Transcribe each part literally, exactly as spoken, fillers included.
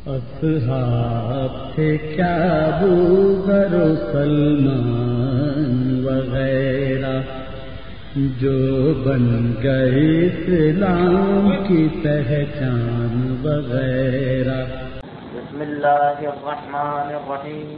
اصحاب تھے کیا ابوذر و سلمان وغیرہ جو بن گئے اسلام کی پہچان وغیرہ۔ بسم اللہ الرحمن الرحیم۔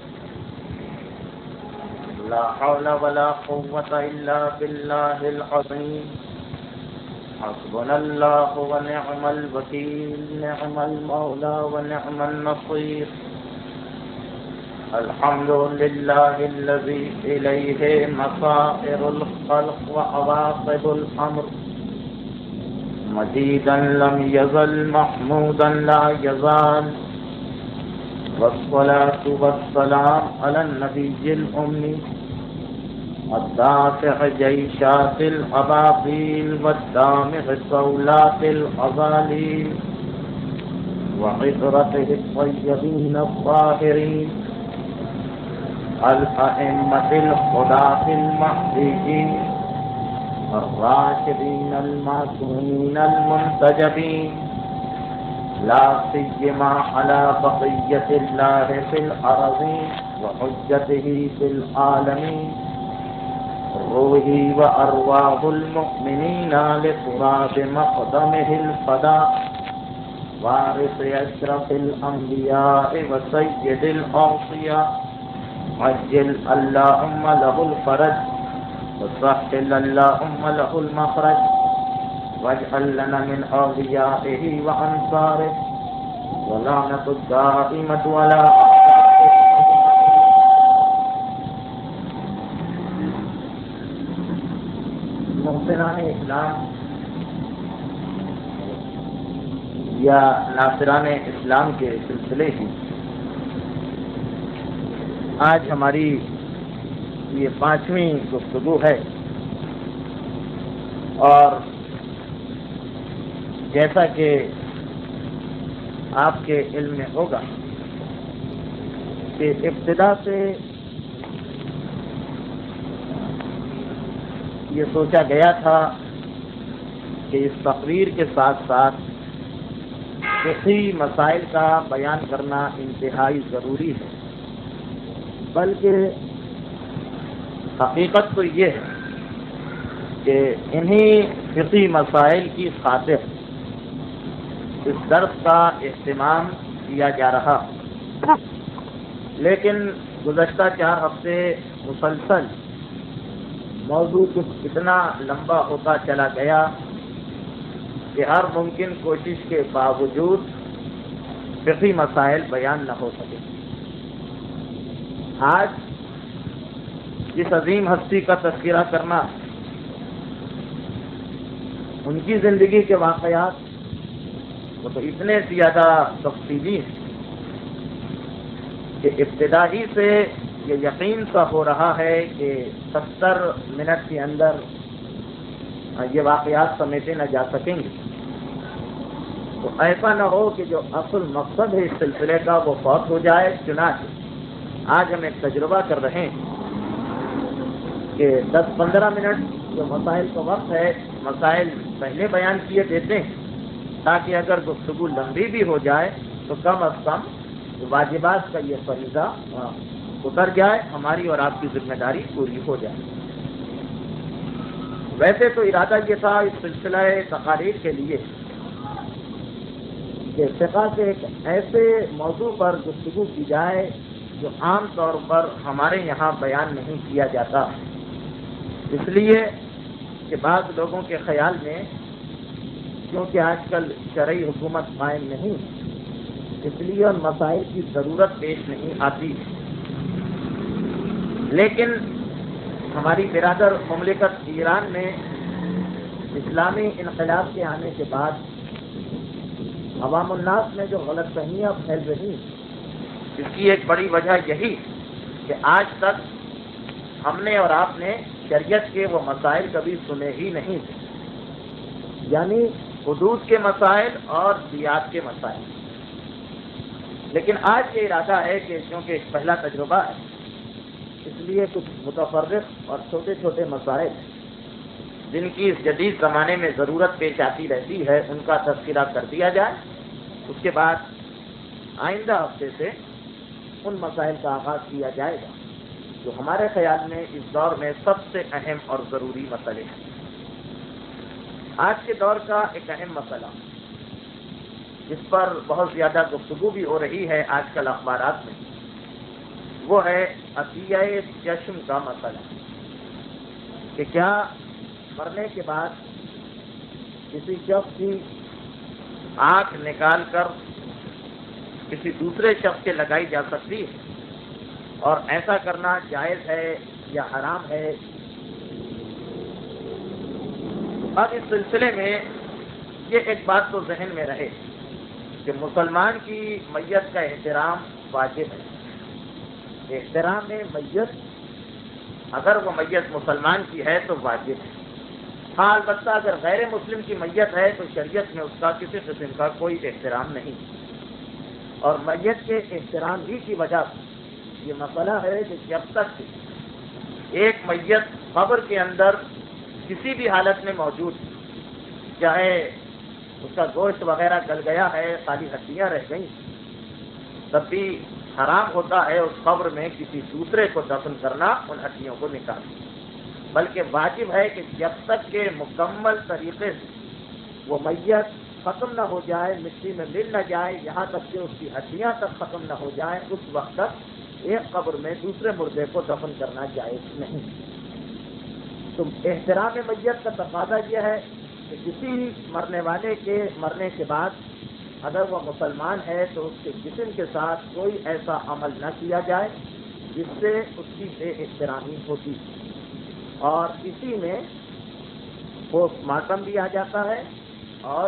لا حول ولا قوة الا باللہ العظیم۔ حسبنا اللہ ونعم الوکیل، نعم المولا ونعم النصیر۔ الحمد للہ الذی الیہ مصائر الخلق وعواقب الامر، مجیدا لم یزل محمودا لا یزال، والصلاة والسلام علی النبی الأمی الدافع جیشات الاباطیل والدامغ صولات الأضالیل، وعطرته الطیبین الطاہرین، الأئمة الهداة المهديين الراشدين المعصومين المنتجبين، لا سيما على بقية الله في الأرضين وحجته في العالمين، روحي وأرواح المؤمنين لتراب مقدمه الفداء، وارث أشرف الأنبياء وسيد الأوصياء، عجل اللهم له الفرج وسهل اللهم له المخرج، واجعل لنا من أوليائه وأنصاره، ولعنة الدائمة ولا محسنان اسلام یا ناصران اسلام کے سلسلے کی آج ہماری یہ پانچویں گفتگو ہے، اور جیسا کہ آپ کے علم میں ہوگا کہ ابتدا سے یہ سوچا گیا تھا کہ اس تقریر کے ساتھ ساتھ فقہی مسائل کا بیان کرنا انتہائی ضروری ہے، بلکہ حقیقت تو یہ ہے کہ انہی فقہی مسائل کی خاطر اس درس کا اہتمام کیا جا رہا، لیکن گزشتہ چار ہفتے مسلسل موضوع اتنا لمبا ہوتا چلا گیا کہ ہر ممکن کوشش کے باوجود فقہی مسائل بیان نہ ہو سکے۔ آج جس عظیم ہستی کا تذکرہ کرنا، ان کی زندگی کے واقعات وہ تو اتنے زیادہ تفصیلی ہیں کہ ابتدائی سے یہ یقین سا ہو رہا ہے کہ ستر منٹ کے اندر یہ واقعات سمیٹے نہ جا سکیں گے، تو ایسا نہ ہو کہ جو اصل مقصد ہے اس سلسلے کا وہ فوت ہو جائے۔ چنانچہ آج ہم ایک تجربہ کر رہے ہیں کہ دس پندرہ منٹ جو مسائل کا وقت ہے، مسائل پہلے بیان کیے دیتے ہیں تاکہ اگر گفتگو لمبی بھی ہو جائے تو کم از کم واجبات کا یہ فریضہ اتر جائے، ہماری اور آپ کی ذمہ داری پوری ہو جائے۔ ویسے تو ارادہ یہ تھا اس سلسلہ تقاریر کے لیے کہ فقہ سے ایک ایسے موضوع پر گفتگو کی جائے جو عام طور پر ہمارے یہاں بیان نہیں کیا جاتا، اس لیے کہ بعض لوگوں کے خیال میں کیونکہ آج کل شرعی حکومت قائم نہیں، اس لیے ان مسائل کی ضرورت پیش نہیں آتی، لیکن ہماری برادر مملکت ایران میں اسلامی انقلاب کے آنے کے بعد عوام الناس میں جو غلط فہمیاں پھیل رہی ہیں، اس کی ایک بڑی وجہ یہی کہ آج تک ہم نے اور آپ نے شریعت کے وہ مسائل کبھی سنے ہی نہیں تھے، یعنی حدود کے مسائل اور دیات کے مسائل۔ لیکن آج یہ ارادہ ہے کہ کیونکہ ایک پہلا تجربہ ہے، اس لیے کچھ متفرق اور چھوٹے چھوٹے مسائل جن کی اس جدید زمانے میں ضرورت پیش آتی رہتی ہے ان کا تذکرہ کر دیا جائے، اس کے بعد آئندہ ہفتے سے ان مسائل کا آغاز کیا جائے گا جو ہمارے خیال میں اس دور میں سب سے اہم اور ضروری مسئلے ہیں۔ آج کے دور کا ایک اہم مسئلہ جس پر بہت زیادہ گفتگو بھی ہو رہی ہے آج کل اخبارات میں، وہ ہے عطیہ جشم کا مسئلہ، کہ کیا مرنے کے بعد کسی شخص کی آنکھ نکال کر کسی دوسرے شخص کے لگائی جا سکتی ہے، اور ایسا کرنا جائز ہے یا حرام ہے۔ اب اس سلسلے میں یہ ایک بات تو ذہن میں رہے کہ مسلمان کی میت کا احترام واجب ہے۔ احترام میت، اگر وہ میت مسلمان کی ہے تو واجب ہے۔ ہاں البتہ اگر غیر مسلم کی میت ہے تو شریعت میں اس کا کسی قسم کا کوئی احترام نہیں، اور میت کے احترام ہی کی وجہ سے یہ مسئلہ ہے کہ جب تک ایک میت قبر کے اندر کسی بھی حالت میں موجود، چاہے اس کا گوشت وغیرہ گل گیا ہے، خالی ہڈیاں رہ گئیں، تب بھی حرام ہوتا ہے اس قبر میں کسی دوسرے کو دفن کرنا، ان ہڈیوں کو نکالنا، بلکہ واجب ہے کہ جب تک کہ مکمل طریقے سے وہ میت ختم نہ ہو جائے، مٹی میں مل نہ جائے، یہاں تک کہ اس کی ہڈیاں تک ختم نہ ہو جائیں، اس وقت تک ایک قبر میں دوسرے مردے کو دفن کرنا جائز نہیں۔ تو احترام میت کا تقاضا یہ ہے کہ کسی مرنے والے کے مرنے کے بعد اگر وہ مسلمان ہے تو اس کے جسم کے ساتھ کوئی ایسا عمل نہ کیا جائے جس سے اس کی بے احترامی ہوتی، اور اسی میں پوسٹ مارٹم بھی آ جاتا ہے، اور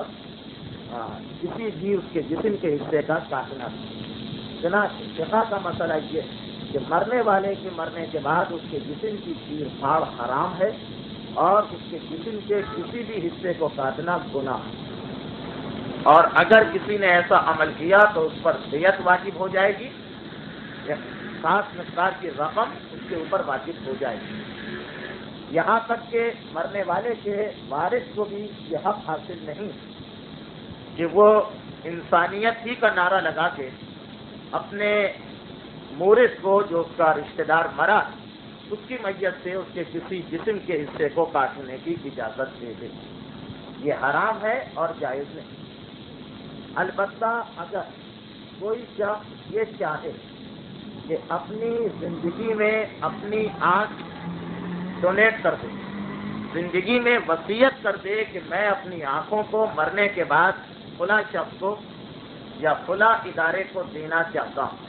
کسی بھی اس کے جسم کے حصے کا کاٹنا۔ چنانچہ فقہ کا مسئلہ یہ ہے کہ مرنے والے کے مرنے کے بعد اس کے جسم کی چیر پھاڑ حرام ہے، اور اس کے جسم کے کسی بھی حصے کو کاٹنا گناہ ہے، اور اگر کسی نے ایسا عمل کیا تو اس پر دیت واجب ہو جائے گی، خاص مقدار کی رقم اس کے اوپر واجب ہو جائے گی، یہاں تک کہ مرنے والے کے وارث کو بھی یہ حق حاصل نہیں کہ وہ انسانیت ہی کا نعرہ لگا کے اپنے مورث کو، جو اس کا رشتہ دار مرا، اس کی میت سے اس کے کسی جسم کے حصے کو کاٹنے کی اجازت دے دے۔ یہ حرام ہے اور جائز نہیں۔ البتہ اگر کوئی شخص یہ چاہے کہ اپنی زندگی میں اپنی آنکھ ڈونیٹ کر دے، زندگی میں وصیت کر دے کہ میں اپنی آنکھوں کو مرنے کے بعد فلاں شخص کو یا فلاں ادارے کو دینا چاہتا ہوں،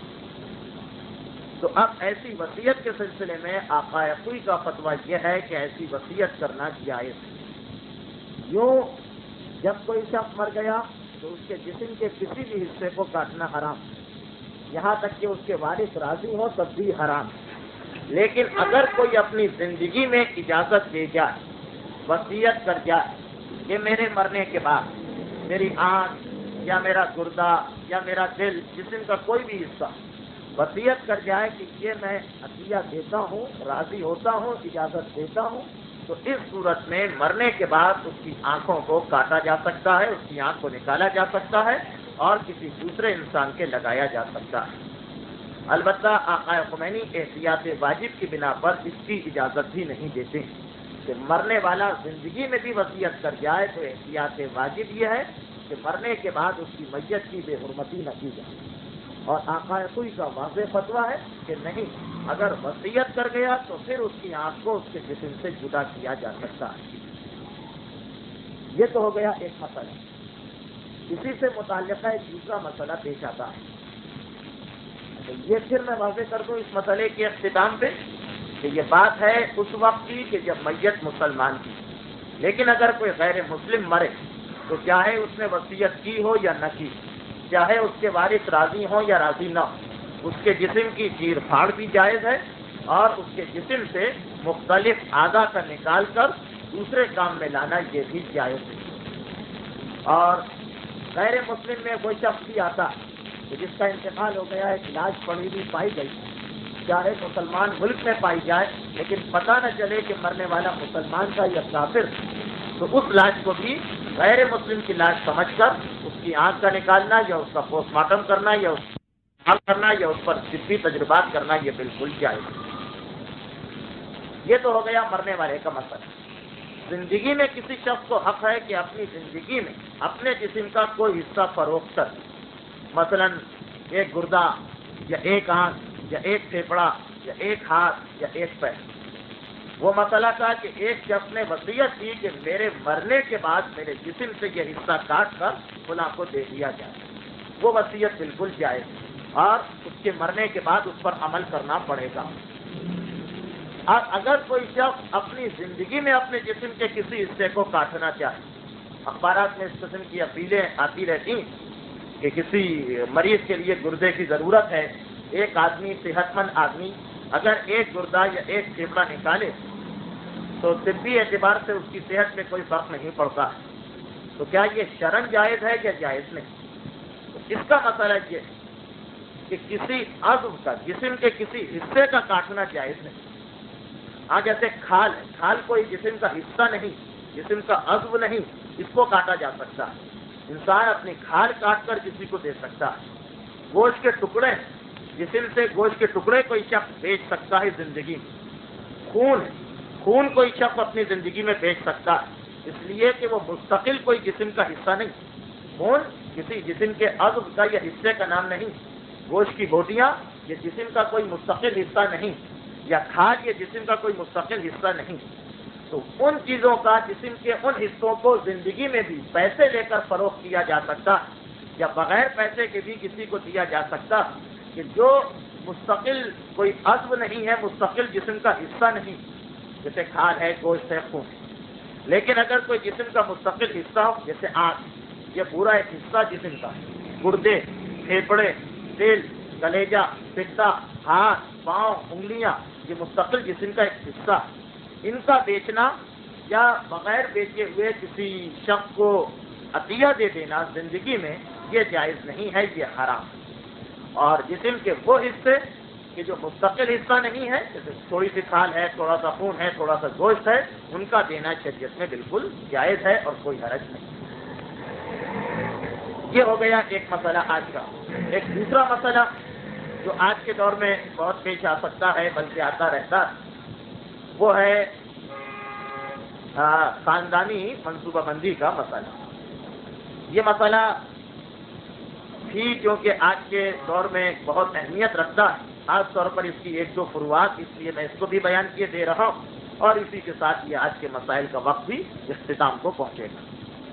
تو اب ایسی وصیت کے سلسلے میں آقا کوئی کا فتویٰ یہ ہے کہ ایسی وصیت کرنا جائز ہے۔ یوں جب کوئی شخص مر گیا تو اس کے جسم کے کسی بھی حصے کو کاٹنا حرام، یہاں تک کہ اس کے وارث راضی ہوں تب بھی حرام۔ لیکن اگر کوئی اپنی زندگی میں اجازت دے جائے، وصیت کر جائے کہ میرے مرنے کے بعد میری آنکھ یا میرا گردہ یا میرا دل، جسم کا کوئی بھی حصہ وصیت کر جائے کہ یہ میں عطیہ دیتا ہوں، راضی ہوتا ہوں، اجازت دیتا ہوں، تو اس صورت میں مرنے کے بعد اس کی آنکھوں کو کاٹا جا سکتا ہے، اس کی آنکھ کو نکالا جا سکتا ہے اور کسی دوسرے انسان کے لگایا جا سکتا ہے۔ البتہ آقا خمینی احتیاط واجب کی بنا پر اس کی اجازت بھی نہیں دیتے کہ مرنے والا زندگی میں بھی وصیت کر جائے، تو احتیاط واجب یہ ہے کہ مرنے کے بعد اس کی میت کی بے حرمتی نہ کی جائے، اور آقا کوئی کا واضح فتویٰ ہے کہ نہیں، اگر وصیت کر گیا تو پھر اس کی آنکھ کو اس کے جسم سے جدا کیا جا سکتا ہے۔ یہ تو ہو گیا ایک مسئلہ۔ اسی سے متعلقہ ایک دوسرا مسئلہ پیش آتا ہے، یہ پھر میں واضح کر دوں اس مسئلے کے اختتام پہ کہ یہ بات ہے اس وقت کی کہ جب میت مسلمان کی، لیکن اگر کوئی غیر مسلم مرے تو چاہے اس نے وصیت کی ہو یا نہ کی، چاہے اس کے وارث راضی ہوں یا راضی نہ ہو، اس کے جسم کی چیر پھاڑ بھی جائز ہے، اور اس کے جسم سے مختلف اعضاء کا نکال کر دوسرے کام میں لانا یہ بھی جائز ہے۔ اور غیر مسلم میں کوئی شخص بھی آتا کہ جس کا انتقال ہو گیا ہے، علاج پڑی بھی پائی گئی، چاہے مسلمان ملک میں پائی جائے لیکن پتہ نہ چلے کہ مرنے والا مسلمان کا یا کافر، تو اس لاش کو بھی غیر مسلم کی لاش سمجھ کر اس کی آنکھ کا نکالنا یا اس کا پوسٹ مارٹم کرنا یا اس عمل کرنا یا اس پر طبی تجربات کرنا یہ بالکل جائز ہے۔ یہ تو ہو گیا مرنے والے کا مسئلہ۔ زندگی میں کسی شخص کو حق ہے کہ اپنی زندگی میں اپنے جسم کا کوئی حصہ فروخت کر، مثلا ایک گردہ یا ایک آنکھ یا ایک پھیپھڑا یا ایک ہاتھ یا ایک پیر۔ وہ مسئلہ تھا کہ ایک شخص نے وصیت کی کہ میرے مرنے کے بعد میرے جسم سے یہ حصہ کاٹ کر فلاں کو دے دیا جائے۔ وہ وصیت بالکل جائز ہے اور اس کے مرنے کے بعد اس پر عمل کرنا پڑے گا۔ اور اگر کوئی شخص اپنی زندگی میں اپنے جسم کے کسی حصے کو کاٹنا چاہے، اخبارات میں اس قسم کی اپیلیں آتی رہتی کہ کسی مریض کے لیے گردے کی ضرورت ہے، ایک آدمی صحت مند آدمی اگر ایک گردہ یا ایک پھیپھڑا نکالے تو طبی اعتبار سے اس کی صحت میں کوئی فرق نہیں پڑتا، تو کیا یہ شرعاً جائز ہے یا جائز نہیں؟ تو اس کا مسئلہ یہ ہے کہ کسی عضو کا، جسم کے کسی حصے کا کاٹنا جائز نہیں۔ ہاں جیسے کھال ہے، کھال کوئی جسم کا حصہ نہیں، جسم کا عضو نہیں، اس کو کاٹا جا سکتا ہے۔ انسان اپنی کھال کاٹ کر کسی کو دے سکتا ہے۔ گوشت کے ٹکڑے، جسم سے گوشت کے ٹکڑے کوئی شخص بیچ سکتا ہے زندگی میں۔ خون ہے، خون کوئی شخص اپنی زندگی میں بیچ سکتا ہے، اس لیے کہ وہ مستقل کوئی جسم کا حصہ نہیں۔ خون کسی جسم کے عضو کا یا حصے کا نام نہیں۔ گوشت کی بوٹیاں یہ جسم کا کوئی مستقل حصہ نہیں، یا کھال یہ جسم کا کوئی مستقل حصہ نہیں۔ تو ان چیزوں کا، جسم کے ان حصوں کو زندگی میں بھی پیسے لے کر فروخت کیا جا سکتا یا بغیر پیسے کے بھی کسی کو دیا جا سکتا، کہ جو مستقل کوئی عضو نہیں ہے، مستقل جسم کا حصہ نہیں، جیسے کھال ہے، گوشت ہے، خون۔ لیکن اگر کوئی جسم کا مستقل حصہ ہو، جیسے آنکھ، یہ پورا ایک حصہ جسم کا، گردے، پھیپھڑے، دل، کلیجہ، پتا، ہاتھ، پاؤں، انگلیاں، یہ مستقل جسم کا ایک حصہ، ان کا بیچنا یا بغیر بیچے ہوئے کسی شخص کو عطیہ دے دینا زندگی میں یہ جائز نہیں ہے، یہ حرام۔ اور جسم کے وہ حصے کہ جو مستقل حصہ نہیں ہے، جیسے تھوڑی سی کھال ہے، تھوڑا سا خون ہے، تھوڑا سا گوشت ہے، ان کا دینا شریعت میں بالکل جائز ہے اور کوئی حرج نہیں۔ یہ ہو گیا ایک مسئلہ آج کا۔ ایک دوسرا مسئلہ جو آج کے دور میں بہت پیش آ سکتا ہے، بلکہ آتا رہتا، وہ ہے خاندانی منصوبہ بندی کا مسئلہ۔ یہ مسئلہ بھی کیونکہ آج کے دور میں بہت اہمیت رکھتا ہے، خاص طور پر اس کی ایک دو فروعات، اس لیے میں اس کو بھی بیان کیے دے رہا ہوں، اور اسی کے ساتھ یہ آج کے مسائل کا وقت بھی اختتام کو پہنچے گا۔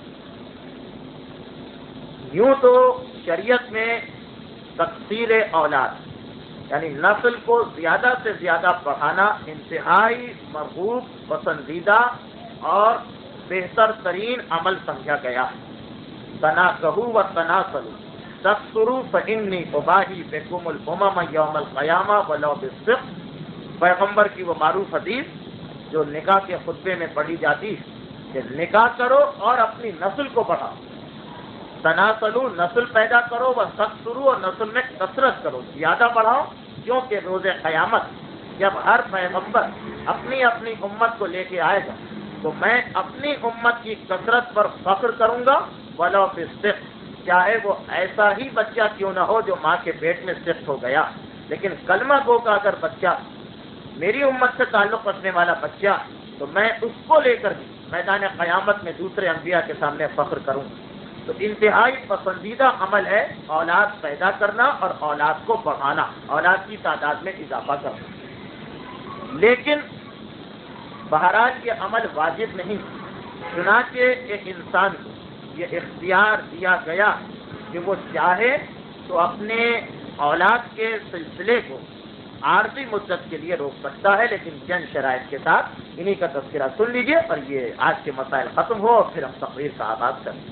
یوں تو شریعت میں تکثیر اولاد یعنی نسل کو زیادہ سے زیادہ بڑھانا انتہائی مرغوب، پسندیدہ اور بہتر ترین عمل سمجھا گیا۔ تناکحوا و تناسلوا تکثروا فانی اباہی بکم الامم یوم القیامہ ولو بالصدق، پیغمبر کی وہ معروف حدیث جو نکاح کے خطبے میں پڑھی جاتی ہے کہ نکاح کرو اور اپنی نسل کو بڑھاؤ۔ تناسلوا، نسل پیدا کرو، و تکثروا، اور نسل میں کثرت کرو، زیادہ بڑھاؤ، کیونکہ روز قیامت جب ہر پیغمبر اپنی اپنی امت کو لے کے آئے گا تو میں اپنی امت کی کثرت پر فخر کروں گا، ولو بالصدق، چاہے وہ ایسا ہی بچہ کیوں نہ ہو جو ماں کے پیٹ میں صفت ہو گیا، لیکن کلمہ گو کا اگر بچہ میری امت سے تعلق رکھنے والا بچہ، تو میں اس کو لے کر بھی میدان قیامت میں دوسرے انبیاء کے سامنے فخر کروں گا۔ تو انتہائی پسندیدہ عمل ہے اولاد پیدا کرنا اور اولاد کو بڑھانا، اولاد کی تعداد میں اضافہ کرنا۔ لیکن بہرحال یہ عمل واجب نہیں، چنانچہ ایک انسان کو یہ اختیار دیا گیا کہ وہ چاہے تو اپنے اولاد کے سلسلے کو عارضی مدت کے لیے روک سکتا ہے، لیکن چند شرائط کے ساتھ۔ انہی کا تذکرہ سن لیجئے اور یہ آج کے مسائل ختم ہو اور پھر ہم تقریر کا آغاز کریں۔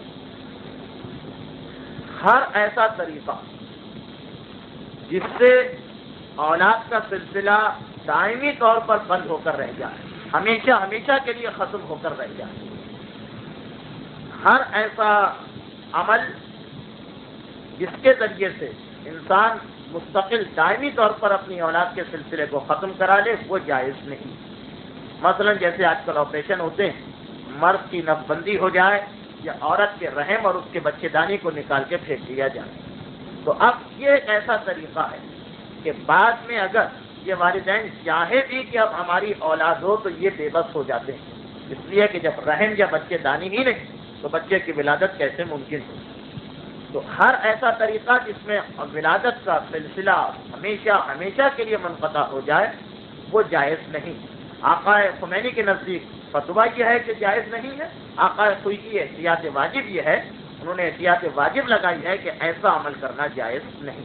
ہر ایسا طریقہ جس سے اولاد کا سلسلہ دائمی طور پر بند ہو کر رہ جائے، ہمیشہ ہمیشہ کے لیے ختم ہو کر رہ جائے، ہر ایسا عمل جس کے ذریعے سے انسان مستقل دائمی طور پر اپنی اولاد کے سلسلے کو ختم کرا لے، وہ جائز نہیں۔ مثلا جیسے آج کل آپریشن ہوتے ہیں، مرد کی نف بندی ہو جائے یا عورت کے رحم اور اس کے بچے دانی کو نکال کے پھینک دیا جائے، تو اب یہ ایک ایسا طریقہ ہے کہ بعد میں اگر یہ والدین چاہے بھی کہ اب ہماری اولاد ہو تو یہ بے بس ہو جاتے ہیں، اس لیے کہ جب رحم یا بچے دانی ہی نہیں تو بچے کی ولادت کیسے ممکن ہو؟ تو ہر ایسا طریقہ جس میں ولادت کا سلسلہ ہمیشہ ہمیشہ کے لیے منقطع ہو جائے وہ جائز نہیں۔ آقا خمینی کے نزدیک فتویٰ یہ ہے کہ جائز نہیں ہے، آقا سوئی کی احتیاط واجب یہ ہے، انہوں نے احتیاط واجب لگائی ہے کہ ایسا عمل کرنا جائز نہیں۔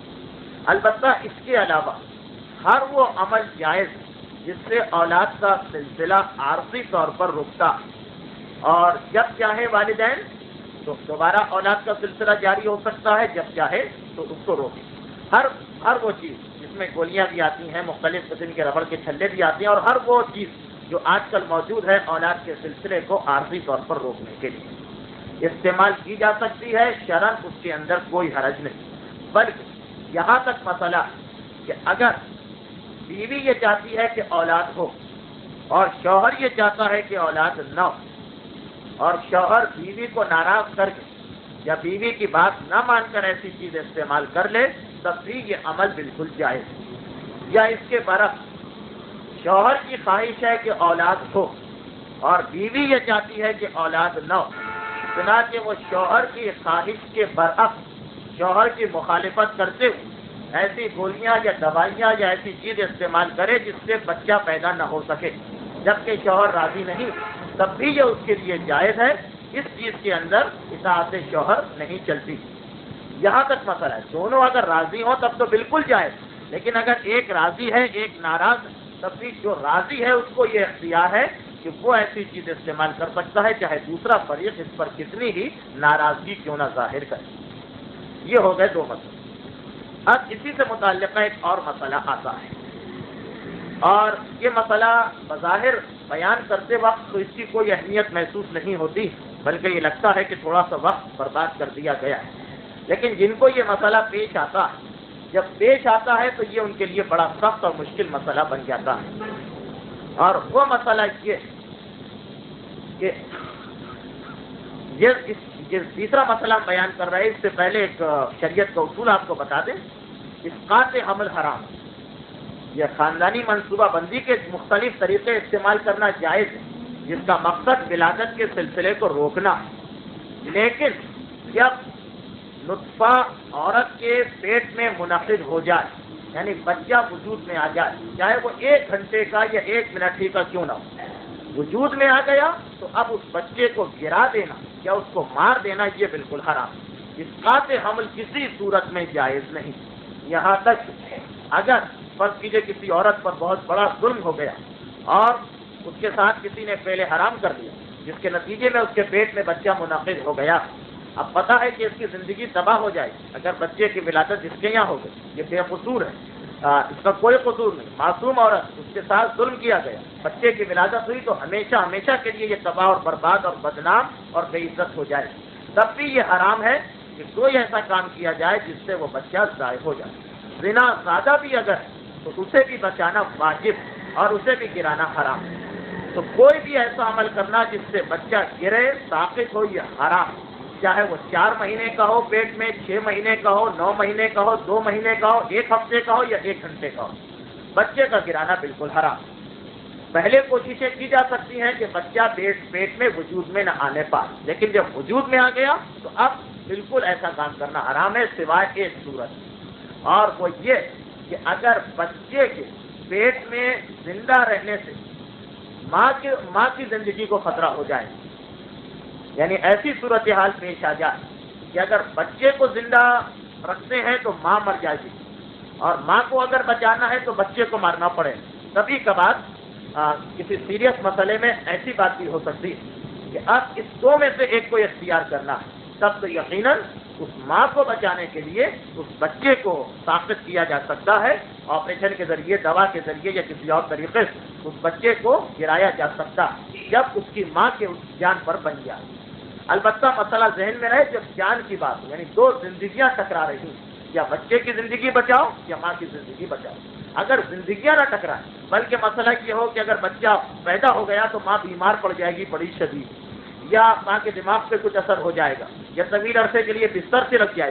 البتہ اس کے علاوہ ہر وہ عمل جائز جس سے اولاد کا سلسلہ عارضی طور پر رکتا اور جب چاہے والدین تو دوبارہ اولاد کا سلسلہ جاری ہو سکتا ہے، جب چاہے تو اس کو روکے۔ ہر ہر وہ چیز جس میں گولیاں بھی آتی ہیں، مختلف قسم کے ربڑ کے چھلے بھی آتے ہیں، اور ہر وہ چیز جو آج کل موجود ہے اولاد کے سلسلے کو عارضی طور پر روکنے کے لیے استعمال کی جا سکتی ہے، شرعاً اس کے اندر کوئی حرج نہیں۔ بلکہ یہاں تک مسئلہ کہ اگر بیوی یہ چاہتی ہے کہ اولاد ہو اور شوہر یہ چاہتا ہے کہ اولاد نہ ہو، اور شوہر بیوی کو ناراض کر کے یا بیوی کی بات نہ مان کر ایسی چیز استعمال کر لے تب بھی یہ عمل بالکل جائز ہے۔ یا اس کے برعکس شوہر کی خواہش ہے کہ اولاد ہو اور بیوی یہ چاہتی ہے کہ اولاد نہ ہو، چنانچہ وہ شوہر کی خواہش کے برعکس شوہر کی مخالفت کرتے ہوئے ایسی گولیاں یا دوائیاں یا ایسی چیز استعمال کرے جس سے بچہ پیدا نہ ہو سکے، جبکہ شوہر راضی نہیں، تب بھی یہ اس کے لیے جائز ہے۔ اس چیز کے اندر اطاعت شوہر نہیں چلتی۔ یہاں تک مسئلہ ہے دونوں اگر راضی ہوں تب تو بالکل جائز، لیکن اگر ایک راضی ہے ایک ناراض تب بھی جو راضی ہے اس کو یہ اختیار ہے کہ وہ ایسی چیز استعمال کر سکتا ہے چاہے دوسرا فریق اس پر کتنی ہی ناراضگی کیوں نہ ظاہر کرے۔ یہ ہو گئے دو مسئلے۔ اب اسی سے متعلقہ ایک اور مسئلہ آتا ہے، اور یہ مسئلہ بظاہر بیان کرتے وقت تو اس کی کوئی اہمیت محسوس نہیں ہوتی، بلکہ یہ لگتا ہے کہ تھوڑا سا وقت برباد کر دیا گیا ہے، لیکن جن کو یہ مسئلہ پیش آتا ہے جب پیش آتا ہے تو یہ ان کے لیے بڑا سخت اور مشکل مسئلہ بن جاتا ہے۔ اور وہ مسئلہ یہ کہ یہ یہ تیسرا مسئلہ ہم بیان کر رہے ہیں، اس سے پہلے ایک شریعت کا اصول آپ کو بتا دیں۔ اسقاط حمل حرام، یہ خاندانی منصوبہ بندی کے مختلف طریقے استعمال کرنا جائز ہے جس کا مقصد ولادت کے سلسلے کو روکنا ہے، لیکن جب نطفہ عورت کے پیٹ میں منعقد ہو جائے یعنی بچہ وجود میں آ جائے، چاہے وہ ایک گھنٹے کا یا ایک منٹ ہی کا کیوں نہ ہو، وجود میں آ گیا تو اب اس بچے کو گرا دینا یا اس کو مار دینا یہ بالکل حرام۔ اسقاط حمل کسی صورت میں جائز نہیں، یہاں تک اگر فرض کیجئے کسی عورت پر بہت بڑا ظلم ہو گیا اور اس کے ساتھ کسی نے پہلے حرام کر دیا جس کے نتیجے میں اس کے پیٹ میں بچہ منعقد ہو گیا، اب پتہ ہے کہ اس کی زندگی تباہ ہو جائے گی اگر بچے کی ولادت اس کے یہاں ہو گئی، یہ بے قصور ہے، آ, اس کا کوئی قصور نہیں، معصوم عورت اس کے ساتھ ظلم کیا گیا، بچے کی ولادت ہوئی تو ہمیشہ ہمیشہ کے لیے یہ تباہ اور برباد اور بدنام اور بے عزت ہو جائے، تب بھی یہ حرام ہے کہ کوئی ایسا کام کیا جائے جس سے وہ بچہ ضائع ہو جائے۔ زنا زیادہ بھی اگر تو اسے بھی بچانا واجب اور اسے بھی گرانا حرام، تو کوئی بھی ایسا عمل کرنا جس سے بچہ گرے ساقط ہو یہ حرام، چاہے وہ چار مہینے کا ہو پیٹ میں، چھ مہینے کا ہو، نو مہینے کا ہو، دو مہینے کا ہو، ایک ہفتے کا ہو یا ایک گھنٹے کا ہو، بچے کا گرانا بالکل حرام۔ پہلے کوششیں کی جا سکتی ہیں کہ بچہ پیٹ پیٹ میں وجود میں نہ آنے پائے، لیکن جب وجود میں آ گیا تو اب بالکل ایسا کام کرنا حرام ہے سوائے ایک صورت، اور وہ یہ کہ اگر بچے کے پیٹ میں زندہ رہنے سے ماں کی ماں کی زندگی کو خطرہ ہو جائے، یعنی ایسی صورتحال پیش آ جائے کہ اگر بچے کو زندہ رکھتے ہیں تو ماں مر جائے گی اور ماں کو اگر بچانا ہے تو بچے کو مارنا پڑے، کبھی کبھار کسی سیریس مسئلے میں ایسی بات بھی ہو سکتی ہے کہ اب اس دو میں سے ایک کو اختیار کرنا ہے، تب تو یقیناً اس ماں کو بچانے کے لیے اس بچے کو ساقط کیا جا سکتا ہے، آپریشن کے ذریعے، دوا کے ذریعے یا کسی اور طریقے سے اس بچے کو گرایا جا سکتا ہے جب اس کی ماں کے اس جان پر بن جائے۔ البتہ مسئلہ ذہن میں رہے جب جان کی بات ہو، یعنی دو زندگیاں ٹکرا رہی ہیں، یا بچے کی زندگی بچاؤ یا ماں کی زندگی بچاؤ، اگر زندگیاں نہ ٹکرائیں بلکہ مسئلہ یہ ہو کہ اگر بچہ پیدا ہو گیا تو ماں بیمار پڑ جائے گی بڑی شدید، یا ماں کے دماغ پہ کچھ اثر ہو جائے گا یا طویل عرصے کے لیے بستر سے لگ جائے گی،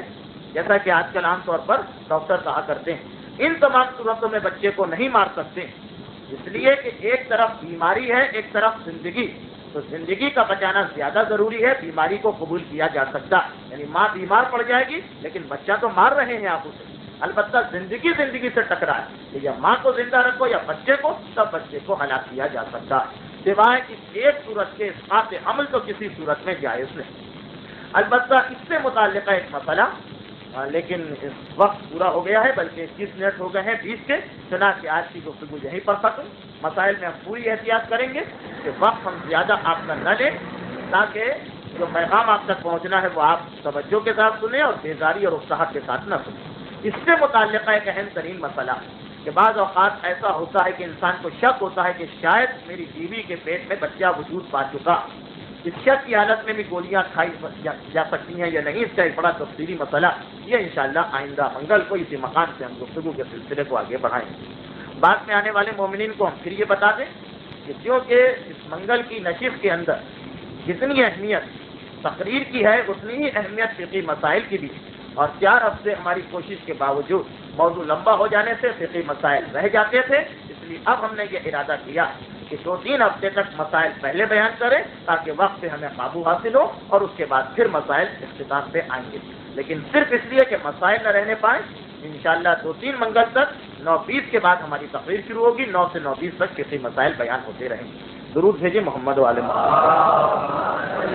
جیسا کہ آج کل عام طور پر ڈاکٹر کہا کرتے ہیں۔ ان تمام صورتوں میں بچے کو نہیں مار سکتے، اس لیے کہ ایک طرف بیماری ہے، ایک طرف زندگی، تو زندگی کا بچانا زیادہ ضروری ہے، بیماری کو قبول کیا جا سکتا، یعنی ماں بیمار پڑ جائے گی لیکن بچہ تو مار رہے ہیں آپ اسے، البتہ زندگی زندگی سے ٹکرائے کہ یا ماں کو زندہ رکھو یا بچے کو، تب بچے کو ہلاک کیا جا سکتا ہے، سوائے اس ایک صورت کے اسقاط عمل تو کسی صورت میں جائز نہیں۔ البتہ اس سے متعلقہ ایک مسئلہ، لیکن اس وقت پورا ہو گیا ہے، بلکہ اکیس منٹ ہو گئے ہیں بیس کے، چنانچہ آج کی گفتگو یہیں پر ختم۔ مسائل میں ہم پوری احتیاط کریں گے کہ وقت ہم زیادہ آپ کا نہ لیں، تاکہ جو پیغام آپ تک پہنچنا ہے وہ آپ توجہ کے ساتھ سنیں اور بیزاری اور اکساہٹ کے ساتھ نہ سنیں۔ اس سے متعلقہ ایک اہم ترین مسئلہ کہ بعض اوقات ایسا ہوتا ہے کہ انسان کو شک ہوتا ہے کہ شاید میری بیوی کے پیٹ میں بچہ وجود پا چکا، اس شک کی حالت میں بھی گولیاں کھائی جا سکتی ہیں یا نہیں، اس کا ایک بڑا تفصیلی مسئلہ، یہ انشاءاللہ آئندہ منگل کو اسی مقام سے ہم گفتگو کے سلسلے کو آگے بڑھائیں گے۔ بعد میں آنے والے مومنین کو ہم پھر یہ بتا دیں کہ کیونکہ اس منگل کی نشست کے اندر جتنی اہمیت تقریر کی ہے اتنی ہی اہمیت فقہی مسائل کی بھی، اور چار ہفتے ہماری کوشش کے باوجود موضوع لمبا ہو جانے سے فقہی مسائل رہ جاتے تھے، اس لیے اب ہم نے یہ ارادہ کیا کہ دو تین ہفتے تک مسائل پہلے بیان کریں تاکہ وقت پہ ہمیں قابو حاصل ہو، اور اس کے بعد پھر مسائل اختتام پہ آئیں گے، لیکن صرف اس لیے کہ مسائل نہ رہنے پائیں، انشاءاللہ دو تین منگل تک نو بیس کے بعد ہماری تقریر شروع ہوگی، نو سے نو بیس تک فقہی مسائل بیان ہوتے رہیں گے۔ درود بھیجیں محمد و آل محمد۔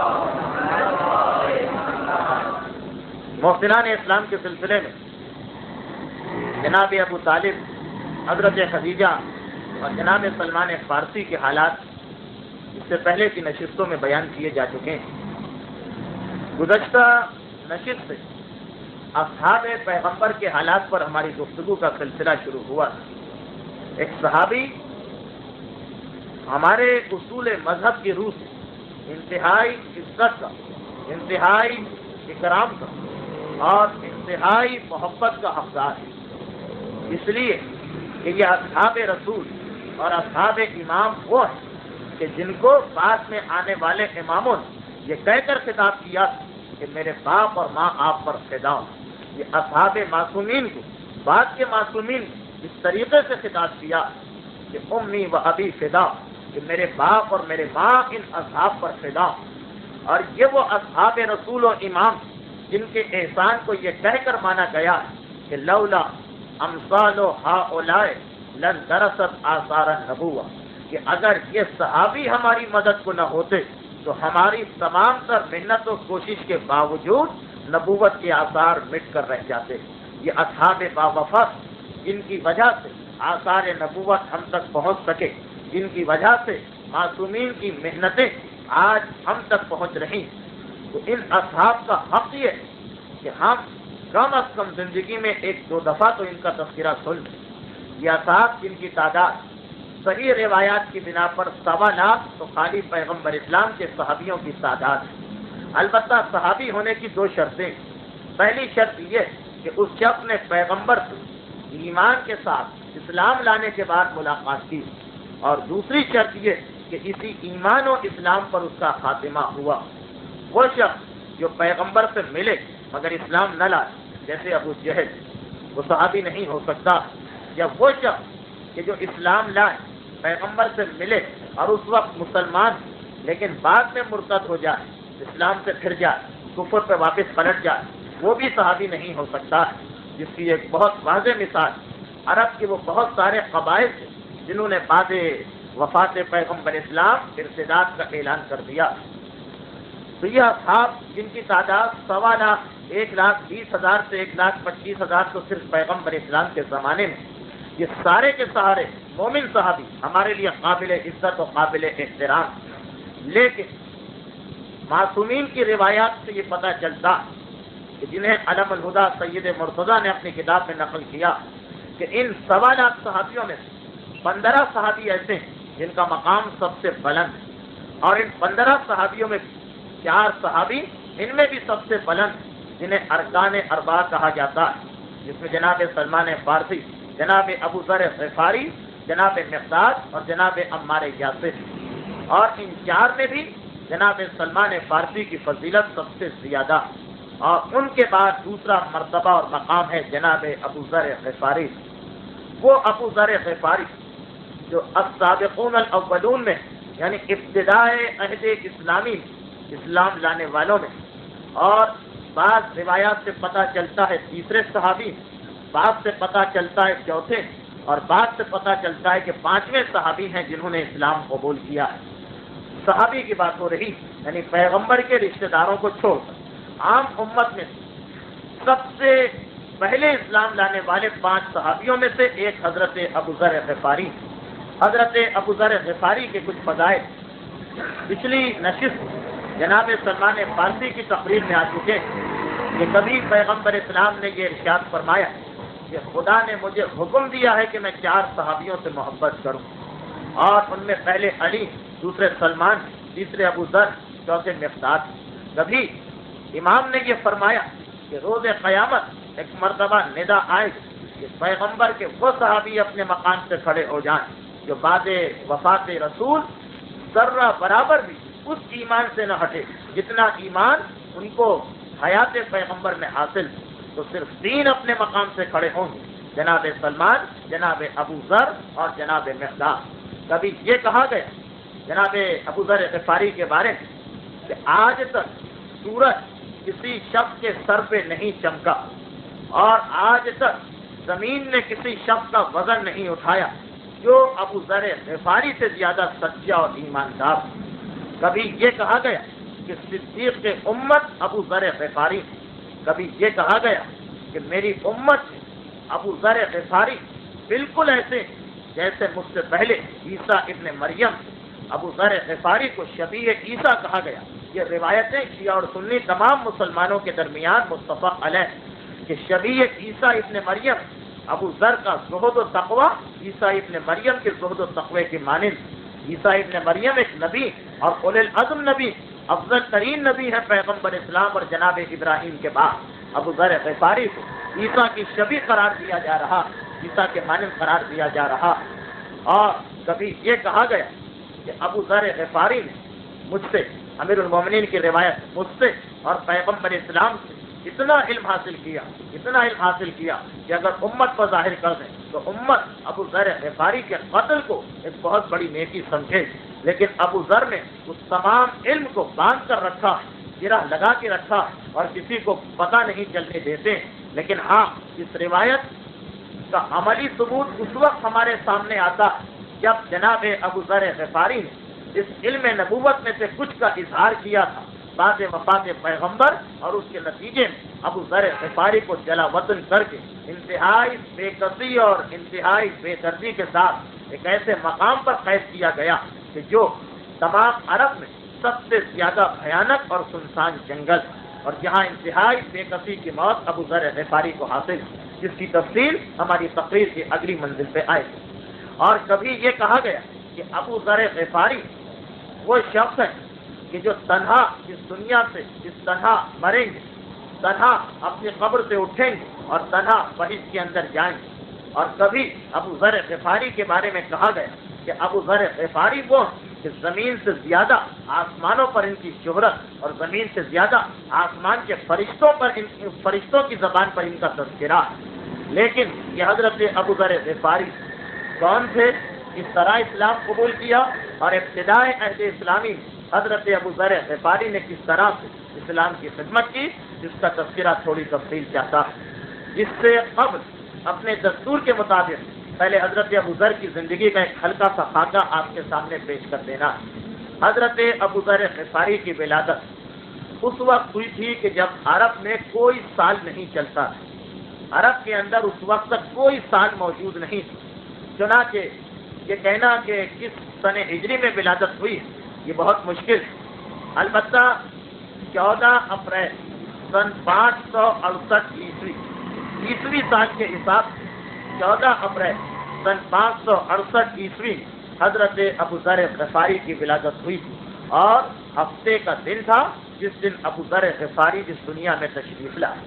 محسنان اسلام کے سلسلے میں جناب ابو طالب، حضرت خدیجہ اور جناب سلمان فارسی کے حالات اس سے پہلے کی نشستوں میں بیان کیے جا چکے ہیں۔ گزشتہ نشست سے اصحاب پیغمبر کے حالات پر ہماری گفتگو کا سلسلہ شروع ہوا۔ ایک صحابی ہمارے اصول مذہب کی روح سے انتہائی عزت کا، انتہائی اکرام کا اور انتہائی محبت کا حقدار ہے، اس لیے کہ یہ اصحاب رسول اور اصحاب امام وہ ہیں کہ جن کو بعد میں آنے والے اماموں نے یہ کہہ کر خطاب کیا کہ میرے باپ اور ماں آپ پر فدا ہوں۔ یہ اصحاب معصومین کو بعد کے معصومین نے اس طریقے سے خطاب کیا کہ امی و ابی فدا، کہ میرے باپ اور میرے ماں ان اصحاب پر فدا ہوں۔ اور یہ وہ اصحاب رسول و امام جن کے احسان کو یہ کہہ کر مانا گیا کہ لولا امثال ہؤلاء لن درست آثار النبوہ، کہ اگر یہ صحابی ہماری مدد کو نہ ہوتے تو ہماری تمام تر محنت و کوشش کے باوجود نبوت کے آثار مٹ کر رہ جاتے۔ یہ اصحاب باوفا جن کی وجہ سے آثار نبوت ہم تک پہنچ سکے، جن کی وجہ سے معصومین کی محنتیں آج ہم تک پہنچ رہی، تو ان اصحاب کا حق یہ ہے کہ ہم کم از کم زندگی میں ایک دو دفعہ تو ان کا تذکرہ سن لیں۔ یہ اصحاب جن کی تعداد صحیح روایات کی بنا پر سوا لاکھ تو خالی پیغمبر اسلام کے صحابیوں کی تعداد ہے۔ البتہ صحابی ہونے کی دو شرطیں، پہلی شرط یہ کہ اس شخص نے پیغمبر سے ایمان کے ساتھ اسلام لانے کے بعد ملاقات کی، اور دوسری شرط یہ کہ اسی ایمان و اسلام پر اس کا خاتمہ ہوا۔ وہ شخص جو پیغمبر سے ملے مگر اسلام نہ لائے، جیسے ابو جہل، وہ صحابی نہیں ہو سکتا، یا وہ شخص کہ جو اسلام لائے، پیغمبر سے ملے اور اس وقت مسلمان لیکن بعد میں مرتد ہو جائے، اسلام سے پھر جائے، کفر پہ واپس پلٹ جائے، وہ بھی صحابی نہیں ہو سکتا، جس کی ایک بہت واضح مثال عرب کے وہ بہت سارے قبائل تھے جنہوں نے بعد وفات پیغمبر اسلام ارتداد کا اعلان کر دیا۔ تو یہ اصحاب جن کی تعداد سوا لاکھ، ایک لاکھ بیس ہزار سے ایک لاکھ پچیس ہزار تو صرف پیغمبر اسلام کے زمانے میں، یہ سارے کے سارے مومن صحابی ہمارے لیے قابل عزت و قابل احترام، لیکن معصومین کی روایات سے یہ پتہ چلتا کہ جنہیں علم الہدا سید مرتضیٰ نے اپنی کتاب میں نقل کیا کہ ان سوا لاکھ صحابیوں میں پندرہ صحابی ایسے ہیں جن کا مقام سب سے بلند ہے، اور ان پندرہ صحابیوں میں چار صحابی ان میں بھی سب سے بلند جنہیں ارکان اربعہ کہا جاتا ہے، جس میں جناب سلمان فارسی، جناب ابوذر غفاری، جناب مقداد اور جناب عمار یاسر، اور ان چار میں بھی جناب سلمان فارسی کی فضیلت سب سے زیادہ، اور ان کے بعد دوسرا مرتبہ اور مقام ہے جناب ابوذر غفاری. وہ ابوذر غفاری جو السابقون الاولون میں یعنی ابتدائے عہد اسلامی اسلام لانے والوں میں، اور بعض روایات سے پتہ چلتا ہے تیسرے صحابی، بعض سے پتہ چلتا ہے چوتھے، اور بعض سے پتہ چلتا ہے کہ پانچویں صحابی ہیں جنہوں نے اسلام قبول کیا ہے. صحابی کی بات ہو رہی یعنی پیغمبر کے رشتہ داروں کو چھوڑ کر عام امت میں سب سے پہلے اسلام لانے والے پانچ صحابیوں میں سے ایک حضرت ابوذر غفاری. حضرت ابوذر غفاری کے کچھ فضائل پچھلی نشست جناب سلمان فارسی کی تقریر میں آ چکے کہ کبھی پیغمبر اسلام نے یہ ارشاد فرمایا کہ خدا نے مجھے حکم دیا ہے کہ میں چار صحابیوں سے محبت کروں، اور ان میں پہلے علی، دوسرے سلمان، تیسرے ابوذر، چوتھے مقداد. کبھی امام نے یہ فرمایا کہ روز قیامت ایک مرتبہ ندا آئے کہ پیغمبر کے وہ صحابی اپنے مقام سے کھڑے ہو جائیں جو بعد وفات رسول ذرہ برابر بھی اس ایمان سے نہ ہٹے جتنا ایمان ان کو حیات پیغمبر میں حاصل. تو صرف تین اپنے مقام سے کھڑے ہوں گے، جناب سلمان، جناب ابوذر اور جناب مقداد. کبھی یہ کہا گیا جناب ابوذر غفاری کے بارے میں کہ آج تک سورج کسی شخص کے سر پہ نہیں چمکا، اور آج تک زمین نے کسی شخص کا وزن نہیں اٹھایا جو ابوذر غفاری سے زیادہ سچا اور ایماندار. کبھی یہ کہا گیا کہ صدیق کے امت ابوذر غفاری. کبھی یہ کہا گیا کہ میری امت ابوذر غفاری بالکل ایسے جیسے مجھ سے پہلے عیسیٰ ابن مریم. ابوذر غفاری کو شبیہ عیسیٰ کہا گیا. یہ روایتیں شیعہ اور سنی تمام مسلمانوں کے درمیان متفق علیہ کہ شبیہ عیسیٰ ابن مریم ابوذر کا زہد و تقوی عیسیٰ ابن مریم کے زہد و تقوی کی مانند. عیسیٰ ابن مریم ایک نبی اور اولو العزم نبی، افضل ترین نبی ہے پیغمبر اسلام اور جناب ابراہیم کے بعد. ابوذر غفاری کو عیسیٰ کی شبیہ قرار دیا جا رہا، عیسیٰ کے مانند قرار دیا جا رہا. اور کبھی یہ کہا گیا کہ ابوذر غفاری نے مجھ سے، امیر المومنین کی روایت، مجھ سے اور پیغمبر اسلام سے اتنا علم حاصل کیا اتنا علم حاصل کیا کہ اگر امت پر ظاہر کر دیں تو امت ابوذر غفاری کے قتل کو ایک بہت بڑی نیکی سمجھے. لیکن ابوذر نے اس تمام علم کو باندھ کر رکھا، گرہ لگا کے رکھا اور کسی کو پتہ نہیں چلنے دیتے. لیکن ہاں، اس روایت کا عملی ثبوت اس وقت ہمارے سامنے آتا جب جناب ابوذر غفاری نے اس علم نبوت میں سے کچھ کا اظہار کیا تھا بعد وفات پیغمبر، اور اس کے نتیجے میں ابوذر غفاری کو جلا وطن کر کے انتہائی بے قصی اور انتہائی بے دردی کے ساتھ ایک ایسے مقام پر قید کیا گیا کہ جو تمام عرب میں سب سے زیادہ بھیانک اور سنسان جنگل، اور جہاں انتہائی بے قصی کی موت ابوذر غفاری کو حاصل، جس کی تفصیل ہماری تقریر کی اگلی منزل پہ آئے گی. اور کبھی یہ کہا گیا کہ ابوذر غفاری وہ شخص ہے کہ جو تنہا اس دنیا سے اس تنہا مریں گے، تنہا اپنی قبر سے اٹھیں گے اور تنہا بہشت کے اندر جائیں گے. اور کبھی ابوذر غفاری کے بارے میں کہا گیا کہ ابوذر غفاری وہ کہ زمین سے زیادہ آسمانوں پر ان کی شہرت اور زمین سے زیادہ آسمان کے فرشتوں پر ان فرشتوں کی زبان پر ان کا تذکرہ. لیکن یہ حضرت ابوذر غفاری کون تھے؟ اس طرح اسلام قبول کیا، اور ابتدائے عہد اسلامی حضرت ابوذر غفاری نے کس طرح سے اسلام کی خدمت کی، جس کا تذکرہ تھوڑی تفصیل چاہتا ہے. اس سے قبل اپنے دستور کے مطابق پہلے حضرت ابوذر کی زندگی کا ایک ہلکا سا خاکہ آپ کے سامنے پیش کر دینا. حضرت ابوذر غفاری کی ولادت اس وقت ہوئی تھی کہ جب عرب میں کوئی سال نہیں چلتا. عرب کے اندر اس وقت تک کوئی سال موجود نہیں تھی. چنانچہ یہ کہنا کہ کس سن ہجری میں ولادت ہوئی یہ بہت مشکل. البتہ چودہ اپریل سن پانچ سو اڑسٹھ عیسوی عیسوی سال کے حساب سے چودہ اپریل سن پانچ سو اڑسٹھ عیسوی حضرت ابوذر غفاری کی ولادت ہوئی تھی، اور ہفتے کا دن تھا جس دن ابوذر غفاری اس دنیا میں تشریف لائے.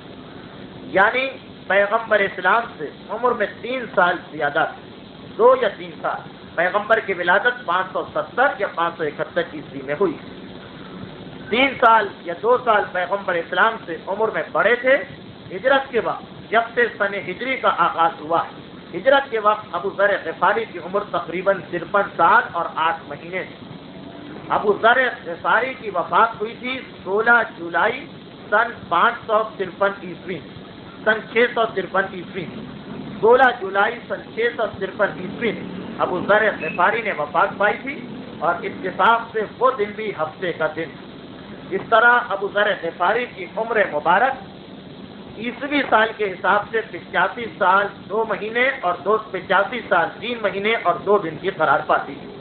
یعنی پیغمبر اسلام سے عمر میں تین سال زیادہ تھے، دو یا تین سال. پیغمبر کی ولادت پانچ سو ستر یا پانچ سو اکہتر عیسوی میں ہوئی. تین سال یا دو سال پیغمبر اسلام سے عمر میں بڑے تھے۔ ہجرت کے وقت جب سے سن ہجری کا آغاز ہوا، ہجرت کے وقت ابوذر غفاری کی عمر تقریباً ترپن سال اور آٹھ مہینے تھی۔ ابوذر غفاری کی وفات ہوئی تھی سولہ جولائی سن پانچ سو ترپن عیسوی سن چھ سو ترپن عیسوی سولہ جولائی سن چھ سو ترپن عیسوی ابوذر غفاری نے وفات پائی تھی، اور اتفاق سے وہ دن بھی ہفتے کا دن۔ اس طرح ابوذر غفاری کی عمر مبارک عیسوی سال کے حساب سے پچاسی سال دو مہینے اور دو پچاسی سال تین مہینے اور دو دن کی قرار پاتی ہے۔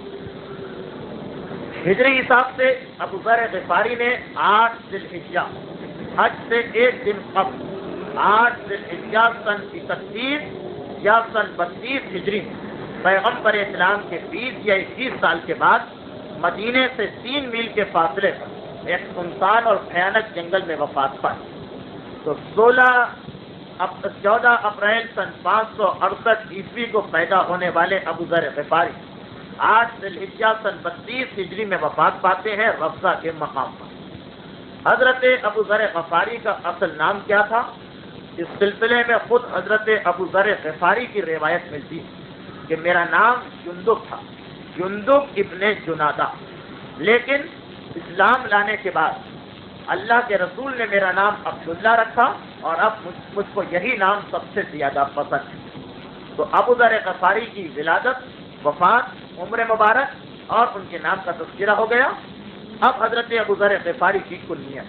ہجری حساب سے ابوذر غفاری نے آٹھ ذی الحجہ حج سے ایک دن قبل آٹھ ذی الحجہ سن اکتیس یا سن بتیس ہجری میں پیغمبر اسلام کے بیس یا اکیس سال کے بعد مدینے سے تین میل کے فاصلے پر ایک سنسان اور بھیانک جنگل میں وفات پائی۔ تو سولہ چودہ اپریل سن پانچ سو اڑسٹھ عیسوی کو پیدا ہونے والے ابوذر غفاری آٹھ ذی الحجہ سن بتیس ہجری میں وفات پاتے ہیں رفضہ کے مقام پر۔ حضرت ابوذر غفاری کا اصل نام کیا تھا؟ اس سلسلے میں خود حضرت ابوذر غفاری کی روایت ملتی ہے کہ میرا نام جندب تھا، جندب ابن جنادہ، لیکن اسلام لانے کے بعد اللہ کے رسول نے میرا نام عبداللہ رکھا، اور اب مجھ, مجھ کو یہی نام سب سے زیادہ پسند ہے۔ تو ابوذر غفاری کی ولادت، وفات، عمر مبارک اور ان کے نام کا تذکرہ ہو گیا۔ اب حضرت ابوذر غفاری کی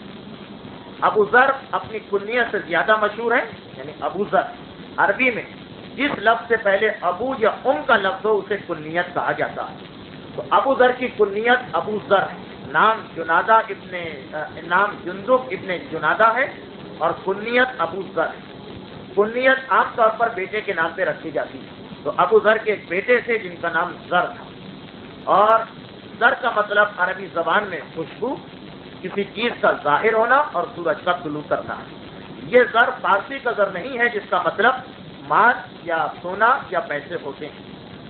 کنیت۔ ابوذر اپنی کنیت سے زیادہ مشہور ہے، یعنی ابوذر عربی میں جس لفظ سے پہلے ابو یا ام کا لفظ ہو اسے کنیت کہا جاتا ہے۔ تو ابوذر کی کنیت ابوذر ہے، نام جنادہ ابن نام جندب ابن جنادہ ہے، اور کنیت ابوذر ہے۔ کنیت عام طور پر بیٹے کے نام پہ رکھی جاتی ہے۔ تو ابوذر کے ایک بیٹے تھے جن کا نام زر تھا، اور زر کا مطلب عربی زبان میں خوشبو، کسی چیز کا ظاہر ہونا اور سورج کا طلوع کرنا ہے۔ یہ زر فارسی کا زر نہیں ہے جس کا مطلب مال یا سونا یا پیسے ہوتے ہیں۔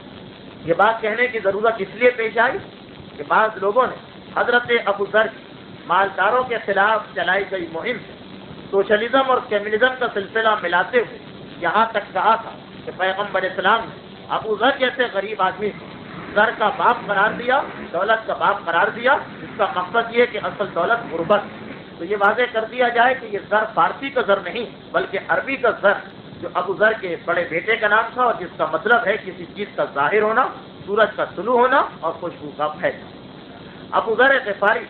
یہ بات کہنے کی ضرورت اس لیے پیش آئی کہ بعض لوگوں نے حضرت ابوذر کی مالداروں کے خلاف چلائی گئی مہم سے سوشلزم اور کمیونزم کا سلسلہ ملاتے ہوئے یہاں تک کہا تھا کہ پیغمبر اسلام نے ابوذر جیسے غریب آدمی کو زر کا باپ قرار دیا، دولت کا باپ قرار دیا۔ اس کا مقصد یہ کہ اصل دولت غربت۔ تو یہ واضح کر دیا جائے کہ یہ زر فارسی کا زر نہیں بلکہ عربی کا زر، جو ابوذر کے بڑے بیٹے کا نام تھا، اور جس کا مطلب ہے کسی چیز کا ظاہر ہونا، سورج کا طلوع ہونا اور خوشبو کا پھیلنا۔ ابوذر غفاری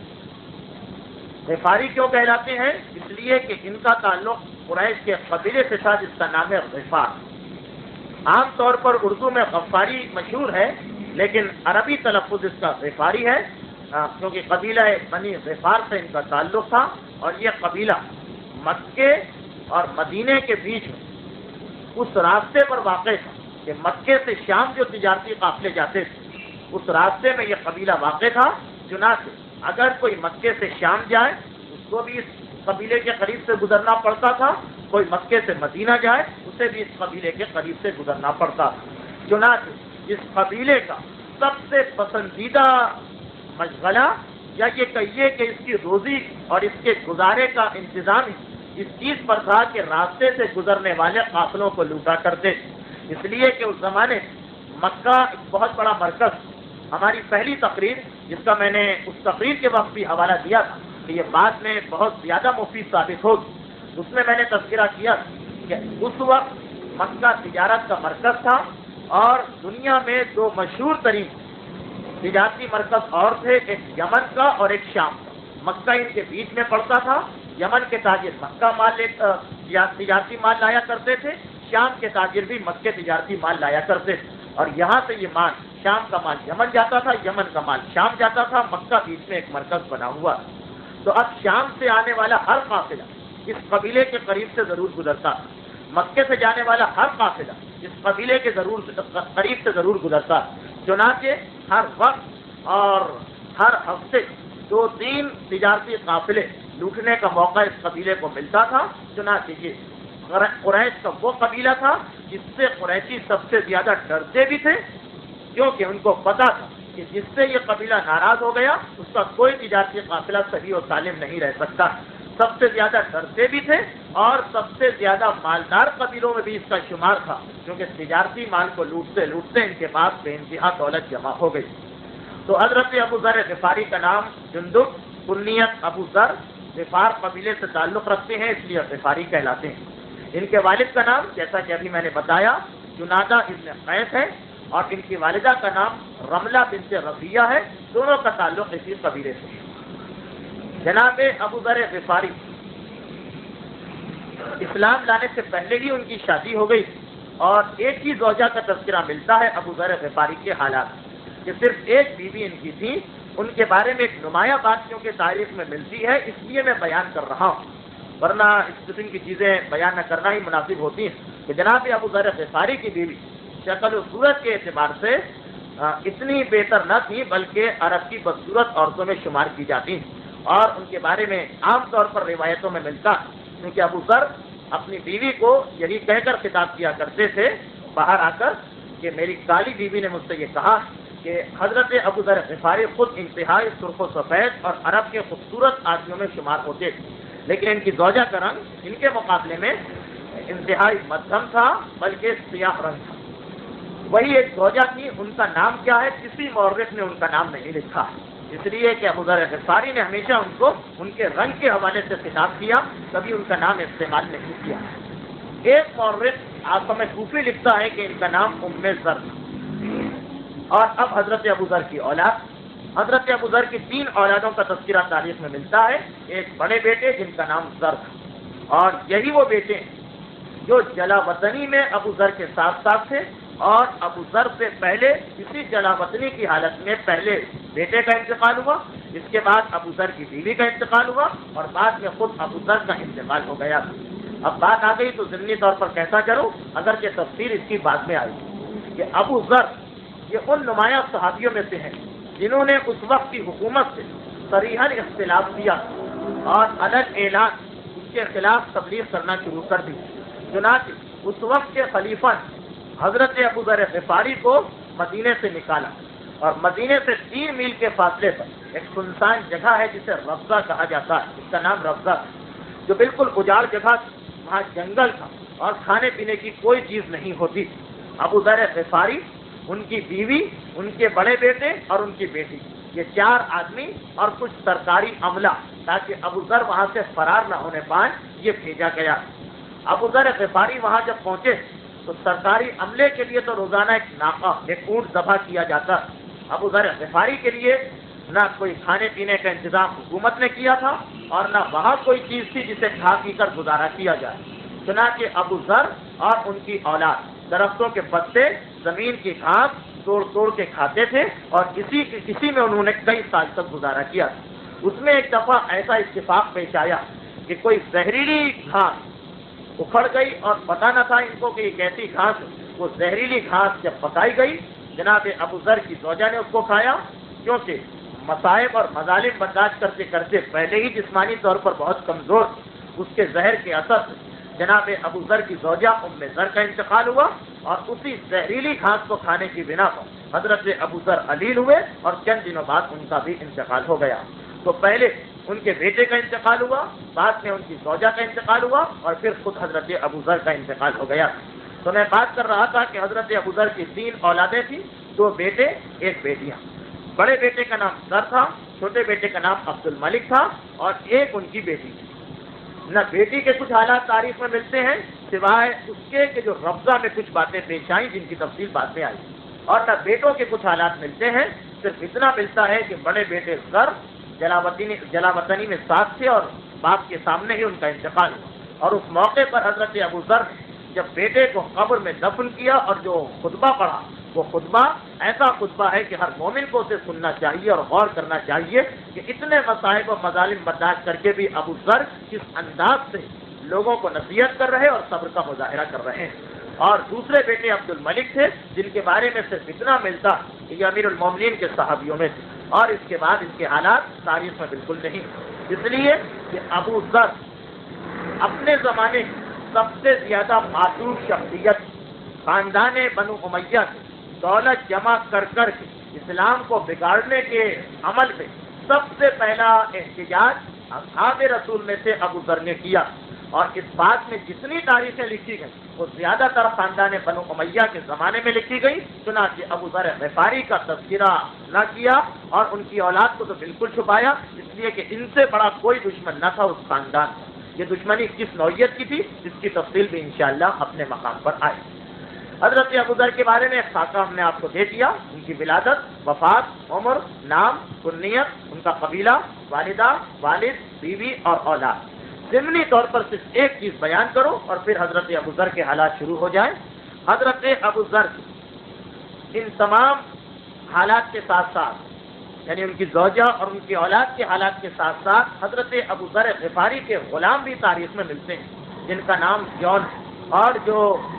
غفاری کیوں کہلاتے ہیں؟ اس لیے کہ ان کا تعلق قریش کے قبیلے سے تھا جس کا نام ہے غفار۔ عام طور پر اردو میں غفاری مشہور ہے، لیکن عربی تلفظ اس کا غفاری ہے، کیونکہ قبیلہ بنی غفار سے ان کا تعلق تھا، اور یہ قبیلہ مکے اور مدینے کے بیچ میں اس راستے پر واقع تھا کہ مکے سے شام جو تجارتی قافلے جاتے تھے اس راستے میں یہ قبیلہ واقع تھا۔ چنانچہ اگر کوئی مکے سے شام جائے اس کو بھی اس قبیلے کے قریب سے گزرنا پڑتا تھا، کوئی مکے سے مدینہ جائے اسے بھی اس قبیلے کے قریب سے گزرنا پڑتا تھا۔ چنانچہ اس قبیلے کا سب سے پسندیدہ مشغلہ، یا یہ کہیے کہ اس کی روزی اور اس کے گزارے کا انتظام اس چیز پر تھا کہ راستے سے گزرنے والے قافلوں کو لوٹا کرتے، اس لیے کہ اس زمانے مکہ ایک بہت بڑا مرکز۔ ہماری پہلی تقریر جس کا میں نے اس تقریر کے وقت بھی حوالہ دیا تھا کہ یہ بات میں بہت زیادہ مفید ثابت ہوگی، اس میں میں نے تذکرہ کیا کہ اس وقت مکہ تجارت کا مرکز تھا، اور دنیا میں دو مشہور ترین تجارتی مرکز اور تھے، ایک یمن کا اور ایک شام کا۔ مکہ ان کے بیچ میں پڑتا تھا، یمن کے تاجر مکہ مال لے تجارتی مال لایا کرتے تھے، شام کے تاجر بھی مکے تجارتی مال لایا کرتے تھے، اور یہاں سے یہ مال شام کا مال یمن جاتا تھا، یمن کا مال شام جاتا تھا، مکہ بیچ میں ایک مرکز بنا ہوا۔ تو اب شام سے آنے والا ہر قافلہ اس قبیلے کے قریب سے ضرور گزرتا تھا، مکے سے جانے والا ہر قافلہ اس قبیلے کے ضرور قریب سے ضرور گزرتا۔ چنانچہ ہر وقت اور ہر ہفتے دو تین تجارتی قافلے لوٹنے کا موقع اس قبیلے کو ملتا تھا۔ چنانچہ یہ قریش کا وہ قبیلہ تھا جس سے قریشی سب سے زیادہ ڈرتے بھی تھے، کیونکہ ان کو پتا تھا کہ جس سے یہ قبیلہ ناراض ہو گیا اس کا کوئی تجارتی قافلہ صحیح و سالم نہیں رہ سکتا. سب سے زیادہ ڈرتے بھی تھے اور سب سے زیادہ مالدار قبیلوں میں بھی اس کا شمار تھا، کیونکہ تجارتی مال کو لوٹتے لوٹتے ان کے پاس بے انتہا دولت جمع ہو گئی. تو حضرت ابوذر غفاری کا نام جندب، کنیت ابو ذر، غفار قبیلے سے تعلق رکھتے ہیں اس لیے غفاری کہلاتے ہیں. ان کے والد کا نام جیسا کہ ابھی میں نے بتایا جنادہ ابن قیس ہے، اور ان کی والدہ کا نام رملہ بنت رفیہ ہے. دونوں کا تعلق اسی قبیلے سے ہے. جناب ابوذر غفاری اسلام لانے سے پہلے ہی ان کی شادی ہو گئی، اور ایک ہی زوجہ کا تذکرہ ملتا ہے ابوذر غفاری کے حالات کہ صرف ایک بیوی ان کی تھی. ان کے بارے میں ایک نمایاں بات کیونکہ تاریخ میں ملتی ہے اس لیے میں بیان کر رہا ہوں، ورنہ اس قسم کی چیزیں بیان نہ کرنا ہی مناسب ہوتی ہیں. کہ جناب ابوذر غفاری کی بیوی شکل و صورت کے اعتبار سے اتنی بہتر نہ تھی، بلکہ عرب کی بدصورت عورتوں میں شمار کی جاتی ہیں، اور ان کے بارے میں عام طور پر روایتوں میں ملتا کیونکہ ابوذر اپنی بیوی کو یہی کہہ کر خطاب کیا کرتے تھے باہر آ کر کہ میری کالی بیوی نے مجھ سے یہ کہا کہ حضرت ابوذر غفاری خود انتہائی سرخ و سفید اور عرب کے خوبصورت آدمیوں میں شمار ہوتے تھے، لیکن ان کی زوجہ کا رنگ ان کے مقابلے میں انتہائی مدھم تھا، بلکہ سیاہ رنگ تھا. وہی ایک زوجہ تھی، ان کا نام کیا ہے کسی مورخ نے ان کا نام نہیں لکھا، اس لیے کہ ابوذر غفاری نے ہمیشہ ان کو ان کے رنگ کے حوالے سے خطاب کیا، کبھی ان کا نام استعمال نہیں کیا. ایک مورخ عاصم کوفی لکھتا ہے کہ ان کا نام ام ذر. اور اب حضرت ابوذر کی اولاد، حضرت ابوذر کی تین اولادوں کا تذکرہ تاریخ میں ملتا ہے. ایک بڑے بیٹے جن کا نام ذر تھا، اور یہی وہ بیٹے جو جلا وطنی میں ابوذر کے ساتھ ساتھ تھے، اور ابوذر سے پہلے اسی جلا وطنی کی حالت میں پہلے بیٹے کا انتقال ہوا، اس کے بعد ابوذر کی بیوی کا انتقال ہوا، اور بعد میں خود ابوذر کا انتقال ہو گیا. اب بات آ گئی تو ضمنی طور پر کیسا کروں، اگرچہ تفسیر اس کی بعد میں آئی کہ ابوذر یہ ان نمایاں صحابیوں میں سے ہیں جنہوں نے اس وقت کی حکومت سے صریحاً اختلاف کیا اور الگ اعلان اس کے خلاف تبلیغ کرنا شروع کر دی. چنانچہ اس وقت کے خلیفہ نے حضرت ابوذر غفاری کو مدینے سے نکالا، اور مدینے سے تین میل کے فاصلے پر ایک سنسان جگہ ہے جسے ربضہ کہا جاتا ہے، اس کا نام ربضہ تھا، جو بالکل اجاڑ جگہ تھی. وہاں جنگل تھا اور کھانے پینے کی کوئی چیز نہیں ہوتی. ابوذر غفاری، ان کی بیوی، ان کے بڑے بیٹے اور ان کی بیٹی، یہ چار آدمی اور کچھ سرکاری عملہ، تاکہ ابوذر وہاں سے فرار نہ ہونے پائیں، یہ بھیجا گیا. ابوذر غفاری وہاں جب پہنچے تو سرکاری عملے کے لیے تو روزانہ ایک ناقہ، ایک اونٹ ذبح کیا جاتا. ابوذر غفاری کے لیے نہ کوئی کھانے پینے کا انتظام حکومت نے کیا تھا، اور نہ وہاں کوئی چیز تھی جسے کھا پی کر گزارا کیا جائے. چنانچہ ابوذر اور ان کی اولاد درختوں کے پتے، زمین کی گھاس توڑ توڑ کے کھاتے تھے، اور اسی اسی میں انہوں نے کئی سال تک گزارا کیا. اس میں ایک دفعہ ایسا اتفاق پیش آیا کہ کوئی زہریلی گھاس اکھڑ گئی، اور پتہ نہ تھا ان کو کہ یہ کیسی گھاس. وہ زہریلی گھاس جب پکائی گئی، جناب ابوذر کی زوجہ نے اس کو کھایا، کیونکہ مصائب اور مظالم برداشت کرتے کرتے پہلے ہی جسمانی طور پر بہت کمزور، اس کے زہر کے اثر سے جناب ابوذر کی زوجہ ام ذر کا انتقال ہوا، اور اسی زہریلی گھاس کو کھانے کی بنا پر حضرت ابوذر علیل ہوئے، اور چند دنوں بعد ان کا بھی انتقال ہو گیا. تو پہلے ان کے بیٹے کا انتقال ہوا، بعد میں ان کی زوجہ کا انتقال ہوا، اور پھر خود حضرت ابوذر کا انتقال ہو گیا. تو میں بات کر رہا تھا کہ حضرت ابوذر کی تین اولادیں تھیں، دو بیٹے ایک بیٹیاں. بڑے بیٹے کا نام ذر تھا، چھوٹے بیٹے کا نام عبد الملک تھا، اور ایک ان کی بیٹی تھی. نہ بیٹی کے کچھ حالات تاریخ میں ملتے ہیں سوائے اس کے کہ جو ربضہ میں کچھ باتیں پیش آئیں جن کی تفصیل بعد میں آئی، اور نہ بیٹوں کے کچھ حالات ملتے ہیں. صرف اتنا ملتا ہے کہ بڑے بیٹے ذر جلاوطنی جلاوطنی میں ساتھ تھے، اور باپ کے سامنے ہی ان کا انتقال ہوا. اور اس موقع پر حضرت ابوذر نے جب بیٹے کو قبر میں دفن کیا اور جو خطبہ پڑھا، وہ خطبہ ایسا خطبہ ہے کہ ہر مومن کو اسے سننا چاہیے اور غور کرنا چاہیے کہ اتنے مصائب و مظالم برداشت کر کے بھی ابوذر کس انداز سے لوگوں کو نصیحت کر رہے اور صبر کا مظاہرہ کر رہے ہیں. اور دوسرے بیٹے عبد الملک تھے، جن کے بارے میں صرف اتنا ملتا کہ یہ امیر المومنین کے صحابیوں میں تھے، اور اس کے بعد ان کے حالات تاریخ میں بالکل نہیں. اس لیے کہ ابوذر اپنے زمانے کی سب سے زیادہ معصوم شخصیت، خاندان بنو امیہ دولت جمع کر کر کے اسلام کو بگاڑنے کے عمل میں سب سے پہلا احتجاج اصحاب رسول میں سے ابو ذر نے کیا، اور اس بات میں جتنی تاریخیں لکھی گئیں وہ زیادہ تر خاندان بنو امیہ کے زمانے میں لکھی گئی، چنانچہ ابو ذر غفاری کا تذکرہ نہ کیا اور ان کی اولاد کو تو بالکل چھپایا، اس لیے کہ ان سے بڑا کوئی دشمن نہ تھا اس خاندان کا۔ یہ دشمنی کس نوعیت کی تھی اس کی تفصیل بھی انشاءاللہ اپنے مقام پر آئے۔ حضرت ابو ذر کے بارے میں ایک خاکہ ہم نے آپ کو دے دیا، ان کی ولادت، وفات، عمر، نام، کنیت، ان کا قبیلہ، والدہ، والد، بیوی اور اولاد۔ ضمنی طور پر صرف ایک چیز بیان کرو اور پھر حضرت ابو ذر کے حالات شروع ہو جائیں۔ حضرت ابو ذر ان تمام حالات کے ساتھ ساتھ، یعنی ان کی زوجہ اور ان کی اولاد کے حالات کے ساتھ ساتھ حضرت ابو ذر غفاری کے غلام بھی تاریخ میں ملتے ہیں جن کا نام جون ہے، اور جو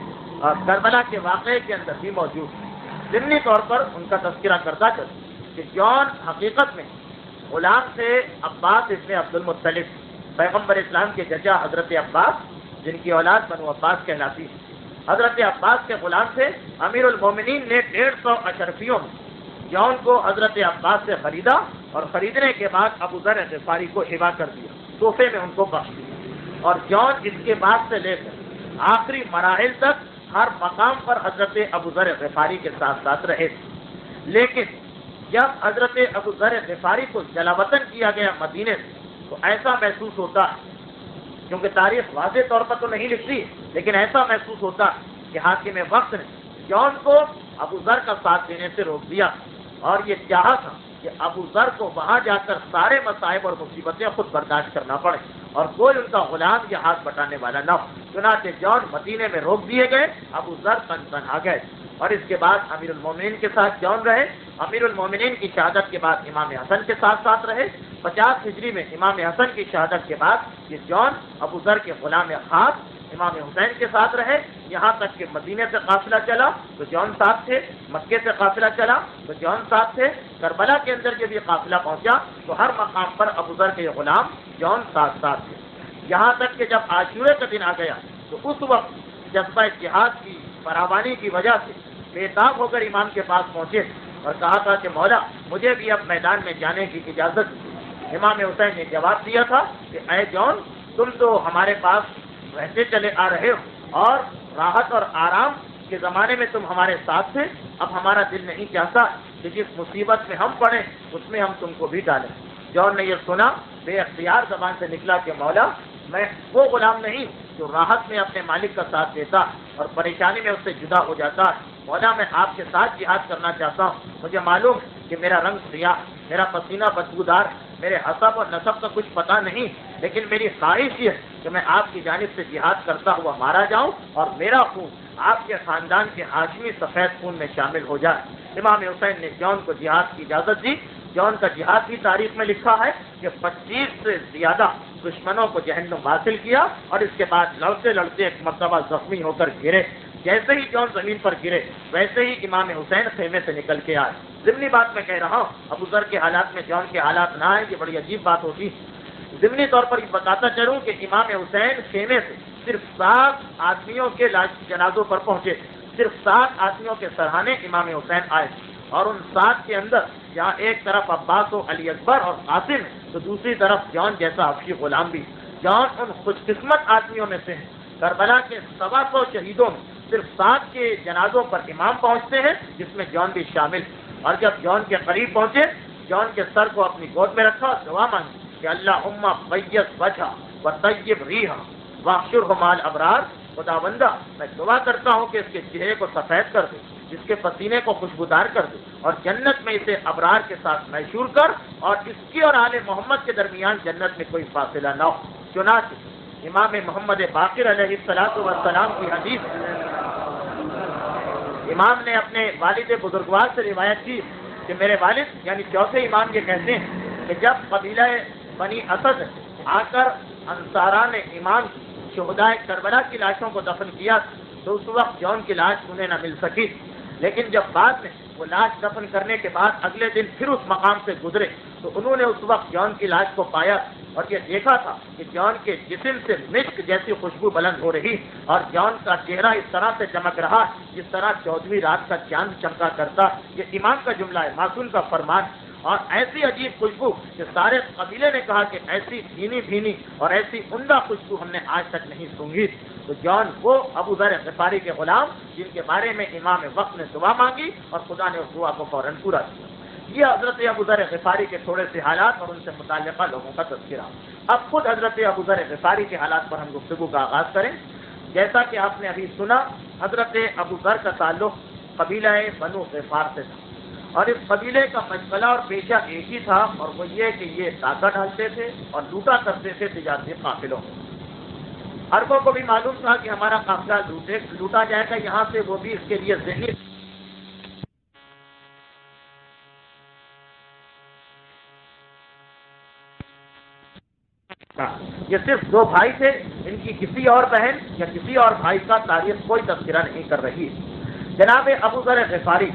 کربلا کے واقعے کے اندر بھی موجود ہے۔ ضمنی طور پر ان کا تذکرہ کرتا چلوں کہ جون حقیقت میں غلام سے عباس ابن عبد المطلب، پیغمبر اسلام کے چچا حضرت عباس، جن کی اولاد بنو عباس کہلاتی ہے۔ حضرت عباس کے غلام سے امیر المومنین نے ڈیڑھ سو اشرفیوں میں جون کو حضرت عباس سے خریدا، اور خریدنے کے بعد ابو ذر غفاری کو ہبا کر دیا، تحفے میں ان کو بخش دیا، اور جون اس کے بعد سے لے کر آخری مراحل تک ہر مقام پر حضرت ابو ذر غفاری کے ساتھ ساتھ رہے تھے۔ لیکن جب حضرت ابو ذر غفاری کو جلا وطن کیا گیا مدینے سے تو ایسا محسوس ہوتا ہے، کیونکہ تاریخ واضح طور پر تو نہیں لکھتی، لیکن ایسا محسوس ہوتا ہے کہ حاکم وقت نے جون کو ابو ذر کا ساتھ دینے سے روک دیا، اور یہ چاہا تھا کہ ابو ذر کو وہاں جا کر سارے مصائب اور مصیبتیں خود برداشت کرنا پڑے اور کوئی ان کا غلام یا ہاتھ بٹانے والا نہ ہو۔ چنانچہ جون مدینے میں روک دیے گئے، ابو ذر تن تنہا گئے، اور اس کے بعد امیر المومنین کے ساتھ جون رہے۔ امیر المومنین کی شہادت کے بعد امام حسن کے ساتھ ساتھ رہے۔ پچاس ہجری میں امام حسن کی شہادت کے بعد یہ جون ابو ذر کے غلام خاص امام حسین کے ساتھ رہے، یہاں تک کہ مدینے سے قافلہ چلا تو جون ساتھ تھے، مکے سے قافلہ چلا تو جون ساتھ تھے، کربلا کے اندر جب یہ قافلہ پہنچا تو ہر مقام پر ابو ذر کے غلام جون ساتھ ساتھ تھے، یہاں تک کہ جب عاشورے کا دن آ گیا تو اس وقت جذبہ جہاد کی فراوانی کی وجہ سے بے تاب ہو کر امام کے پاس پہنچے اور کہا تھا کہ مولا مجھے بھی اب میدان میں جانے کی اجازت دی۔ امام حسین نے جواب دیا تھا کہ اے جون، تم تو ہمارے پاس رہتے چلے آ رہے ہو اور راحت اور آرام کے زمانے میں تم ہمارے ساتھ تھے، اب ہمارا دل نہیں چاہتا کہ جس مصیبت میں ہم پڑیں اس میں ہم تم کو بھی ڈالیں۔ جون نے یہ سنا، بے اختیار زبان سے نکلا کہ مولا میں وہ غلام نہیں جو راحت میں اپنے مالک کا ساتھ دیتا اور پریشانی میں اس سے جدا ہو جاتا، مولا میں آپ کے ساتھ جہاد کرنا چاہتا ہوں، مجھے معلوم کہ میرا رنگ سیاہ، میرا پسینہ بدبودار، میرے حسب اور نسب کا کچھ پتہ نہیں، لیکن میری خواہش یہ ہے کہ میں آپ کی جانب سے جہاد کرتا ہوا مارا جاؤں اور میرا خون آپ کے خاندان کے ہاشمی سفید خون میں شامل ہو جائے۔ امام حسین نے جون کو جہاد کی اجازت دی۔ جون کا جہاد بھی تاریخ میں لکھا ہے کہ پچیس سے زیادہ دشمنوں کو جہنم حاصل کیا، اور اس کے بعد لڑتے لڑتے ایک مرتبہ زخمی ہو کر گرے۔ جیسے ہی جون زمین پر گرے ویسے ہی امام حسین خیمے سے نکل کے آئے۔ ضمنی بات میں کہہ رہا ہوں، ابو ذر کے حالات میں جون کے حالات نہ آئیں، یہ بڑی عجیب بات ہوتی۔ ضمنی طور پر یہ بتاتا چلوں کہ امام حسین خیمے سے صرف سات آدمیوں کے جنازوں پر پہنچے، صرف سات آدمیوں کے سرحانے امام حسین آئے، اور ان سات کے اندر جہاں ایک طرف عباس و علی اکبر اور قاسم تو دوسری طرف جون جیسا حبشی غلام بھی۔ جون ان خوش قسمت آدمیوں میں سے ہیں۔ کربلا کے سوا سو شہیدوں میں صرف سات کے جنازوں پر امام پہنچتے ہیں، جس میں جون بھی شامل، اور جب جون کے قریب پہنچے جون کے سر کو اپنی گود میں رکھا اور دعا مانگی کہ اللہ امہ بیس وجہ و طیب ریحا واحشرہ مع الابرار، خدا بندہ میں دعا کرتا ہوں کہ اس کے چہرے کو سفید کر دے، اس کے پسینے کو خوشبودار کر دے، اور جنت میں اسے ابرار کے ساتھ محشور کر، اور اس کی اور آل محمد کے درمیان جنت میں کوئی فاصلہ نہ ہو۔ چنانچہ امام محمد باقر علیہ الصلوۃ والسلام کی حدیث، امام نے اپنے والد بزرگوار سے روایت کی کہ میرے والد یعنی چوتھے امام یہ کہتے ہیں کہ جب قبیلہ بنی اسد آ کر انصاران امام شہدائے کربلا کی لاشوں کو دفن کیا تو اس وقت جون کی لاش انہیں نہ مل سکی، لیکن جب بعد میں وہ لاش دفن کرنے کے بعد اگلے دن پھر اس مقام سے گزرے تو انہوں نے اس وقت جان کی لاش کو پایا اور یہ دیکھا تھا کہ جان کے جسم سے مسک جیسی خوشبو بلند ہو رہی اور جان کا چہرہ اس طرح سے چمک رہا جس طرح چودہویں رات کا چاند چمکا کرتا. یہ امام کا جملہ ہے، معصوم کا فرمان. اور ایسی عجیب خوشبو کہ سارے قبیلے نے کہا کہ ایسی بھینی بھینی اور ایسی عمدہ خوشبو ہم نے آج تک نہیں سونگھی. تو جان وہ ابو ذر غفاری کے غلام جن کے بارے میں امام وقت نے دعا مانگی اور خدا نے اس دعا کو فوراً پورا کیا. یہ حضرت ابو ذر غفاری کے تھوڑے سے حالات اور ان سے متعلقہ لوگوں کا تذکرہ. اب خود حضرت ابو ذر غفاری کے حالات پر ہم گفتگو کا آغاز کریں. جیسا کہ آپ نے ابھی سنا، حضرت ابو ذر کا تعلق قبیلہ بنو غفار سے تھا اور اس قبیلے کا مشغلہ اور پیشہ ایک ہی تھا اور وہ یہ کہ یہ ڈاکہ ڈالتے تھے اور لوٹا کرتے تھے تجارتی قافلوں. عربوں کو بھی معلوم تھا کہ ہمارا قافلہ لوٹے لوٹا جائے گا، یہاں سے وہ بھی اس کے لیے ذہنی یہ صرف دو بھائی تھے، ان کی کسی اور بہن یا کسی اور بھائی کا تاریخ کوئی تذکرہ نہیں کر رہی. جناب ابو ذر غفاری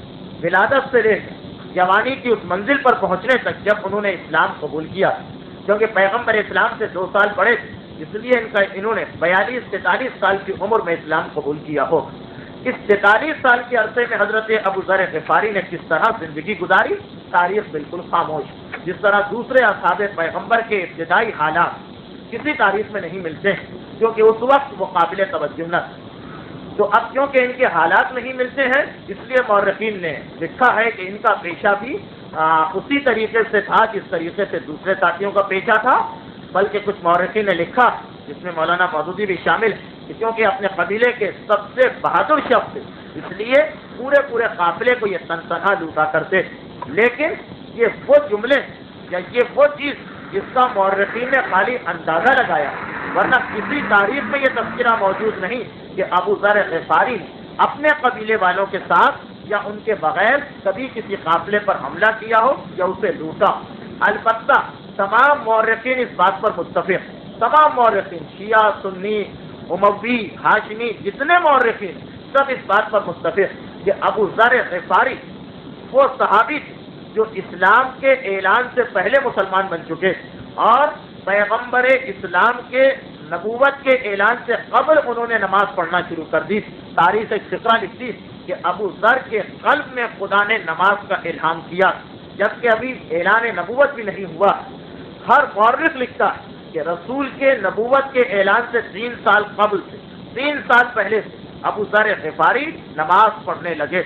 ولادت سے لے جوانی کی اس منزل پر پہنچنے تک جب انہوں نے اسلام قبول کیا، کیونکہ پیغمبر اسلام سے دو سال بڑے تھے اس لیے ان کا انہوں نے بیالیس تینتالیس سال کی عمر میں اسلام قبول کیا ہو. اس تینتالیس سال کے عرصے میں حضرت ابو ذر غفاری نے کس طرح زندگی گزاری، تاریخ بالکل خاموش. جس طرح دوسرے اصحاب پیغمبر کے ابتدائی حالات کسی تاریخ میں نہیں ملتے کیونکہ اس وقت وہ قابل توجہ نہ تھے. تو اب کیونکہ ان کے حالات نہیں ملتے ہیں اس لیے مورخین نے لکھا ہے کہ ان کا پیشہ بھی آ, اسی طریقے سے تھا جس طریقے سے دوسرے ساتھیوں کا پیشہ تھا. بلکہ کچھ مورخین نے لکھا جس میں مولانا مودودی بھی شامل ہے کہ کیونکہ اپنے قبیلے کے سب سے بہادر شخص تھے اس لیے پورے پورے قافلے کو یہ تن تنہا لوٹا کرتے. لیکن یہ وہ جملے یا یہ وہ چیز جس کا مورخین نے خالی اندازہ لگایا، ورنہ کسی تاریخ میں یہ تذکرہ موجود نہیں کہ ابو ذر غفاری اپنے قبیلے والوں کے ساتھ یا ان کے بغیر کبھی کسی قافلے پر حملہ کیا ہو یا اسے لوٹا. البتہ تمام مورخین اس بات پر متفق، تمام مورخین شیعہ، سنی، اموی، ہاشمی، جتنے مورخین سب اس بات پر متفق کہ ابو ذر غفاری وہ صحابی تھے جو اسلام کے اعلان سے پہلے مسلمان بن چکے اور پیغمبر اسلام کے نبوت کے اعلان سے قبل انہوں نے نماز پڑھنا شروع کر دی. تاریخ ایک فقرہ لکھتی کہ ابو ذر کے قلب میں خدا نے نماز کا الہام کیا جبکہ ابھی اعلان نبوت بھی نہیں ہوا. ہر مورخ لکھتا ہے کہ رسول کے نبوت کے اعلان سے تین سال قبل سے تین سال پہلے سے ابو ذر غفاری نماز پڑھنے لگے.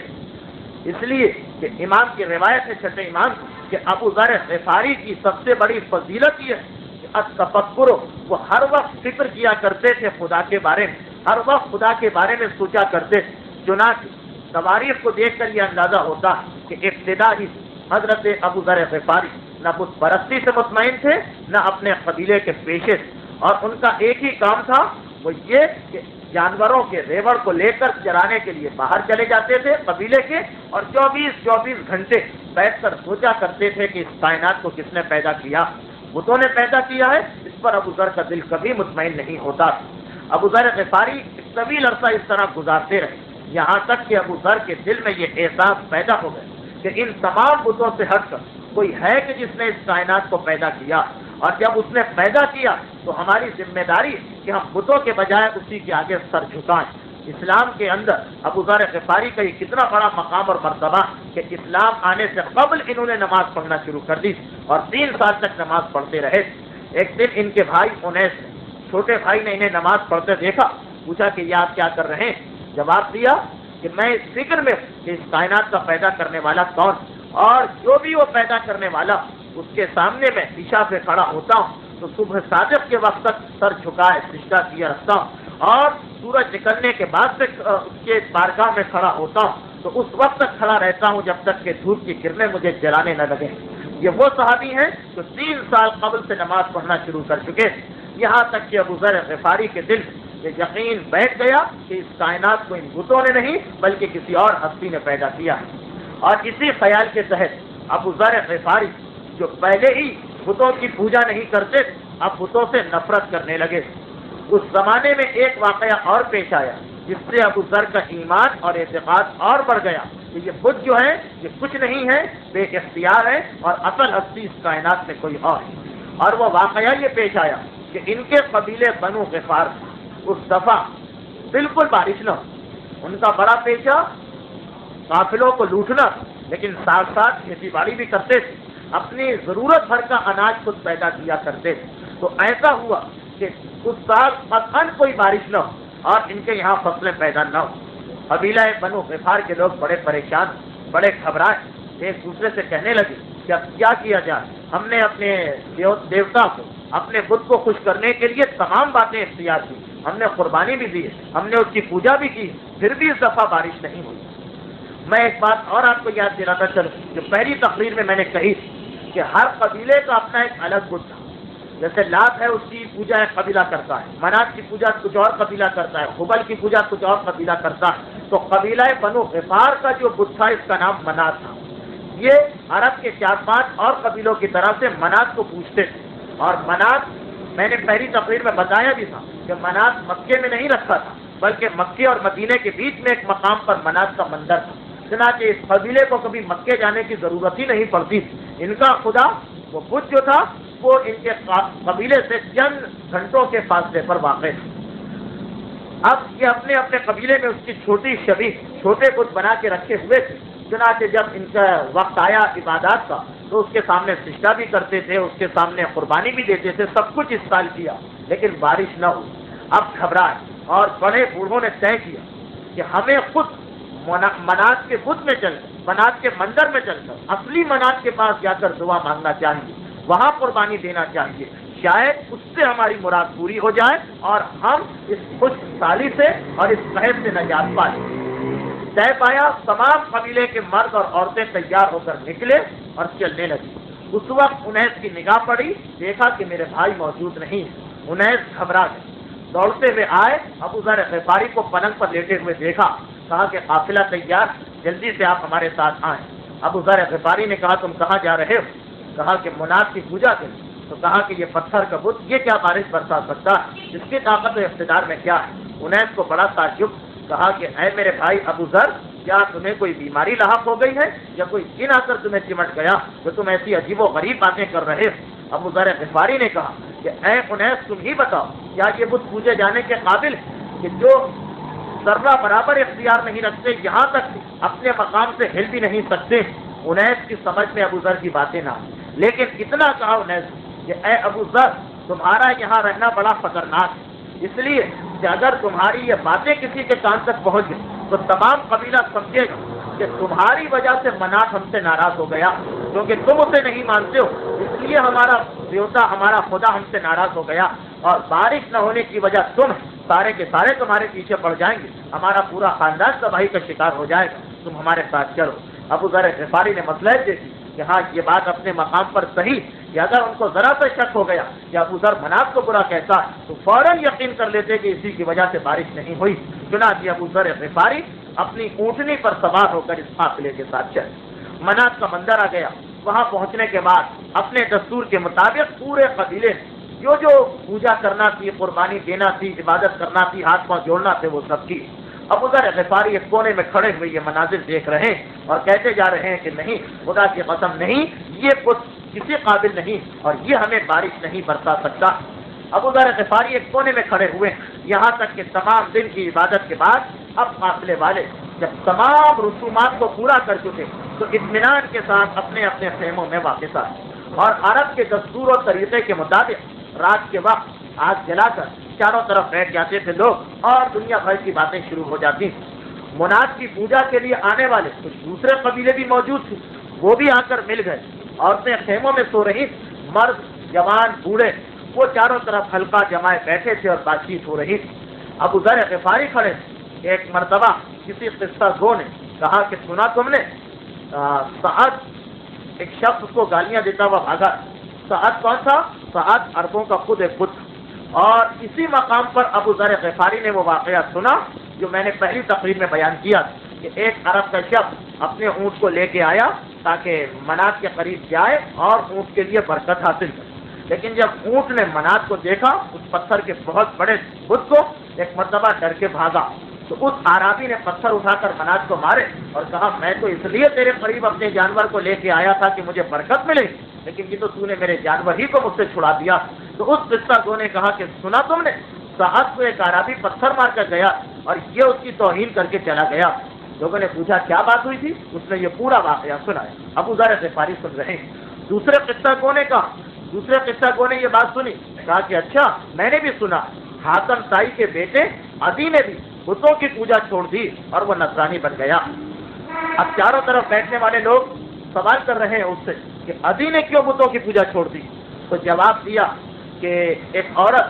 اس لیے کہ امام کی روایت ہے چھٹے امام کہ ابو ذر غفاری کی سب سے بڑی فضیلت یہ ہے کہ التفکر، وہ ہر وقت فکر کیا کرتے تھے خدا کے بارے میں، ہر وقت خدا کے بارے میں سوچا کرتے تھے. چنانچہ تواریخ کو دیکھ کر یہ اندازہ ہوتا کہ ابتدا ہی حضرت ابو ذر غفاری نہ بت پرستی سے مطمئن تھے نہ اپنے قبیلے کے پیشے سے، اور ان کا ایک ہی کام تھا وہ یہ کہ جانوروں کے ریوڑ کو لے کر چرانے کے لیے باہر چلے جاتے تھے قبیلے کے اور چوبیس چوبیس گھنٹے بیٹھ کر سوچا کرتے تھے کہ اس کائنات کو کس نے پیدا کیا. بتوں نے پیدا کیا ہے، اس پر ابو ذر کا دل کبھی مطمئن نہیں ہوتا. ابو ذر غفاری ایک طویل عرصہ اس طرح گزارتے رہے یہاں تک کہ ابو ذر کے دل میں یہ احساس پیدا ہو گیا کہ ان تمام بتوں سے ہٹ کر کوئی ہے کہ جس نے اس کائنات کو پیدا کیا، اور جب اس نے پیدا کیا تو ہماری ذمہ داری کہ ہم بتوں کے بجائے اسی کے آگے سر جھکائیں. اسلام کے اندر ابو ذر غفاری کا یہ کتنا بڑا مقام اور مرتبہ کہ اسلام آنے سے قبل انہوں نے نماز پڑھنا شروع کر دی اور تین سال تک نماز پڑھتے رہے. ایک دن ان کے بھائی انیس چھوٹے بھائی نے انہیں نماز پڑھتے دیکھا، پوچھا کہ یہ آپ کیا کر رہے ہیں؟ جواب دیا کہ میں اس فکر میں کہ اس کائنات کا پیدا کرنے والا کون، اور جو بھی وہ پیدا کرنے والا اس کے سامنے میں عشاء پہ کھڑا ہوتا ہوں تو صبح صادق کے وقت تک سر جھکائے سجدہ کیا رکھتا ہوں اور سورج نکلنے کے بعد سے اس کے بارگاہ میں کھڑا ہوتا ہوں تو اس وقت تک کھڑا رہتا ہوں جب تک کہ دھوپ کی کرنیں مجھے جلانے نہ لگیں. یہ وہ صحابی ہیں جو تین سال قبل سے نماز پڑھنا شروع کر چکے. یہاں تک کہ ابو ذر غفاری کے دل یہ یقین بیٹھ گیا کہ اس کائنات کو ان بتوں نے نہیں بلکہ کسی اور ہستی نے پیدا کیا. اور اسی خیال کے تحت ابو ذر غفاری جو پہلے ہی بتوں کی پوجا نہیں کرتے اب بتوں سے نفرت کرنے لگے. اس زمانے میں ایک واقعہ اور پیش آیا جس سے ابو ذر کا ایمان اور اعتقاد اور بڑھ گیا. کہ یہ بت جو ہے یہ کچھ نہیں ہے، بے اختیار ہے، اور اصل ہستی اس کائنات میں کوئی اور ہے۔ اور وہ واقعہ یہ پیش آیا کہ ان کے قبیلے بنو غفار اس دفعہ بالکل بارش نہ ہو، ان کا بڑا پیشہ قافلوں کو لوٹنا، لیکن ساتھ ساتھ کھیتی باڑی بھی کرتے تھے، اپنی ضرورت بھر کا اناج خود پیدا کیا کرتے تھے۔ تو ایسا ہوا کہ اس سال قطعاً کوئی بارش نہ ہو اور ان کے یہاں فصلیں پیدا نہ ہو۔ قبیلہ بنو غفار کے لوگ بڑے پریشان، بڑے گھبرائے، ایک دوسرے سے کہنے لگے کہ اب کیا کیا جائے؟ ہم نے اپنے دیو دیوتا کو، اپنے بت کو خوش کرنے کے لیے تمام باتیں اختیار کی، ہم نے قربانی بھی دی، ہم نے اس کی پوجا بھی کی، پھر بھی اس دفعہ بارش نہیں ہوئی۔ میں ایک بات اور آپ کو یاد دلاتا چلوں، جو پہلی تقریر میں میں نے کہی کہ ہر قبیلے کا اپنا ایک الگ بت تھا۔ جیسے لات ہے اس کی پوجا ایک قبیلہ کرتا ہے، منات کی پوجا کچھ اور قبیلہ کرتا ہے، حبل کی پوجا کچھ اور قبیلہ کرتا ہے۔ تو قبیلہ بنو غفار کا جو بت تھا اس کا نام منات تھا۔ یہ عرب کے چار پانچ اور قبیلوں کی طرح سے منات کو پوجتے تھے، اور منات میں نے پہلی تقریر میں بتایا بھی تھا کہ منات مکے میں نہیں رکھا تھا، بلکہ مکے اور مدینے کے بیچ میں ایک مقام پر منات کا مندر تھا، چنانچہ اس قبیلے کو کبھی مکے جانے کی ضرورت ہی نہیں پڑتی تھی۔ ان کا خدا وہ بت جو تھا وہ ان کے قبیلے سے چند گھنٹوں کے فاصلے پر واقع تھا۔ اب یہ اپنے اپنے قبیلے میں اس کی چھوٹی شبیہ، چھوٹے بت بنا کے رکھے ہوئے تھے، چنانچہ جب ان کا وقت آیا عبادات کا تو اس کے سامنے سجدہ بھی کرتے تھے، اس کے سامنے قربانی بھی دیتے تھے، سب کچھ اس سال کیا، لیکن بارش نہ ہوئی۔ اب گھبرائے اور بڑے بوڑھوں نے طے کیا کہ ہمیں خود منات کے بت میں چل کر، منات کے مندر میں چل کر، اصلی منات کے پاس جا کر دعا مانگنا چاہیے، وہاں قربانی دینا چاہیے، شاید اس سے ہماری مراد پوری ہو جائے اور ہم اس خوش سالی سے اور اس قحط سے نجات پائیں۔ طے پایا، تمام قبیلے کے مرد اور عورتیں تیار ہو کر نکلے اور چلنے لگے۔ اس وقت انیس کی نگاہ پڑی، دیکھا کہ میرے بھائی موجود نہیں۔ انیس گھبرا گئے، دوڑتے ہوئے آئے، ابوذر غفاری کو پلنگ پر لیٹے ہوئے دیکھا، کہا کہ قافلہ تیار، جلدی سے آپ ہمارے ساتھ آئیں۔ ابوذر غفاری نے کہا تم کہاں جا رہے ہو؟ کہا کہ منات کی پوجا کے لیے۔ تو کہا کہ یہ پتھر کا بت یہ کیا بارش برسا سکتا ہے؟ اس کی طاقت و اقتدار میں کیا ہے؟ انیس کو بڑا تعجب، کہا کہ اے میرے بھائی ابوذر، کیا تمہیں کوئی بیماری لاحق ہو گئی ہے یا کوئی جن آ کر تمہیں چمٹ گیا جو تم ایسی عجیب و غریب باتیں کر رہے ہو؟ ابوذر غفاری نے کہا کہ اے انیس تم ہی بتاؤ، کیا یہ بت پوجے جانے کے قابل ہے کہ جو ذرہ برابر اختیار نہیں رکھتے، یہاں تک اپنے مقام سے ہل بھی نہیں سکتے؟ انیس کی سمجھ میں ابوذر کی باتیں نہ، لیکن اتنا کہا انیس کہ اے ابوذر، تمہارا یہاں رہنا بڑا خطرناک ہے، اس لیے کہ اگر تمہاری یہ باتیں کسی کے کان تک پہنچ گئی تو تمام قبیلہ سمجھے گا کہ تمہاری وجہ سے منات ہم سے ناراض ہو گیا، کیونکہ تم اسے نہیں مانتے ہو، اس لیے ہمارا دیوتا، ہمارا خدا ہم سے ناراض ہو گیا، اور بارش نہ ہونے کی وجہ تم سارے کے سارے تمہارے پیچھے پڑ جائیں گے، ہمارا پورا خاندان تباہی کا شکار ہو جائے گا، تم ہمارے ساتھ چلو۔ ابوذر غفاری نے مصلحت دیکھی کہ ہاں یہ بات اپنے مقام پر صحیح، کہ اگر ان کو ذرا سا شک ہو گیا کہ ابوذر منات کو برا کہتا ہے تو فوراً یقین کر لیتے کہ اسی کی وجہ سے بارش نہیں ہوئی۔ چنانچہ ابوذر غفاری اپنی اونٹنی پر سوار ہو کر اس قافلے کے ساتھ چلے۔ منات کا مندر آ گیا، وہاں پہنچنے کے بعد اپنے دستور کے مطابق پورے قبیلے جو جو پوجا کرنا تھی، قربانی دینا تھی، عبادت کرنا تھی، ہاتھ پاؤں جوڑنا تھے، وہ سب کی۔ ابوذر غفاری ایک کونے میں کھڑے ہوئے یہ مناظر دیکھ رہے ہیں اور کہتے جا رہے ہیں کہ نہیں، خدا کی قسم نہیں، یہ بت کسی قابل نہیں اور یہ ہمیں بارش نہیں برسا سکتا۔ ابوذر غفاری ایک کونے میں کھڑے ہوئے، یہاں تک کہ تمام دن کی عبادت کے بعد اب قافلے والے جب تمام رسومات کو پورا کر چکے تو اطمینان کے ساتھ اپنے اپنے خیموں میں واپس آئے، اور عرب کے دستور و طریقے کے مطابق رات کے وقت آگ جلا کر چاروں طرف بیٹھ جاتے تھے لوگ اور دنیا بھر کی باتیں شروع ہو جاتی۔ منات کی پوجا کے لیے آنے والے کچھ دوسرے قبیلے بھی موجود تھے، وہ بھی آ کر مل گئے، عورتیں خیموں میں سو رہی، مرد جوان بوڑھے وہ چاروں طرف حلقہ جمائے بیٹھے تھے اور بات چیت ہو رہی تھی۔ ابوذر غفاری کھڑے، ایک مرتبہ کسی قصہ گو نے کہا کہ سنا تم نے سعد ایک شخص کو گالیاں دیتا ہوا بھاگا۔ سعد کون تھا؟ سعد عربوں کا خود ایک بت، اور اسی مقام پر ابوذر غفاری نے وہ واقعہ سنا جو میں نے پہلی تقریر میں بیان کیا کہ ایک عرب کا شخص اپنے اونٹ کو لے کے آیا تاکہ منات کے قریب جائے اور اونٹ کے لیے برکت حاصل کرے، لیکن جب اونٹ نے منات کو دیکھا، اس پتھر کے بہت بڑے بت کو، ایک مرتبہ ڈر کے بھاگا، تو اس آرابی نے پتھر اٹھا کر مناج کو مارے اور کہا میں تو اس لیے تیرے قریب اپنے جانور کو لے کے آیا تھا کہ مجھے برکت ملے، لیکن یہ تو تو نے میرے جانور ہی کو مجھ سے چھڑا دیا۔ تو اس قصہ گو نے کہا کہ سنا تم نے، صاحب کو ایک عربی پتھر مار کر گیا اور یہ اس کی توہین کر کے چلا گیا۔ لوگوں نے پوچھا کیا بات ہوئی تھی؟ اس نے یہ پورا واقعہ سنایا۔ ابو ذر غفاری سن رہے ہیں۔ دوسرے قصہ گو نے کہا دوسرے قصہ گو نے یہ بات سنی، کہا کہ اچھا میں نے بھی سنا حاتم تائی کے بیٹے عدی نے بھی بتوں کی پوجا چھوڑ دی اور وہ نصرانی بن گیا۔ اب چاروں طرف بیٹھنے والے لوگ سوال کر رہے ہیں اس سے کہ عدی نے کیوں بتوں کی پوجا چھوڑ دی؟ تو جواب دیا کہ ایک عورت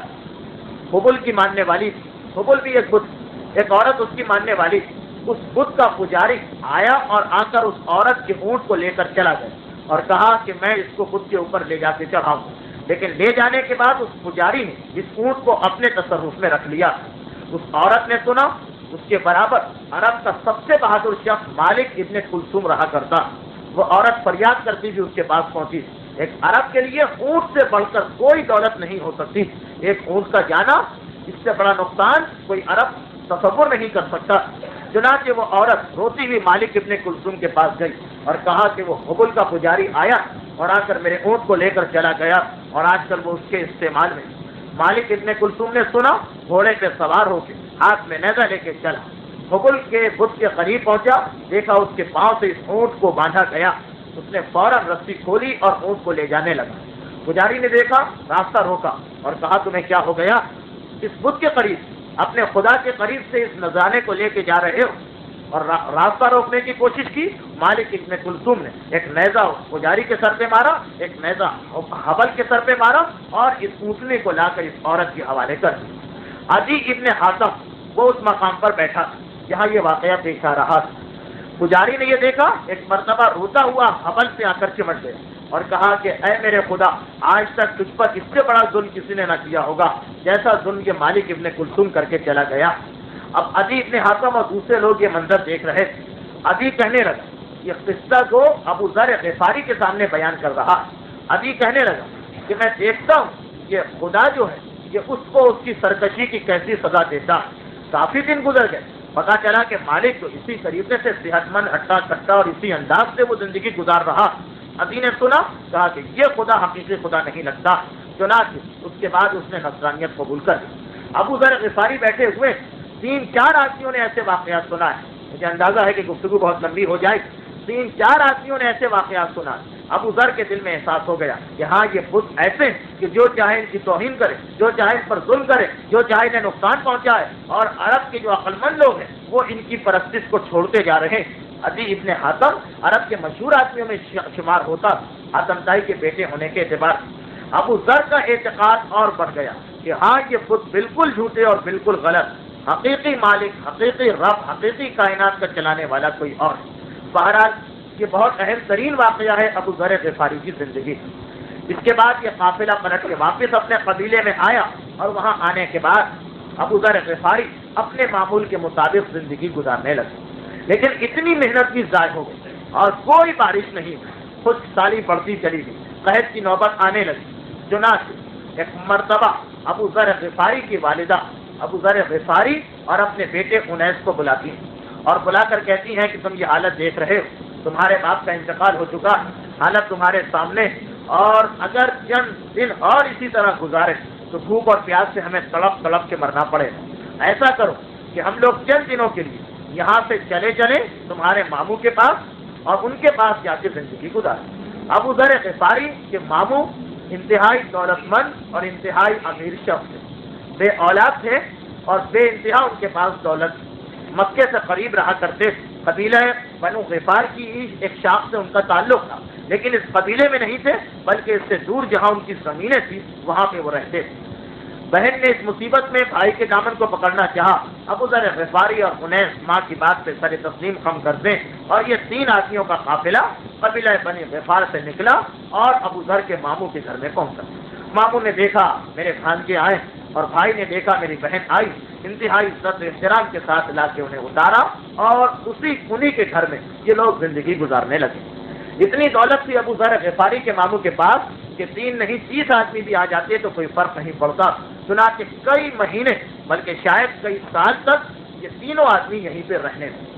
حبل کی ماننے والی تھی، حبل بھی ایک بت، ایک عورت اس کی ماننے والی تھی۔ اس بت کا پجاری آیا اور آ کر اس عورت کے اونٹ کو لے کر چلا گیا اور کہا کہ میں اس کو بت کے اوپر لے جا کے چڑھاؤں، لیکن لے جانے کے بعد اس پجاری نے اس اونٹ کو اپنے تصرف میں رکھ لیا۔ اس عورت نے سنا اس کے برابر عرب کا سب سے بہادر شخص مالک ابن کلثوم رہا کرتا، وہ عورت فریاد کرتی ہوئی اس کے پاس پہنچی۔ ایک عرب کے لیے اونٹ سے بڑھ کر کوئی دولت نہیں ہو سکتی، ایک اونٹ کا جانا اس سے بڑا نقصان کوئی عرب تصور نہیں کر سکتا۔ چنانچہ وہ عورت روتی ہوئی مالک ابن کلثوم کے پاس گئی اور کہا کہ وہ حبل کا پجاری آیا اور آ کر میرے اونٹ کو لے کر چلا گیا اور آج کل وہ اس کے استعمال میں۔ مالک ابن کلثوم نے سنا، گھوڑے پہ سوار ہو کے ہاتھ میں نیزہ لے کے چلا، حبل کے بت کے قریب پہنچا، دیکھا اس کے پاؤں سے اس اونٹ کو باندھا گیا۔ اس نے فوراً رسی کھولی اور اونٹ کو لے جانے لگا۔ پجاری نے دیکھا، راستہ روکا اور کہا تمہیں کیا ہو گیا؟ اس بت کے قریب، اپنے خدا کے قریب سے اس نذرانے کو لے کے جا رہے ہو؟ اور راستہ روکنے کی کوشش کی۔ مالک ابن کلثوم نے ایک نیزہ پجاری کے سر پہ مارا، ایک نیزہ حبل کے سر پہ مارا اور اس اونٹنے کو لا کر اس عورت کے حوالے کر دیا۔ عدی ابن حاتم وہ اس مقام پر بیٹھا جہاں یہ واقعہ پیش آ رہا تھا۔ پجاری نے یہ دیکھا، ایک مرتبہ روتا ہوا حبل سے آ کر چمٹ گیا اور کہا کہ اے میرے خدا، آج تک تجھ پر اس سے بڑا ظلم کسی نے نہ کیا ہوگا جیسا ظلم یہ مالک ابن کلثوم کر کے چلا گیا۔ اب عدی ابن حاتم اور دوسرے لوگ یہ منظر دیکھ رہے تھے۔ عدی کہنے لگا، یہ قصہ کو ابو ذر غفاری کے سامنے بیان کر رہا۔ عدی کہنے لگا کہ میں دیکھتا ہوں کہ خدا جو ہے یہ اس کو اس کی سرکشی کی کیسی سزا دیتا۔ کافی دن گزر گئے، پتا چلا کہ مالک جو اسی طریقے سے صحت مند ہٹا کٹا اور اسی انداز سے وہ زندگی گزار رہا۔ عدی نے سنا، کہا کہ یہ خدا حقیقی خدا نہیں لگتا۔ چنانچہ اس کے بعد اس نے نصرانیت قبول کر لی۔ ابو ذر غفاری بیٹھے ہوئے تین چار آدمیوں نے ایسے واقعات سنا ہے، مجھے اندازہ ہے کہ گفتگو بہت لمبی ہو جائے۔ تین چار آدمیوں نے ایسے واقعات سنا۔ ابو ذر کے دل میں احساس ہو گیا کہ ہاں یہ بت ایسے کہ جو چاہے ان کی توہین کرے، جو چاہے ان پر ظلم کرے، جو چاہے انہیں نقصان پہنچائے، اور عرب کے جو عقل مند لوگ ہیں وہ ان کی پرستش کو چھوڑتے جا رہے ہیں۔ عدی ابن حاتم عرب کے مشہور آدمیوں میں شمار ہوتا، حاتم تائی کے بیٹے ہونے کے اعتبار سے۔ ابو ذر کا اعتقاد اور بڑھ گیا کہ ہاں یہ بت بالکل جھوٹے اور بالکل غلط، حقیقی مالک، حقیقی رب، حقیقی کائنات کا چلانے والا کوئی اور۔ بہرحال یہ بہت اہم ترین واقعہ ہے ابو ذر غفاری کی زندگی۔ اس کے بعد یہ قافلہ پلٹ کے واپس اپنے قبیلے میں آیا اور وہاں آنے کے بعد ابو ذر غفاری اپنے معمول کے مطابق زندگی گزارنے لگے، لیکن اتنی محنت بھی ضائع ہو گئی اور کوئی بارش نہیں ہوئی، خشک سالی بڑھتی چلی گئی، قحط کی نوبت آنے لگی۔ چنانچہ ایک مرتبہ ابو ذر غفاری کی والدہ ابو ذر غفاری اور اپنے بیٹے انیس کو بلاتی ہیں اور بلا کر کہتی ہیں کہ تم یہ حالت دیکھ رہے ہو، تمہارے باپ کا انتقال ہو چکا، حالت تمہارے سامنے، اور اگر چند دن اور اسی طرح گزارے تو بھوک اور پیاس سے ہمیں تڑپ تڑپ کے مرنا پڑے۔ ایسا کرو کہ ہم لوگ چند دنوں کے لیے یہاں سے چلے چلیں تمہارے ماموں کے پاس اور ان کے پاس جا کے زندگی گزاریں۔ ابو ذر غفاری کے ماموں انتہائی دولت مند اور انتہائی امیر شخص تھے، بے اولاد تھے اور بے انتہا ان کے پاس دولت، مکے سے قریب رہا کرتے تھے۔ قبیلہ بنو غفار کی ایک شاخ سے ان کا تعلق تھا، لیکن اس قبیلے میں نہیں تھے بلکہ اس سے دور جہاں ان کی زمینیں تھیں وہاں پہ وہ رہتے تھے۔ بہن نے اس مصیبت میں بھائی کے دامن کو پکڑنا چاہا۔ ابو ذر غفاری اور انیس ماں کی بات پہ سر تسلیم خم کر دیں اور یہ تین آدمیوں کا قافلہ قبیلہ بنی غفار سے نکلا اور ابو ذر کے ماموں کے گھر میں پہنچا۔ ماموں نے دیکھا میرے بھانجے آئے اور بھائی نے دیکھا میری بہن آئی، انتہائی عزت احترام کے ساتھ لا کے انہیں اتارا اور اسی انہی کے گھر میں یہ لوگ زندگی گزارنے لگے۔ اتنی دولت تھی ابو ذر غفاری کے ماموں کے پاس کہ تین نہیں تیس آدمی بھی آ جاتے تو کوئی فرق نہیں پڑتا۔ چنانچہ کئی مہینے بلکہ شاید کئی سال تک یہ تینوں آدمی یہیں پہ رہنے لگے۔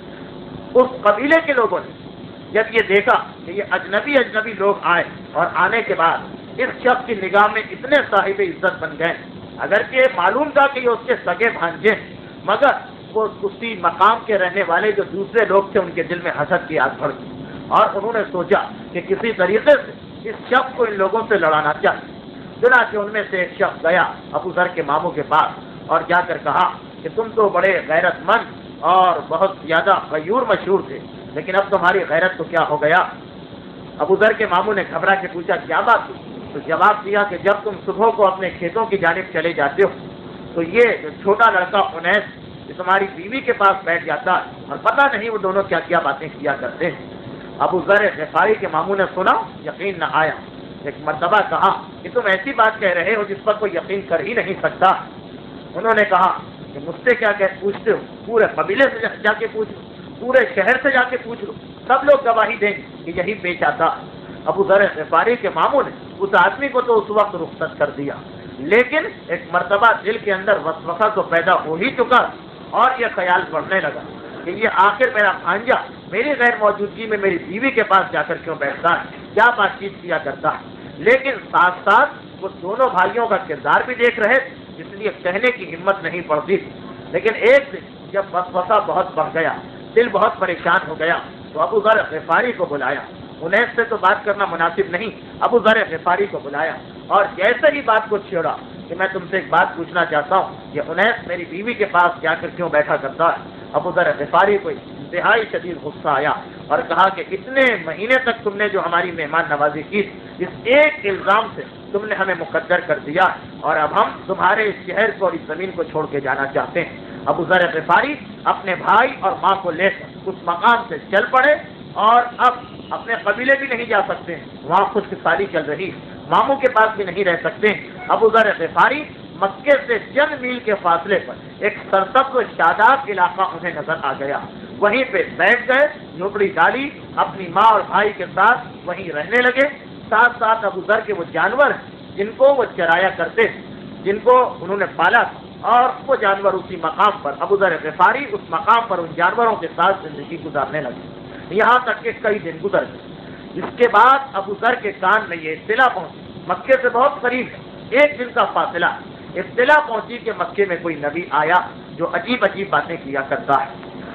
اس قبیلے کے لوگوں نے جب یہ دیکھا کہ یہ اجنبی اجنبی لوگ آئے اور آنے کے بعد اس شخص کی نگاہ میں اتنے صاحب عزت بن گئے، اگرچہ معلوم تھا کہ یہ اس کے سگے بھانجے مگر وہ اسی مقام کے رہنے والے جو دوسرے لوگ تھے ان کے دل میں حسد کی آگ بھڑ گئی اور انہوں نے سوچا کہ کسی طریقے سے اس شخص کو ان لوگوں سے لڑانا چاہیے۔ چنانچہ ان میں سے ایک شخص گیا ابو ذر کے ماموں کے پاس اور جا کر کہا کہ تم تو بڑے غیرت مند اور بہت زیادہ غیور مشہور تھے، لیکن اب تمہاری غیرت کو کیا ہو گیا؟ ابو ذر کے ماموں نے گھبرا کے پوچھا کیا بات ہوئی؟ تو جواب دیا کہ جب تم صبح کو اپنے کھیتوں کی جانب چلے جاتے ہو تو یہ جو چھوٹا لڑکا انیس یہ تمہاری بیوی کے پاس بیٹھ جاتا ہے اور پتہ نہیں وہ دونوں کیا کیا باتیں کیا کرتے ہیں۔ ابو ذر غفاری کے ماموں نے سنا، یقین نہ آیا۔ ایک مرتبہ کہا کہ تم ایسی بات کہہ رہے ہو جس پر کوئی یقین کر ہی نہیں سکتا۔ انہوں نے کہا کہ مجھ سے کیا کہ پوچھتے ہو؟ پورے قبیلے سے جا کے پوچھ لو، پورے شہر سے جا کے پوچھ لو، سب لوگ گواہی دیں گے کہ یہی پیش آتا۔ ابو ذر غفاری کے ماموں نے اس آدمی کو تو اس وقت رخصت کر دیا، لیکن ایک مرتبہ دل کے اندر وسوسہ تو پیدا ہو ہی چکا اور یہ خیال بڑھنے لگا کہ یہ آخر میرا بھانجا میری غیر موجودگی میں میری بیوی کے پاس جا کر کیوں بیٹھتا ہے، کیا بات چیت کیا کرتا ہے۔ لیکن ساتھ ساتھ وہ دونوں بھائیوں کا کردار بھی دیکھ رہے تھے، اس لیے کہنے کی ہمت نہیں پڑتی تھی۔ لیکن ایک دن جب وسوسہ بہت بڑھ گیا، دل بہت پریشان ہو گیا، تو ابو ذر غفاری کو بلایا۔ انیس سے تو بات کرنا مناسب نہیں، ابو ذر غفاری کو بلایا اور جیسے ہی بات کو چھیڑا کہ میں تم سے ایک بات پوچھنا چاہتا ہوں، یہ انیس میری بیوی کے پاس جا کر کیوں بیٹھا کرتا ہے؟ ابو ذر غفاری کو انتہائی شدید غصہ آیا اور کہا کہ اتنے مہینے تک تم نے جو ہماری مہمان نوازی کی، اس ایک الزام سے تم نے ہمیں مقدر کر دیا اور اب ہم تمہارے اس شہر کو اور اس زمین کو چھوڑ کے جانا چاہتے ہیں۔ ابو ذر غفاری اپنے بھائی اور ماں کو لے کر اس مقام سے چل پڑے اور اب اپنے قبیلے بھی نہیں جا سکتے، وہاں خشک سالی چل رہی، ماموں کے پاس بھی نہیں رہ سکتے۔ ابو ذر غفاری مکے سے چند میل کے فاصلے پر ایک سرسبز و شاداب علاقہ انہیں نظر آ گیا، وہیں پہ بیٹھ گئے، جھوپڑی ڈالی، اپنی ماں اور بھائی کے ساتھ وہیں رہنے لگے۔ ساتھ ساتھ ابو ذر کے وہ جانور جن کو وہ چرایا کرتے تھے، جن کو انہوں نے پالا تھا، اور وہ جانور اسی مقام پر ابو ذر غفاری اس مقام پر ان جانوروں کے ساتھ زندگی گزارنے لگے، یہاں تک کہ کئی دن گزر گئے۔ اس کے بعد ابو ذر کے کان میں یہ اطلاع پہنچی، مکے سے بہت قریب ہے، ایک دن کا فاصلہ، اطلاع پہنچی کہ مکے میں کوئی نبی آیا جو عجیب عجیب باتیں کیا کرتا ہے۔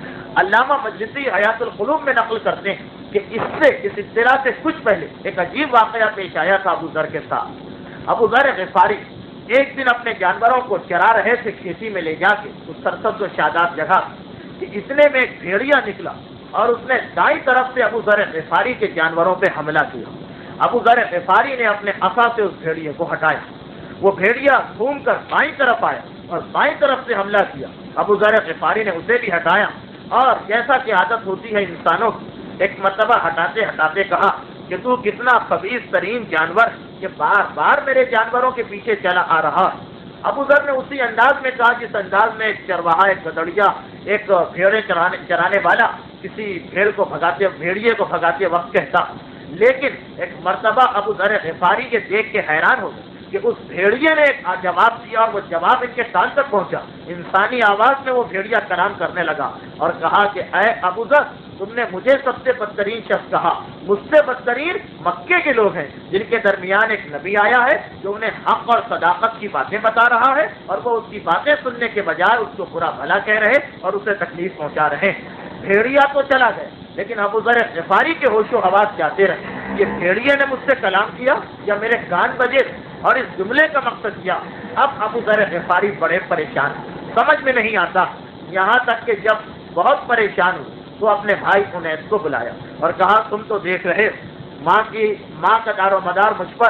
علامہ مجلسی حیات القلوب میں نقل کرتے ہیں کہ اس سے اس اطلاع سے کچھ پہلے ایک عجیب واقعہ پیش آیا تھا ابو ذر کے ساتھ۔ ابو ذر غفاری ایک دن اپنے جانوروں کو چرا رہے تھے کھیتی میں لے جا کے اس سرسبز و شاداب جگہ کہ اتنے میں ایک بھیڑیا نکلا اور اس نے دائیں طرف سے ابو ذر غفاری کے جانوروں پہ حملہ کیا۔ ابو ذر غفاری نے اپنے عصا سے اس بھیڑیے کو ہٹایا، وہ بھیڑیا گھوم کر بائیں طرف آیا اور بائیں طرف سے حملہ کیا۔ ابو ذر غفاری نے اسے بھی ہٹایا اور جیسا کہ عادت ہوتی ہے انسانوں کی، ایک مرتبہ ہٹاتے ہٹاتے کہا کہ تو کتنا خبیث ترین جانور کہ بار بار میرے جانوروں کے پیچھے چلا آ رہا۔ ابو ذر نے اسی انداز میں کہا جس انداز میں ایک چرواہا، ایک گدڑیا، ایک بھیڑے چرانے چرانے والا کسی بھیڑ کو بھگاتے بھیڑیے کو بھگاتے وقت کہتا۔ لیکن ایک مرتبہ ابو ذر غفاری کے دیکھ کے حیران ہو گئے کہ اس بھیڑیے نے ایک جواب دیا اور وہ جواب ان کے کان تک پہنچا۔ انسانی آواز میں وہ بھیڑیا کلام کرنے لگا اور کہا کہ اے ابو ذر، تم نے مجھے سب سے بدترین شخص کہا، مجھ سے بدترین مکے کے لوگ ہیں جن کے درمیان ایک نبی آیا ہے جو انہیں حق اور صداقت کی باتیں بتا رہا ہے اور وہ اس کی باتیں سننے کے بجائے اس کو برا بھلا کہہ رہے اور اسے تکلیف پہنچا رہے ہیں۔ بھیڑیا تو چلا گئے لیکن ابو ذر غفاری کے ہوش و حواس جاتے رہے۔ یہ بھیڑیے نے مجھ سے کلام کیا یا میرے کان بجے اور اس جملے کا مقصد کیا؟ اب ابو ذر غفاری بڑے پریشان، سمجھ میں نہیں آتا، یہاں تک کہ جب بہت پریشان ہوئے تو اپنے بھائی انیس کو بلایا اور کہا تم تو دیکھ رہے ماں کی ماں کا دار و مدار مجھ پر،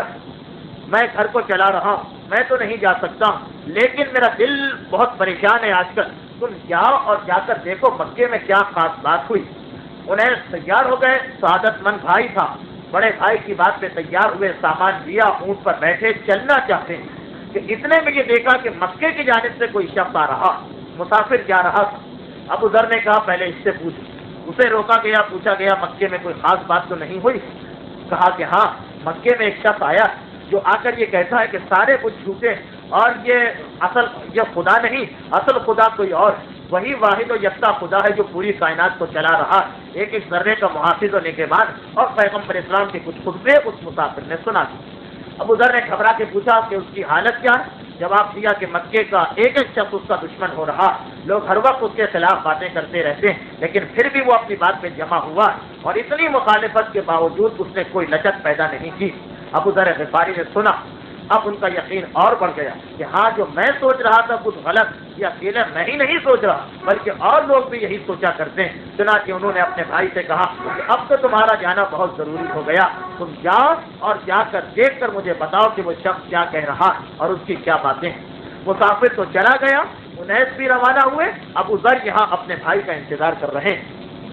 میں گھر کو چلا رہا ہوں، میں تو نہیں جا سکتا ہوں، لیکن میرا دل بہت پریشان ہے آج کل، تم جاؤ اور جا کر دیکھو مکے میں کیا خاص بات ہوئی۔ انیس تیار ہو گئے، سعادت مند بھائی تھا، بڑے بھائی کی بات پہ تیار ہوئے، سامان لیا، اونٹ پر بیٹھے، چلنا چاہتے ہیں کہ اتنے میں یہ دیکھا کہ مکے کی جانب سے کوئی شخص آ رہا، مسافر جا رہا تھا۔ ابو ذر نے کہا پہلے اس سے پوچھ، اسے روکا گیا، پوچھا گیا مکے میں کوئی خاص بات تو نہیں ہوئی؟ کہا کہ ہاں، مکے میں ایک شخص آیا جو آ کر یہ کہتا ہے کہ سارے کچھ جھوٹے اور یہ اصل یہ خدا نہیں، اصل خدا کوئی اور، وہی واحد و یکتا خدا ہے جو پوری کائنات کو چلا رہا، ایک ایک ذرے کا محافظ ہونے کے بعد۔ اور پیغمبر اسلام کے کچھ خطبے اس مسافر نے سنا دی۔ ابو ذر نے گھبرا کے پوچھا کہ اس کی حالت کیا ہے؟ جواب دیا کہ مکے کا ایک ایک شخص اس کا دشمن ہو رہا، لوگ ہر وقت اس کے خلاف باتیں کرتے رہتے ہیں، لیکن پھر بھی وہ اپنی بات پہ جمع ہوا اور اتنی مخالفت کے باوجود اس نے کوئی لچک پیدا نہیں کی۔ ابو ذر غفاری نے سنا، اب ان کا یقین اور بڑھ گیا کہ ہاں جو میں سوچ رہا تھا کچھ غلط، یہ اکیلا میں ہی نہیں سوچ رہا بلکہ اور لوگ بھی یہی سوچا کرتے ہیں۔ چنانچہ انہوں نے اپنے بھائی سے کہا کہ اب تو تمہارا جانا بہت ضروری ہو گیا، تم جاؤ اور جا کر دیکھ کر مجھے بتاؤ کہ وہ شخص کیا کہہ رہا اور اس کی کیا باتیں ہیں۔ مسافر تو چلا گیا، انیس بھی روانہ ہوئے، ابو ذر یہاں اپنے بھائی کا انتظار کر رہے ہیں۔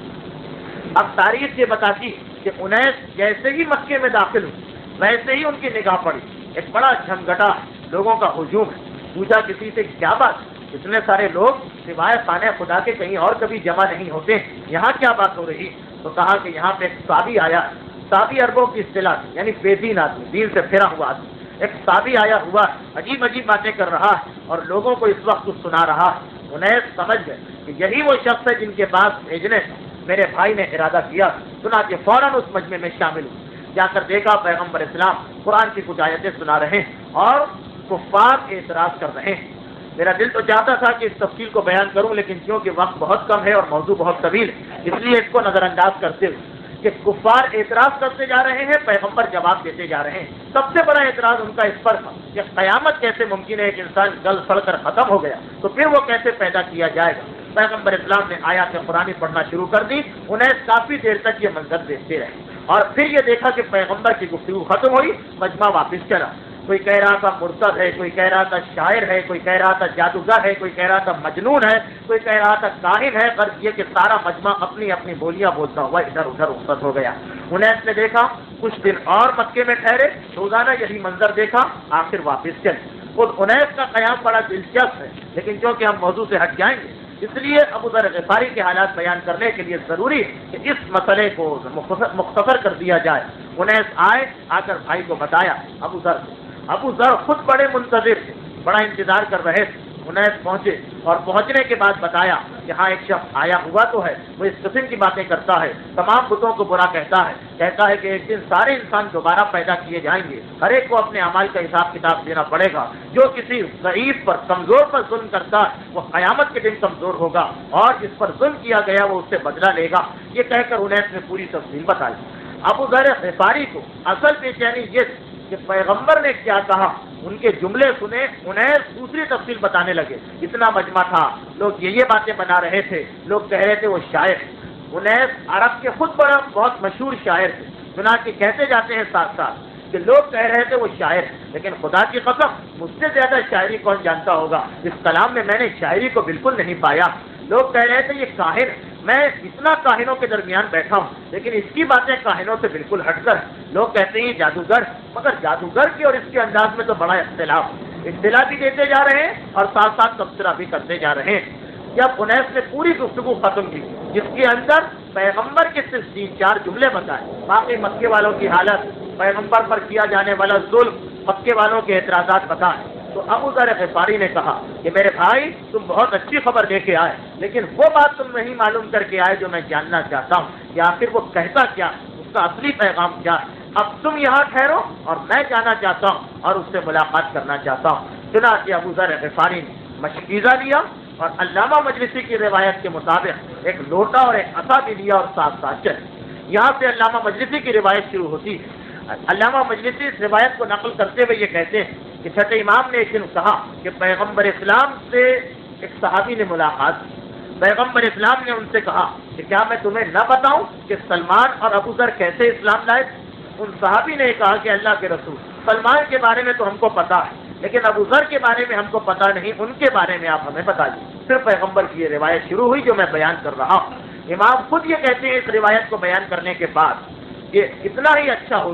اب تاریخ یہ بتاتی کہ انیس جیسے ہی مکے میں داخل ہوئے ویسے ہی ان کی نگاہ پڑی، ایک بڑا جھمگٹا لوگوں کا ہجوم ہے۔ پوچھا کسی سے کیا بات؟ اتنے سارے لوگ سوائے خانہ خدا کے کہیں اور کبھی جمع نہیں ہوتے، یہاں کیا بات ہو رہی؟ تو کہا کہ یہاں پہ ایک صحابی آیا، صحابی عربوں کی اصطلاح یعنی بے دین آدمی، دین سے پھرا ہوا آدمی، ایک صحابی آیا ہوا عجیب عجیب باتیں کر رہا ہے اور لوگوں کو اس وقت کچھ سنا رہا ہے۔ انیس سمجھ گئے کہ یہی وہ شخص ہے جن کے پاس بھیجنے میرے بھائی نے ارادہ کیا، چنانچہ فوراً اس مجمع میں شامل ہوئے۔ جا کر دیکھا پیغمبر اسلام قرآن کی کچھ آیتیں سنا رہے ہیں اور کفار اعتراض کر رہے ہیں۔ میرا دل تو چاہتا تھا کہ اس تفصیل کو بیان کروں، لیکن کیونکہ وقت بہت کم ہے اور موضوع بہت طویل ہے، اس لیے اس کو نظر انداز کرتے ہوئے کہ کفار اعتراض کرتے جا رہے ہیں، پیغمبر جواب دیتے جا رہے ہیں۔ سب سے بڑا اعتراض ان کا اس پر تھا کہ قیامت کیسے ممکن ہے، ایک انسان گل سڑ کر ختم ہو گیا تو پھر وہ کیسے پیدا کیا جائے گا۔ پیغمبر اسلام نے آیات قرآنی پڑھنا شروع کر دی، انہیں کافی دیر تک یہ منظر دیکھتے رہے اور پھر یہ دیکھا کہ پیغمبر کی گفتگو ختم ہوئی، مجمع واپس چلا۔ کوئی کہہ رہا تھا مرتد ہے، کوئی کہہ رہا تھا شاعر ہے، کوئی کہہ رہا تھا جادوگر ہے، کوئی کہہ رہا تھا مجنون ہے، کوئی کہہ رہا تھا کاہن ہے۔ غرض یہ کہ سارا مجمع اپنی اپنی بولیاں بولتا ہوا ادھر ادھر رخصت ہو گیا۔ انیس نے دیکھا کچھ دن اور مکے میں ٹھہرے، روزانہ یہی منظر دیکھا، آخر واپس چلے۔ خود انیس کا قیام بڑا دلچسپ ہے، لیکن کیونکہ ہم موضوع سے ہٹ جائیں گے اس لیے ابو ذر غفاری کے حالات بیان کرنے کے لیے ضروری ہے کہ اس مسئلے کو مختصر کر دیا جائے۔ انیس آئے، آ کر بھائی کو بتایا ابو ذر کو۔ ابو ذر خود بڑے منتظر تھے، بڑا انتظار کر رہے تھے۔ انیس پہنچے اور پہنچنے کے بعد بتایا کہ ہاں ایک شخص آیا ہوا تو ہے، وہ اس قسم کی باتیں کرتا ہے، تمام بتوں کو برا کہتا ہے، کہتا ہے کہ ایک دن سارے انسان دوبارہ پیدا کیے جائیں گے، ہر ایک کو اپنے اعمال کا حساب کتاب دینا پڑے گا، جو کسی ضعیف پر کمزور پر ظلم کرتا ہے وہ قیامت کے دن کمزور ہوگا اور جس پر ظلم کیا گیا وہ اس سے بدلہ لے گا۔ یہ کہہ کر انیس نے پوری تفصیل بتائی۔ ابو ذر غفاری کو اصل بے چینی یہ کہ پیغمبر نے کیا کہا، ان کے جملے سنے، انیس دوسری تفصیل بتانے لگے۔ اتنا مجمع تھا، لوگ یہ یہ باتیں بنا رہے تھے، لوگ کہہ رہے تھے وہ شاعر۔ انیس عرب کے خود بڑا بہت مشہور شاعر تھے، چنانچہ کہتے جاتے ہیں ساتھ ساتھ کہ لوگ کہہ رہے تھے وہ شاعر، لیکن خدا کی قسم مجھ سے زیادہ شاعری کون جانتا ہوگا، اس کلام میں میں نے شاعری کو بالکل نہیں پایا۔ لوگ کہہ رہے تھے یہ کاہن، میں اتنا کاہنوں کے درمیان بیٹھا ہوں لیکن اس کی باتیں کاہنوں سے بالکل ہٹ کر۔ لوگ کہتے ہیں جادوگر، مگر جادوگر کی اور اس کے انداز میں تو بڑا اختلاف اختلاف بھی دیتے جا رہے ہیں اور ساتھ ساتھ تبصرہ بھی کرتے جا رہے ہیں۔ جب انیس نے پوری گفتگو ختم کی جس کے اندر پیغمبر کے صرف تین چار جملے بتائے، باقی مکے والوں کی حالت، پیغمبر پر کیا جانے والا ظلم، مکے والوں کے اعتراضات بتائے، تو ابو ذر غفاری نے کہا کہ میرے بھائی تم بہت اچھی خبر دے کے آئے، لیکن وہ بات تم نہیں معلوم کر کے آئے جو میں جاننا چاہتا ہوں کہ آخر وہ کہتا کیا، اس کا اصلی پیغام کیا ہے۔ اب تم یہاں ٹھہرو اور میں جانا چاہتا ہوں اور اس سے ملاقات کرنا چاہتا ہوں۔ چنانچہ ابو ذر غفاری نے مشکیزہ لیا اور علامہ مجلسی کی روایت کے مطابق ایک لوٹا اور ایک عصا بھی لیا اور ساتھ ساتھ چلے۔ یہاں سے علامہ مجلسی کی روایت شروع ہوتی ہے۔ علامہ مجلسی اس روایت کو نقل کرتے ہوئے یہ کہتے ہیں کہ چھٹے امام نے ایک دن کہا کہ پیغمبر اسلام سے ایک صحابی نے ملاقات کی۔ پیغمبر اسلام نے ان سے کہا کہ کیا میں تمہیں نہ بتاؤں کہ سلمان اور ابو ذر کیسے اسلام لائے؟ ان صحابی نے کہا کہ اللہ کے رسول، سلمان کے بارے میں تو ہم کو پتا ہے لیکن ابو ذر کے بارے میں ہم کو پتا نہیں، ان کے بارے میں آپ ہمیں بتا دیجیے۔ پھر پیغمبر کی یہ روایت شروع ہوئی جو میں بیان کر رہا ہوں۔ امام خود یہ کہتے ہیں اس روایت کو بیان کرنے کے بعد کہ اتنا ہی اچھا ہوتا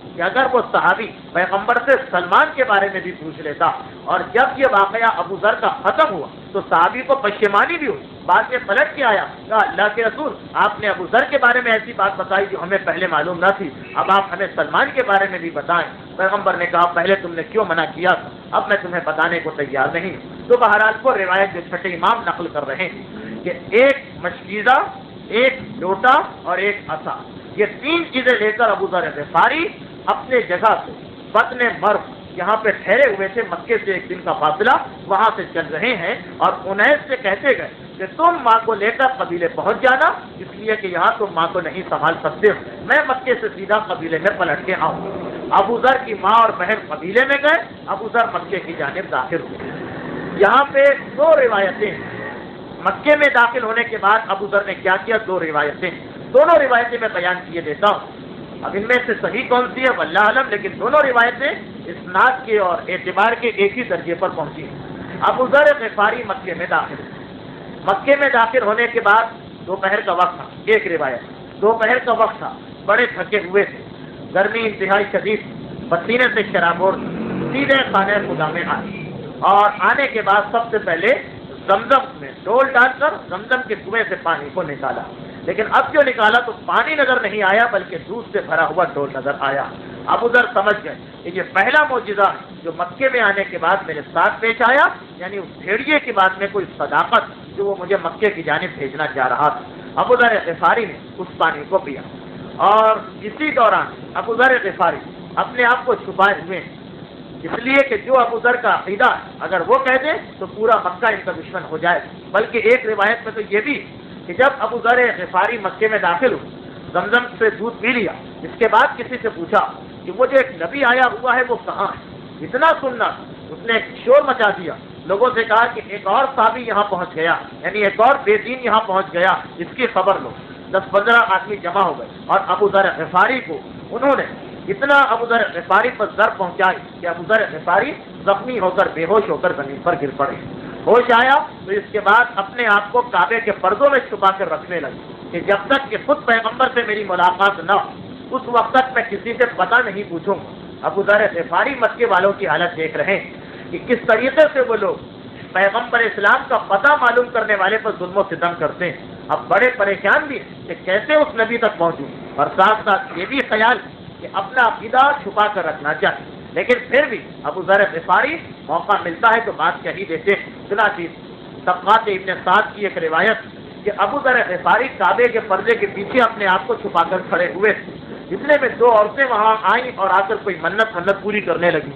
کہ اگر وہ صحابی پیغمبر سے سلمان کے بارے میں بھی پوچھ لیتا، اور جب یہ واقعہ ابو ذر کا ختم ہوا تو صحابی کو پشیمانی بھی ہوئی، بعد میں پلٹ کے آیا، کہا اللہ کے رسول آپ نے ابو ذر کے بارے میں ایسی بات بتائی جو ہمیں پہلے معلوم نہ تھی، اب آپ ہمیں سلمان کے بارے میں بھی بتائیں۔ پیغمبر نے کہا پہلے تم نے کیوں منع کیا تھا، اب میں تمہیں بتانے کو تیار نہیں۔ تو بہرحال کو روایت جو چھٹے امام نقل کر رہے ہیں کہ ایک مشکیزہ، ایک لوٹا اور ایک عصا، یہ تین چیزیں لے کر ابو ذر غفاری اپنے جگہ سے بطن مرو یہاں پہ ٹھہرے ہوئے تھے، مکے سے ایک دن کا فاصلہ، وہاں سے چل رہے ہیں، اور انیس سے کہتے گئے کہ تم ماں کو لے کر قبیلے پہنچ جانا، اس لیے کہ یہاں تم ماں کو نہیں سنبھال سکتے ہو، میں مکے سے سیدھا قبیلے میں پلٹ کے آؤں۔ ابو ذر کی ماں اور بہن قبیلے میں گئے، ابو ذر مکے کی جانب داخل ہوئے۔ یہاں پہ دو روایتیں ہیں، مکے میں داخل ہونے کے بعد ابو ذر نے کیا کیا، دو روایتیں، دونوں روایتیں میں بیان کیے دیتا ہوں۔ اب ان میں سے صحیح کون سی ہے واللہ علم، لیکن دونوں روایتیں اسناد کے اور اعتبار کے ایک ہی درجے پر پہنچی ہیں۔ ابو ذر غفاری مکے میں داخل ہوئے، مکے میں داخل ہونے کے بعد دوپہر کا وقت تھا، ایک روایت دوپہر کا وقت تھا، بڑے تھکے ہوئے تھے، گرمی انتہائی شدید، پسینے سے شرابور، سیدھے خانہ خدا میں آئے، اور آنے کے بعد سب سے پہلے زمزم میں ڈول ڈال کر زمزم کے کنویں سے پانی کو نکالا، لیکن اب جو نکالا تو پانی نظر نہیں آیا بلکہ دودھ سے بھرا ہوا ڈول نظر آیا۔ ابو ذر سمجھ گئے کہ یہ پہلا معجزہ جو مکے میں آنے کے بعد میرے ساتھ پیش آیا، یعنی اس بھیڑیے کی بات میں کوئی صداقت جو وہ مجھے مکے کی جانب بھیجنا چاہ رہا تھا۔ ابو ذر غفاری نے اس پانی کو پیا، اور اسی دوران ابو ذر غفاری اپنے آپ کو چھپائے ہوئے، اس لیے کہ جو ابو ذر کا عقیدہ اگر وہ کہہ دے تو پورا مکہ ان کا دشمن ہو جائے۔ بلکہ ایک روایت میں تو یہ بھی کہ جب ابو ذر غفاری مکے میں داخل ہوئے، زمزم سے دودھ پی لیا، اس کے بعد کسی سے پوچھا کہ وہ جو ایک نبی آیا ہوا ہے وہ کہاں ہے، اتنا سننا، اس نے ایک شور مچا دیا، لوگوں سے کہا کہ ایک اور صحابی یہاں پہنچ گیا، یعنی ایک اور بے دین یہاں پہنچ گیا، اس کی خبر لو۔ دس پندرہ آدمی جمع ہو گئے، اور ابو ذر غفاری کو انہوں نے اتنا ابو ذر غفاری پر ضرب پہنچائی کہ ابو ذر غفاری زخمی ہو کر بے ہوش ہو کر زمین پر گر پڑے۔ ہوش آیا تو اس کے بعد اپنے آپ کو کعبے کے پردوں میں چھپا کر رکھنے لگے کہ جب تک کہ خود پیغمبر سے میری ملاقات نہ ہو اس وقت تک میں کسی سے پتہ نہیں پوچھوں گا۔ ابو ذر غفاری مکے والوں کی حالت دیکھ رہے ہیں کہ کس طریقے سے وہ لوگ پیغمبر اسلام کا پتہ معلوم کرنے والے پر ظلم و ستم کرتے ہیں۔ اب بڑے پریشان بھی کہ کیسے اس نبی تک پہنچوں، اور ساتھ ساتھ یہ بھی خیال کہ اپنا عقیدہ چھپا کر رکھنا چاہیے، لیکن پھر بھی ابو ذر غفاری موقع ملتا ہے تو بات کہہ ہی دیتے ہیں۔ چنانچہ طبقات ابن سعد کی ایک روایت کہ ابو ذر غفاری کعبے کے پردے کے پیچھے اپنے آپ کو چھپا کر کھڑے ہوئے، جتنے میں دو عورتیں وہاں آئیں اور آ کر کوئی منت منت پوری کرنے لگی۔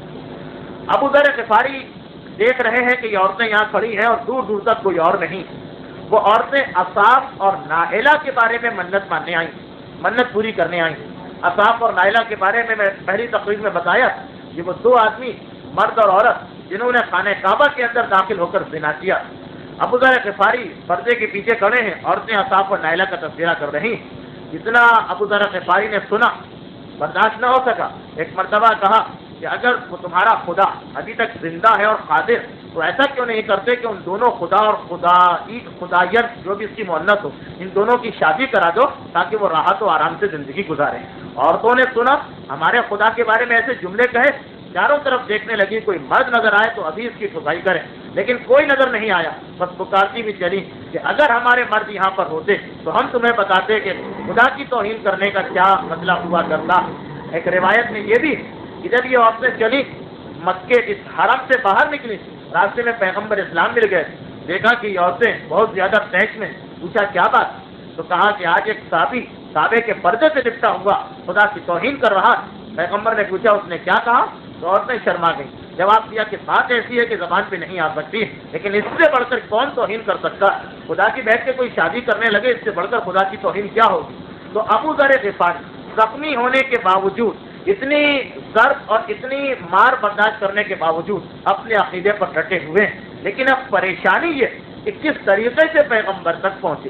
ابو ذر غفاری دیکھ رہے ہیں کہ یہ عورتیں یہاں کھڑی ہیں اور دور دور تک کوئی اور نہیں، وہ عورتیں اصاف اور نائلہ کے بارے میں منت ماننے آئیں، منت پوری کرنے آئیں۔ اصاف اور نائلہ کے بارے میں میں پہلی تقریر میں بتایا، یہ وہ دو آدمی مرد اور عورت جنہوں نے خانہ کعبہ کے اندر داخل ہو کر زنا کیا۔ ابو ذر غفاری پردے کے پیچھے کھڑے ہیں، عورتیں اصاف اور نائلہ کا تذکرہ کر رہی ہیں۔ جتنا ابو ذر غفاری نے سنا برداشت نہ ہو سکا، ایک مرتبہ کہا کہ اگر وہ تمہارا خدا ابھی تک زندہ ہے اور قادر تو ایسا کیوں نہیں کرتے کہ ان دونوں خدا اور خدا خدایت جو بھی اس کی مؤنث ہو ان دونوں کی شادی کرا دو تاکہ وہ راحت و آرام سے زندگی گزارے۔ عورتوں نے سنا ہمارے خدا کے بارے میں ایسے جملے کہے، چاروں طرف دیکھنے لگی کوئی مرد نظر آئے تو ابھی اس کی ٹھکائی کریں، لیکن کوئی نظر نہیں آیا، بس پکارتی بھی چلی کہ اگر ہمارے مرد یہاں پر ہوتے تو ہم تمہیں بتاتے کہ خدا کی توہین کرنے کا کیا مسئلہ ہوا کرتا۔ ایک روایت میں یہ بھی کہ جب یہ عورتیں چلی مکے اس حرم سے باہر نکلی، راستے میں پیغمبر اسلام مل گئے، دیکھا کہ یہ عورتیں بہت زیادہ تحش میں، پوچھا کیا بات، تو کہا کہ آج ایک صحابی کعبے کے پردے سے لپٹا ہوا خدا کی توہین کر رہا۔ پیغمبر نے پوچھا اس نے کیا کہا، تو عورتیں شرما گئی، جواب دیا کہ بات ایسی ہے کہ زبان پہ نہیں آ سکتی، لیکن اس سے بڑھ کر کون توہین کر سکتا، خدا کی بیٹھ کے کوئی شادی کرنے لگے، اس سے بڑھ کر خدا کی توہین کیا ہوگی۔ تو ابو ذر غفاری زخمی ہونے کے باوجود، اتنی ضرب اور اتنی مار برداشت کرنے کے باوجود اپنے عقیدے پر ڈٹے ہوئے ہیں، لیکن اب پریشانی یہ کہ کس طریقے سے پیغمبر تک پہنچے۔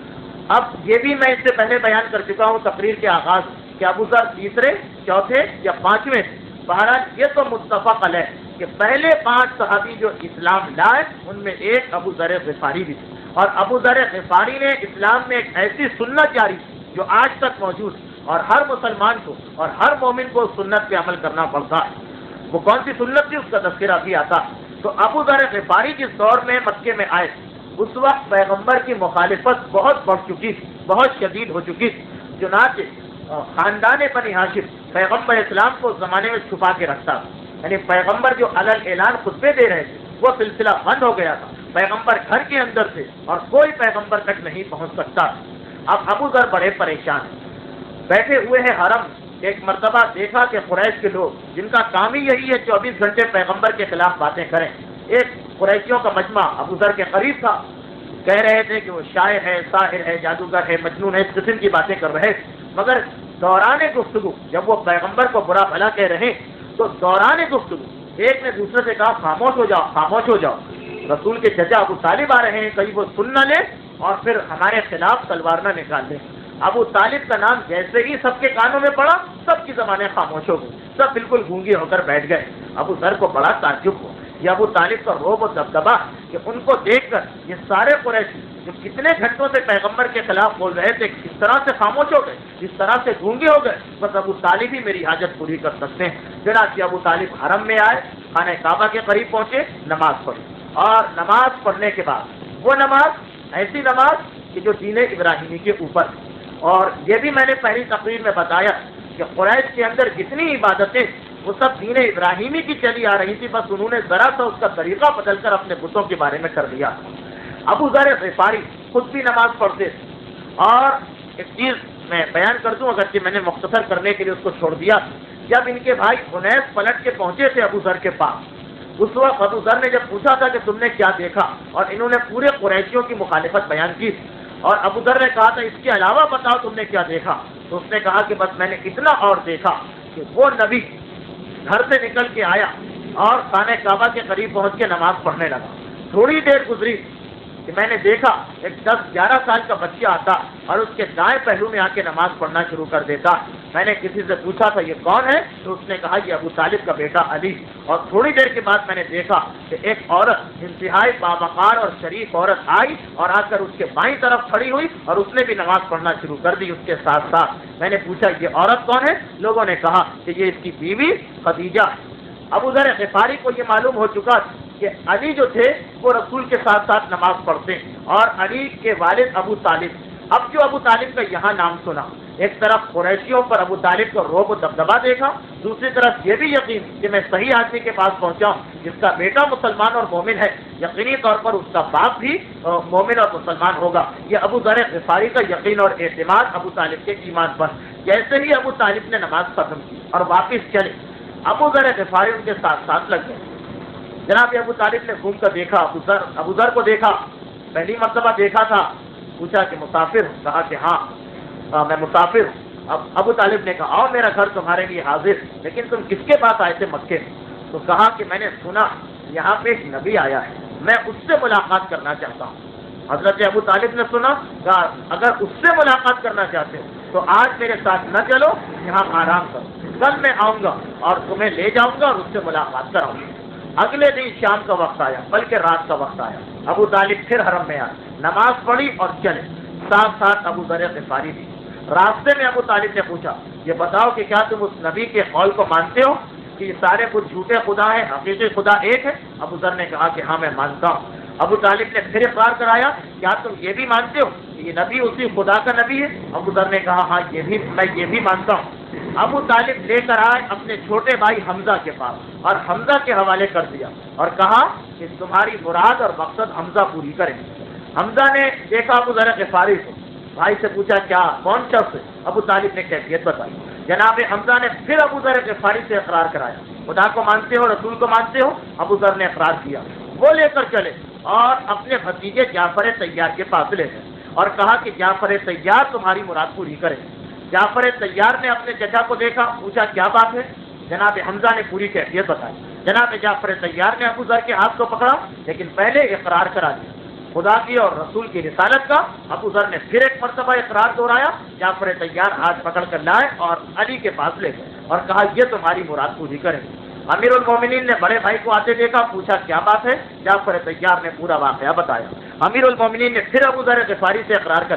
اب یہ بھی میں اس سے پہلے بیان کر چکا ہوں تقریر کے آغاز کہ ابو ذر تیسرے چوتھے یا پانچویں، بہرحال یہ تو متفق علیہ کہ پہلے پانچ صحابی جو اسلام لائے ان میں ایک ابو ذر غفاری بھی تھے، اور ابو ذر غفاری نے اسلام میں ایک ایسی سنت جاری جو آج تک موجود، اور ہر مسلمان کو اور ہر مومن کو سنت پہ عمل کرنا پڑتا ہے۔ وہ کون سی سنت تھی اس کا تذکرہ بھی آتا ہے۔ تو ابو ذر غفاری جس دور میں مکے میں آئے اس وقت پیغمبر کی مخالفت بہت بڑھ چکی تھی، بہت شدید ہو چکی تھی۔ چنانچہ خاندان بنی ہاشم پیغمبر اسلام کو اس زمانے میں چھپا کے رکھتا تھا، یعنی پیغمبر جو علل اعلان خطبے دے رہے تھے وہ سلسلہ بند ہو گیا تھا، پیغمبر گھر کے اندر تھے اور کوئی پیغمبر تک نہیں پہنچ سکتا۔ اب ابو ذر بڑے پریشان ہیں، بیٹھے ہوئے ہیں حرم۔ ایک مرتبہ دیکھا کہ قریش کے لوگ جن کا کام ہی یہی ہے چوبیس گھنٹے پیغمبر کے خلاف باتیں کریں، ایک قریشیوں کا مجمع ابو ذر کے قریب تھا، کہہ رہے تھے کہ وہ شاعر ہے، ساحر ہے، جادوگر ہے، مجنون ہے، اس قسم کی باتیں کر رہے تھے۔ مگر دوران گفتگو جب وہ پیغمبر کو برا بھلا کہہ رہے تو دوران گفتگو ایک نے دوسرے سے کہا خاموش ہو جاؤ، خاموش ہو جاؤ، رسول کے چچا ابو طالب آ رہے ہیں، کہیں وہ سن نہ لے اور پھر ہمارے خلاف تلوار نہ نکال دیں۔ ابو طالب کا نام جیسے ہی سب کے کانوں میں پڑا سب کی زبانیں خاموش ہو گئی، سب بالکل گونگے ہو کر بیٹھ گئے۔ ابو ذر کو بڑا تعجب ہوا، یہ ابو طالب کا روب و دبدبا کہ ان کو دیکھ کر یہ سارے قریشی جو کتنے گھنٹوں سے پیغمبر کے خلاف بول رہے تھے کس طرح سے خاموش ہو گئے، جس طرح سے گونگے ہو گئے، بس ابو طالب ہی میری حاجت پوری کر سکتے ہیں۔ چنانچہ ابو طالب حرم میں آئے، خانہ کعبہ کے قریب پہنچے، نماز پڑھی اور نماز پڑھنے کے بعد وہ نماز ایسی نماز کہ جو دین ابراہیمی کے اوپر، اور یہ بھی میں نے پہلی تقریر میں بتایا کہ قریش کے اندر جتنی عبادتیں وہ سب دین ابراہیمی کی چلی آ رہی تھی، بس انہوں نے ذرا سا اس کا طریقہ بدل کر اپنے بتوں کے بارے میں کر دیا۔ ابو ذر غفاری خود بھی نماز پڑھتے تھے، اور ایک چیز میں بیان کر دوں اگرچہ میں نے مختصر کرنے کے لیے اس کو چھوڑ دیا، جب ان کے بھائی انیس پلٹ کے پہنچے تھے ابو ذر کے پاس، اس وقت ابو ذر نے جب پوچھا تھا کہ تم نے کیا دیکھا، اور انہوں نے پورے قریشیوں کی مخالفت بیان کی، اور ابو ذر نے کہا تھا اس کے علاوہ بتاؤ تم نے کیا دیکھا، تو اس نے کہا کہ بس میں نے اتنا اور دیکھا کہ وہ نبی گھر سے نکل کے آیا اور خانہ کعبہ کے قریب پہنچ کے نماز پڑھنے لگا۔ تھوڑی دیر گزری کہ میں نے دیکھا ایک دس گیارہ سال کا بچہ آتا اور اس کے دائیں پہلو میں آ کے نماز پڑھنا شروع کر دیتا۔ میں نے کسی سے پوچھا تھا یہ کون ہے، تو اس نے کہا یہ ابو طالب کا بیٹا علی۔ اور تھوڑی دیر کے بعد میں نے دیکھا کہ ایک عورت انتہائی باوقار اور شریف عورت آئی اور آ کر اس کے بائیں طرف کھڑی ہوئی اور اس نے بھی نماز پڑھنا شروع کر دی اس کے ساتھ ساتھ۔ میں نے پوچھا یہ عورت کون ہے، لوگوں نے کہا کہ یہ اس کی بیوی خدیجہ۔ ابو ذر غفاری کو یہ معلوم ہو چکا کہ علی جو تھے وہ رسول کے ساتھ ساتھ نماز پڑھتے ہیں، اور علی کے والد ابو طالب۔ اب جو ابو طالب کا یہاں نام سنا، ایک طرف قریشیوں پر ابو طالب کا روب و دبدبا دیکھا، دوسری طرف یہ بھی یقین کہ میں صحیح آدمی کے پاس پہنچا ہوں جس کا بیٹا مسلمان اور مومن ہے، یقینی طور پر اس کا باپ بھی مومن اور مسلمان ہوگا۔ یہ ابو ذر غفاری کا یقین اور اعتماد ابو طالب کے ایمان پر۔ جیسے ہی ابو طالب نے نماز ختم کی اور واپس چلے، ابو ذر غفاری ان کے ساتھ ساتھ لگ گئے۔ جناب ابو طالب نے گھوم کر دیکھا، ابو ذر ابو ذر کو دیکھا، پہلی مرتبہ دیکھا تھا، پوچھا کہ مسافر ہوں، کہا کہ ہاں آ, میں مسافر ہوں۔ اب ابو طالب نے کہا آؤ میرا گھر تمہارے لیے حاضر، لیکن تم کس کے پاس آئے تھے مکے میں؟ تو کہا کہ میں نے سنا یہاں پہ ایک نبی آیا ہے، میں اس سے ملاقات کرنا چاہتا ہوں۔ حضرت ابو طالب نے سنا، کہا اگر اس سے ملاقات کرنا چاہتے ہو تو آج میرے ساتھ نہ چلو، یہاں آرام کرو، کل میں آؤں گا اور تمہیں لے جاؤں گا اور اس سے ملاقات کراؤں گا۔ اگلے دن شام کا وقت آیا، بلکہ رات کا وقت آیا، ابو طالب پھر حرم میں آئے، نماز پڑھی اور چلے، ساتھ ساتھ ابو ذر غفاری بھی۔ راستے میں ابو طالب نے پوچھا یہ بتاؤ کہ کیا تم اس نبی کے قول کو مانتے ہو کہ یہ سارے کچھ جھوٹے خدا ہیں، حقیقی خدا ایک ہے؟ ابو ذر نے کہا کہ ہاں میں مانتا ہوں۔ ابو طالب نے پھر اقرار کرایا کیا تم یہ بھی مانتے ہو کہ یہ نبی اسی خدا کا نبی ہے؟ ابو ذر نے کہا ہاں یہ بھی میں یہ بھی مانتا ہوں۔ ابو طالب لے کر آئے اپنے چھوٹے بھائی حمزہ کے پاس اور حمزہ کے حوالے کر دیا اور کہا کہ تمہاری مراد اور مقصد حمزہ پوری کریں۔ حمزہ نے دیکھا ابو ذر غفاری کو، بھائی سے پوچھا کیا کون شخص ہے؟ ابو طالب نے کیفیت بتائی۔ جناب حمزہ نے پھر ابو ذر غفاری سے اقرار کرایا، خدا کو مانتے ہو، رسول کو مانتے ہو؟ ابو ذر نے اقرار کیا۔ وہ لے کر چلے اور اپنے بھتیجے جعفر طیار کے پاس لے گئے اور کہا کہ جعفر طیار تمہاری مراد پوری کرے۔ جعفر طیار نے اپنے چچا کو دیکھا، پوچھا کیا بات ہے؟ جناب حمزہ نے پوری کیفیت بتائی۔ جناب جعفر طیار نے ابو ذر کے ہاتھ کو پکڑا، لیکن پہلے اقرار کرا دیا خدا کی اور رسول کی رسالت کا۔ ابو ذر نے پھر ایک مرتبہ اقرار دہرایا، جعفر طیار ہاتھ پکڑ کر لائے اور علی کے پاس لے گئے اور کہا یہ تمہاری مراد پوری کریں گے۔ امیر المومنین نے بڑے بھائی کو آتے دیکھا، پوچھا کیا بات ہے؟ جعفر طیار نے پورا واقعہ بتایا۔ امیر المومنین نے پھر ابو ذر غفاری سے اقرار کرایا۔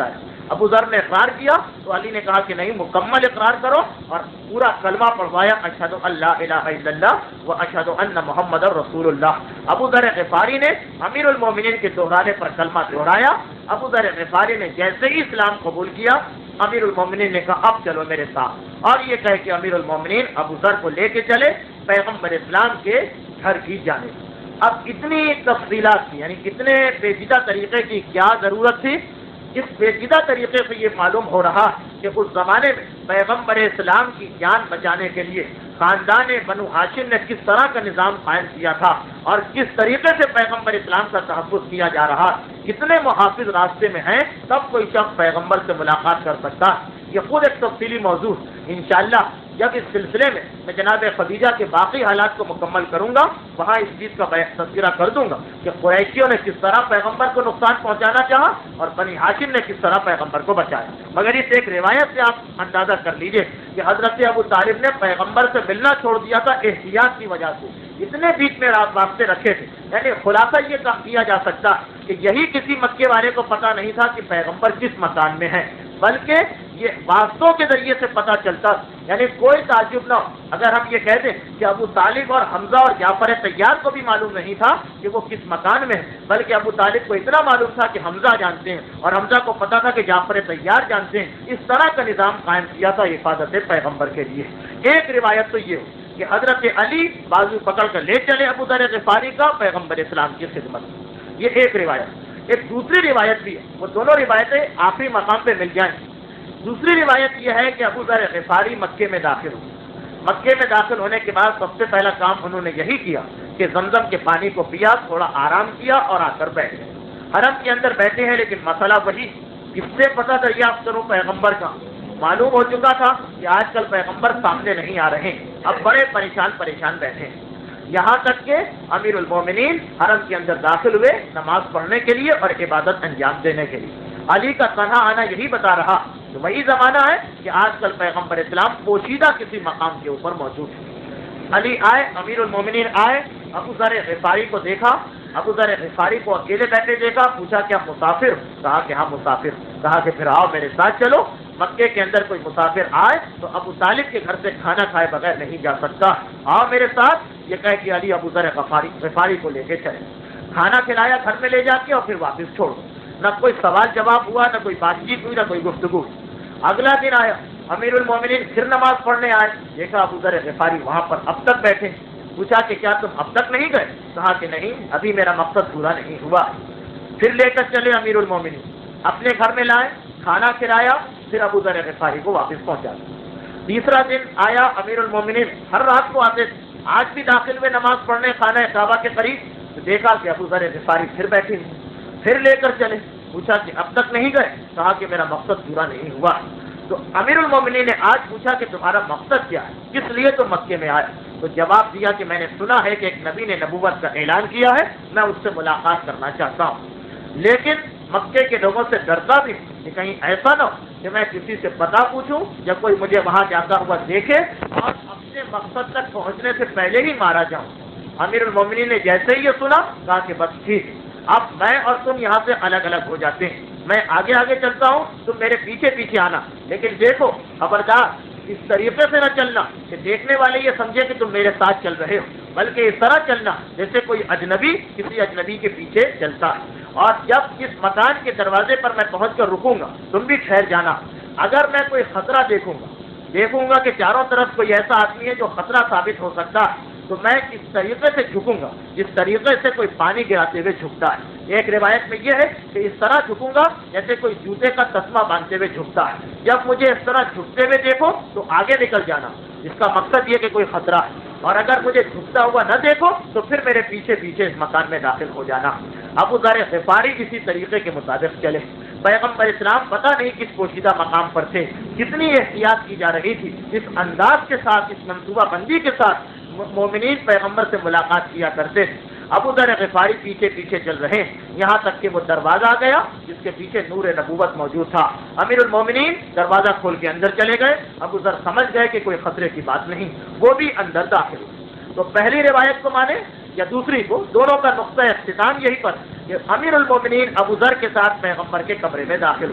ابو ذر نے اقرار کیا تو علی نے کہا کہ نہیں، مکمل اقرار کرو، اور پورا کلمہ پڑھوایا، اشہد ان لا الہ الا اللہ و اشہد ان محمد رسول اللہ۔ ابو ذر غفاری نے امیر المومنین کے دہرانے پر کلمہ دہرایا۔ ابو ذر غفاری نے جیسے ہی اسلام قبول کیا، امیر المومنین نے کہا اب چلو میرے ساتھ، اور یہ کہہ کہ امیر المومنین ابو ذر کو لے کے چلے پیغمبر اسلام کے گھر کی جانب۔ اب اتنی تفصیلات کی، یعنی اتنے پیچیدہ طریقے کی کیا ضرورت تھی؟ اس پیچیدہ طریقے سے یہ معلوم ہو رہا کہ اس زمانے میں پیغمبر اسلام کی جان بچانے کے لیے خاندان بنو ہاشم نے کس طرح کا نظام قائم کیا تھا، اور کس طریقے سے پیغمبر اسلام کا تحفظ کیا جا رہا، کتنے محافظ راستے میں ہیں، تب کوئی شخص پیغمبر سے ملاقات کر سکتا۔ یہ خود ایک تفصیلی موضوع انشاءاللہ جب اس سلسلے میں میں جناب خدیجہ کے باقی حالات کو مکمل کروں گا، وہاں اس چیز کا تذکرہ کر دوں گا کہ قریشیوں نے کس طرح پیغمبر کو نقصان پہنچانا چاہا اور بنی ہاشم نے کس طرح پیغمبر کو بچایا۔ مگر اس ایک روایت سے آپ اندازہ کر لیجئے کہ حضرت ابو طالب نے پیغمبر سے ملنا چھوڑ دیا تھا احتیاط کی وجہ سے، اتنے بیچ میں واسطے رکھے تھے۔ یعنی خلاصہ یہ کیا جا سکتا کہ یہی کسی مکے والے کو پتہ نہیں تھا کہ پیغمبر کس مکان میں ہے، بلکہ یہ واسطوں کے ذریعے سے پتہ چلتا۔ یعنی کوئی تعجب نہ ہو اگر ہم یہ کہہ دیں کہ ابو طالب اور حمزہ اور جعفر طیار کو بھی معلوم نہیں تھا کہ وہ کس مکان میں ہے، بلکہ ابو طالب کو اتنا معلوم تھا کہ حمزہ جانتے ہیں، اور حمزہ کو پتا تھا کہ جعفر طیار جانتے ہیں۔ اس طرح کا نظام قائم کیا تھا حفاظت پیغمبر کے لیے۔ ایک روایت تو یہ ہو کہ حضرت علی بازو پکڑ کر لے چلے ابو ذر غفاری کا پیغمبر اسلام کی خدمت، یہ ایک روایت۔ ایک دوسری روایت بھی ہے، وہ دونوں روایتیں آخری مقام پہ مل جائیں۔ دوسری روایت یہ ہے کہ ابو ذر غفاری مکے میں داخل ہوئے۔ مکے میں داخل ہونے کے بعد سب سے پہلا کام انہوں نے یہی کیا کہ زمزم کے پانی کو پیا، تھوڑا آرام کیا اور آ کر بیٹھے۔ حرم کے اندر بیٹھے ہیں، لیکن مسئلہ وہی، کس سے پتہ دریافت کروں پیغمبر کا؟ معلوم ہو چکا تھا کہ آج کل پیغمبر سامنے نہیں آ رہے، اب بڑے پریشان پریشان بیٹھے ہیں۔ یہاں تک کہ امیر المومنین حرم کے اندر داخل ہوئے نماز پڑھنے کے لیے اور عبادت انجام دینے کے لیے۔ علی کا تنہا آنا یہی بتا رہا کہ وہی زمانہ ہے کہ آج کل پیغمبر اسلام پوشیدہ کسی مقام کے اوپر موجود ہے۔ علی آئے، امیر المومنین آئے، ابو ذر غفاری کو دیکھا، ابو ذر غفاری کو اکیلے بیٹھے دیکھا، پوچھا کیا مسافر؟ کہا کہ ہاں مسافر۔ کہا کہ پھر آؤ میرے ساتھ چلو۔ مکے کے اندر کوئی مسافر آئے تو ابو طالب کے گھر سے کھانا کھائے بغیر نہیں جا سکتا، آؤ میرے ساتھ۔ یہ کہہ کہ علی ابو ذر غفاری غفاری کو لے کے چلے، کھانا کھلایا گھر میں لے جا کے، اور پھر واپس چھوڑ دو۔ نہ کوئی سوال جواب ہوا، نہ کوئی بات چیت ہوئی، نہ کوئی گفتگو۔ اگلا دن آیا، امیر المومنین پھر نماز پڑھنے آئے، دیکھا ابو ذر غفاری وہاں پر اب تک بیٹھے۔ پوچھا کہ کیا تم اب تک نہیں گئے؟ کہا کہ نہیں، ابھی میرا مقصد پورا نہیں ہوا۔ پھر لے کر چلے امیر المومنین، اپنے گھر میں لائے، کھانا کھلایا، پھر ابو ذر غفاری کو واپس پہنچا۔ تیسرا دن آیا، امیر المومنین ہر رات کو آتے تھے، آج بھی داخل ہوئے نماز پڑھنے خانہ کعبہ کے قریب، تو دیکھا کہ ابو ذر غفاری پھر بیٹھے ہیں۔ پھر لے کر چلے، پوچھا کہ اب تک نہیں گئے؟ کہا کہ میرا مقصد پورا نہیں ہوا۔ تو امیر المومنین نے آج پوچھا کہ تمہارا مقصد کیا ہے، کس لیے تم مکے میں آئے؟ تو جواب دیا کہ میں نے سنا ہے کہ ایک نبی نے نبوت کا اعلان کیا ہے، میں اس سے ملاقات کرنا چاہتا ہوں، لیکن مکے کے لوگوں سے ڈرتا بھی کہ کہیں ایسا نہ ہو کہ میں کسی سے پتہ پوچھوں یا کوئی مجھے وہاں جاتا ہوا دیکھے اور اپنے مقصد تک پہنچنے سے پہلے ہی مارا جاؤں۔ امیر المومنین نے جیسے ہی یہ سنا کہا کہ بس ٹھیک، اب میں اور تم یہاں سے الگ الگ ہو جاتے ہیں، میں آگے آگے چلتا ہوں، تم میرے پیچھے پیچھے آنا، لیکن دیکھو خبردار اس طریقے سے نہ چلنا کہ دیکھنے والے یہ سمجھے کہ تم میرے ساتھ چل رہے ہو، بلکہ اس طرح چلنا جیسے کوئی اجنبی کسی اجنبی کے پیچھے چلتا ہے۔ اور جب اس مکان کے دروازے پر میں پہنچ کر رکوں گا، تم بھی ٹھہر جانا۔ اگر میں کوئی خطرہ دیکھوں گا دیکھوں گا کہ چاروں طرف کوئی ایسا آدمی ہے جو خطرہ ثابت ہو سکتا ہے، تو میں اس طریقے سے جھکوں گا جس طریقے سے کوئی پانی گراتے ہوئے جھکتا ہے۔ ایک روایت میں یہ ہے کہ اس طرح جھکوں گا جیسے کوئی جوتے کا تسمہ باندھتے ہوئے جھکتا ہے۔ جب مجھے اس طرح جھکتے ہوئے دیکھو تو آگے نکل جانا، جس کا مقصد یہ کہ کوئی خطرہ ہے، اور اگر مجھے جھکتا ہوا نہ دیکھو تو پھر میرے پیچھے پیچھے اس مکان میں داخل ہو جانا۔ ابو ذر غفاری اسی طریقے کے مطابق چلے۔ پیغمبر اسلام پتہ نہیں کس پوشیدہ مقام پر تھے، کتنی احتیاط کی جا رہی تھی، اس انداز کے ساتھ، اس منصوبہ بندی کے ساتھ مومنین پیغمبر سے ملاقات کیا کرتے تھے۔ ابو ذر غفاری پیچھے پیچھے چل رہے ہیں، یہاں تک کہ وہ دروازہ آ گیا جس کے پیچھے نور نبوت موجود تھا۔ امیر المومنین دروازہ کھول کے اندر چلے گئے، ابو ذر سمجھ گئے کہ کوئی خطرے کی بات نہیں، وہ بھی اندر داخل ہوئے۔ تو پہلی روایت کو مانے یا دوسری کو، دونوں کا نقطہ اختتام یہی پر کہ امیر المومنین ابو ذر کے ساتھ پیغمبر کے کمرے میں داخل ہوئے۔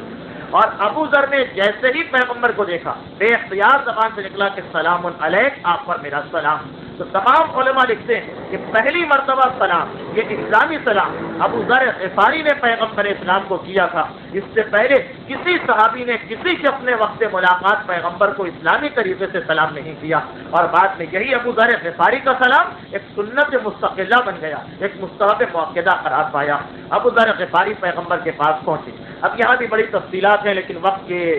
اور ابو ذر نے جیسے ہی پیغمبر کو دیکھا بے اختیار زبان سے نکلا کہ سلام علیک، آپ پر میرا سلام۔ تو تمام علماء لکھتے ہیں کہ پہلی مرتبہ سلام، یہ اسلامی سلام ابو ذر غفاری نے پیغمبر اسلام کو کیا تھا۔ اس سے پہلے کسی صحابی نے، کسی شخص نے وقت ملاقات پیغمبر کو اسلامی طریقے سے سلام نہیں کیا، اور بعد میں یہی ابو ذر غفاری کا سلام ایک سنت مستقلہ بن گیا، ایک مستحب مؤکدہ قرار پایا۔ ابو ذر غفاری پیغمبر کے پاس پہنچے۔ اب یہاں بھی بڑی تفصیلات ہیں، لیکن وقت کے